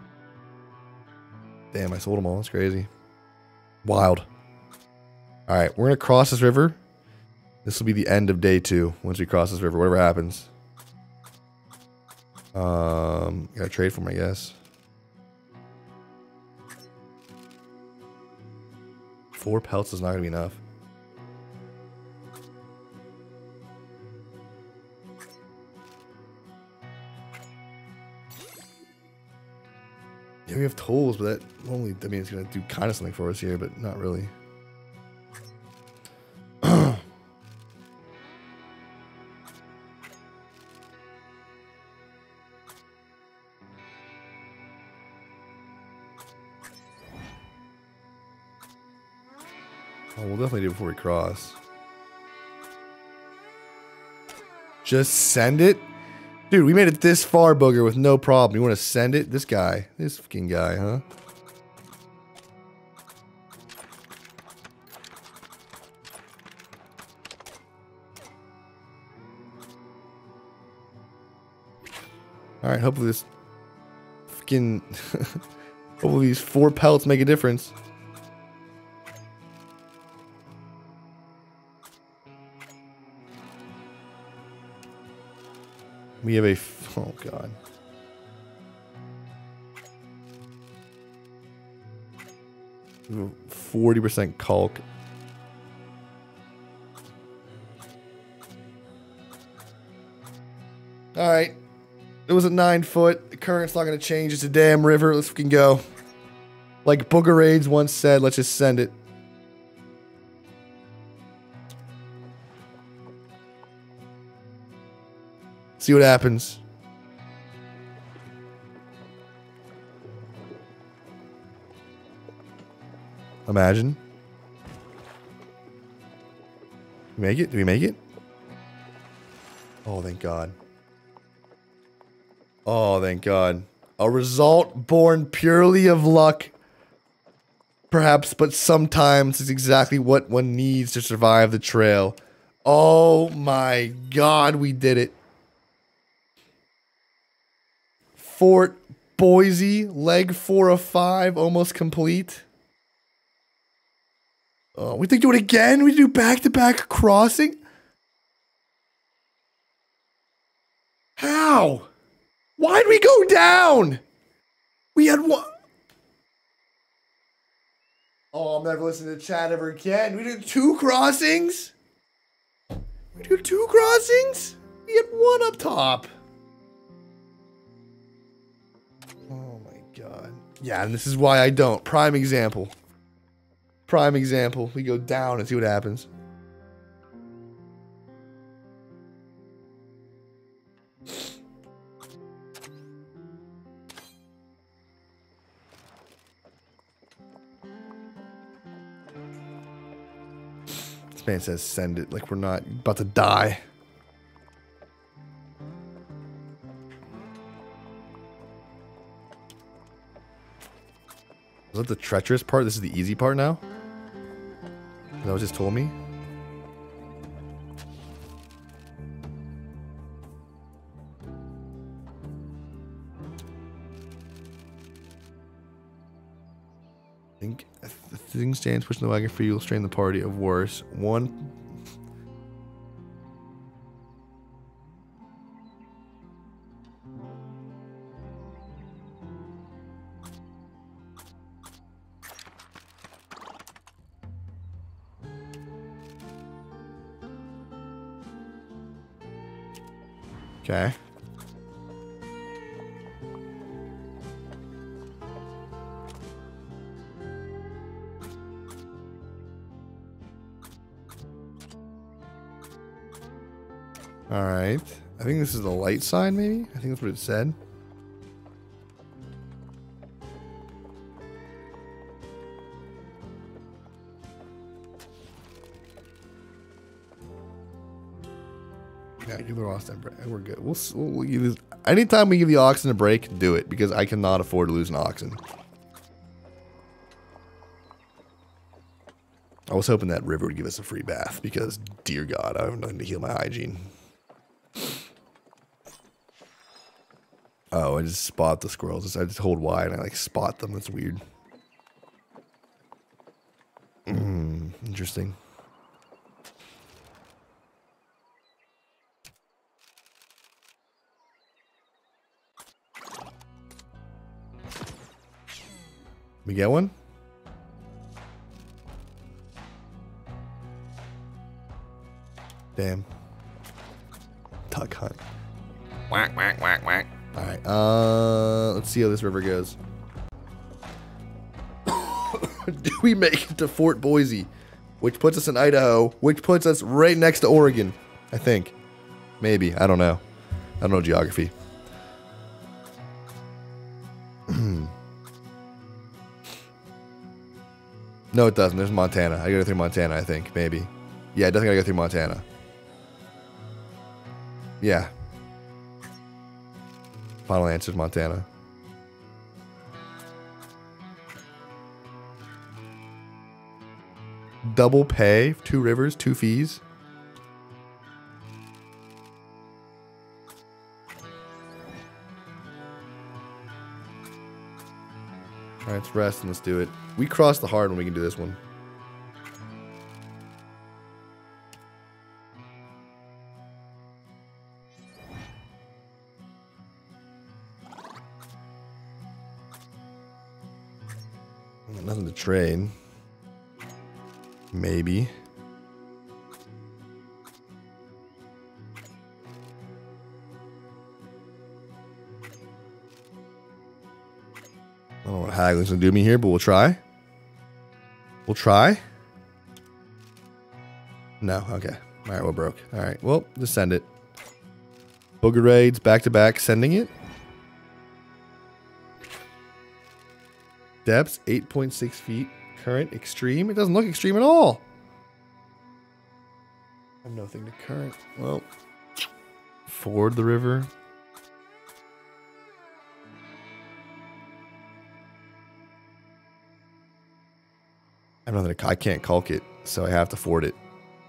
Damn, I sold them all. That's crazy. Wild. Alright, we're going to cross this river. This will be the end of day two. Once we cross this river, whatever happens. Um, gotta trade for them, I guess. Four pelts is not going to be enough. Yeah, we have tools, but that only, I mean, it's going to do kind of something for us here, but not really. Oh, we'll definitely do it before we cross. Just send it? Dude, we made it this far, Booger, with no problem. You want to send it? This guy. This fucking guy, huh? Alright, hopefully this fucking... hopefully these four pelts make a difference. We have a, oh god. forty percent caulk. Alright. It was a nine foot. The current's not going to change. It's a damn river. Let's fucking go. Like Booger Raids once said, let's just send it. See what happens. Imagine. We make it? Do we make it? Oh, thank God. Oh, thank God. A result born purely of luck. Perhaps, but sometimes it's exactly what one needs to survive the trail. Oh my God, we did it. Fort Boise, leg four of five, almost complete. Oh, we think do it again? We do back-to-back crossing? How? Why'd we go down? We had one. Oh, I'm never listening to chat ever again. We did two crossings? We did two crossings? We had one up top. Oh my God. Yeah, and this is why I don't. Prime example. Prime example. We go down and see what happens. This man says send it like we're not about to die. Was that the treacherous part? This is the easy part now? That was just told me? I think the thing stands pushing the wagon for you will strain the party of worse. One. Okay. All right. I think this is the light side, maybe? I think that's what it said. Yeah, give the oxen a break. We're good. We'll, we'll give this, anytime we give the oxen a break, do it because I cannot afford to lose an oxen. I was hoping that river would give us a free bath because, dear God, I have nothing to heal my hygiene. Oh, I just spot the squirrels. I just hold Y and I like spot them. That's weird. Mm, interesting. We get one? Damn. Duck hunt. Whack, whack, whack, whack. Alright, uh, let's see how this river goes. Do we make it to Fort Boise? Which puts us in Idaho, which puts us right next to Oregon, I think. Maybe, I don't know. I don't know geography. No, it doesn't. There's Montana. I gotta go through Montana, I think. Maybe. Yeah, it doesn't gotta go through Montana. Yeah. Final answer is Montana. Double pay, two rivers, two fees. All right, let's rest and let's do it. We cross the hard when we can do this one. Nothing to trade. Maybe. I don't know what haggling's gonna do me here, but we'll try. We'll try. No, okay. All right, we're broke. All right, well, just send it. Booger raids, back to back, sending it. Depths, eight point six feet. Current, extreme. It doesn't look extreme at all. I have nothing to current. Well, ford the river. I have nothing to, I can't caulk it, so I have to ford it.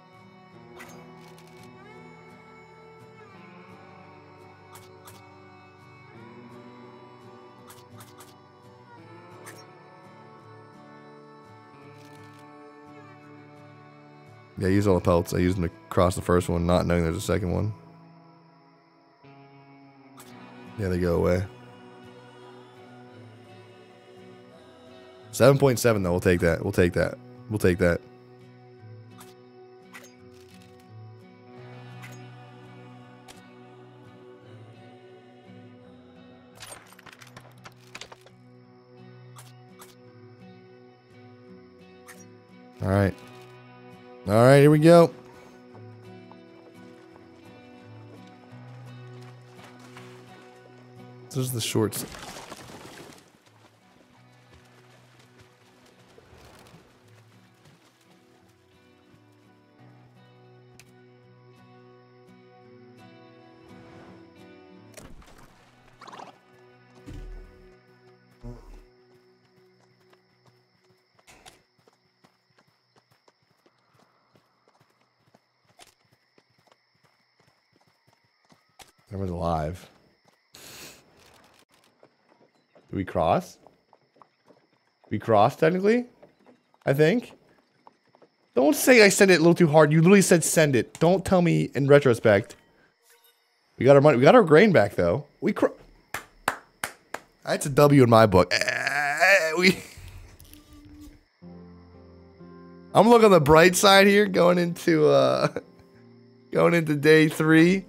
Yeah, I used all the pelts. I used them to cross the first one, not knowing there's a second one. Yeah, they go away. seven point seven though, we'll take that. We'll take that. We'll take that. All right. All right, here we go. This is the shorts. Everyone's alive. Do we cross? We cross technically? I think. Don't say I sent it a little too hard. You literally said send it. Don't tell me in retrospect. We got our money. We got our grain back though. We cro That's a W in my book. Uh, we. I'm gonna look on the bright side here, going into uh, going into day three.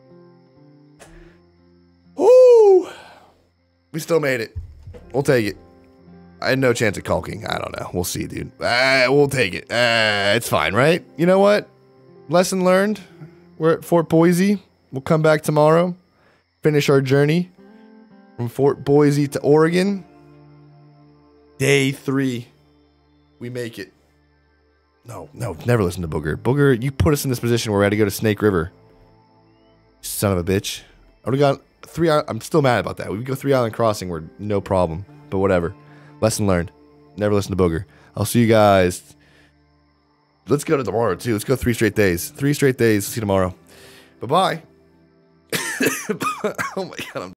Woo! We still made it. We'll take it. I had no chance of caulking. I don't know. We'll see, dude. Uh, we'll take it. Uh, it's fine, right? You know what? Lesson learned. We're at Fort Boise. We'll come back tomorrow. Finish our journey from Fort Boise to Oregon. Day three. We make it. No, no, never listen to Booger. Booger, you put us in this position where we had to go to Snake River. Son of a bitch. I would have got three. I'm still mad about that. We could go three island crossing. We're no problem. But whatever. Lesson learned. Never listen to Booger. I'll see you guys let's go to tomorrow too. Let's go three straight days. Three straight days. See you tomorrow. Bye bye. Oh my god. I'm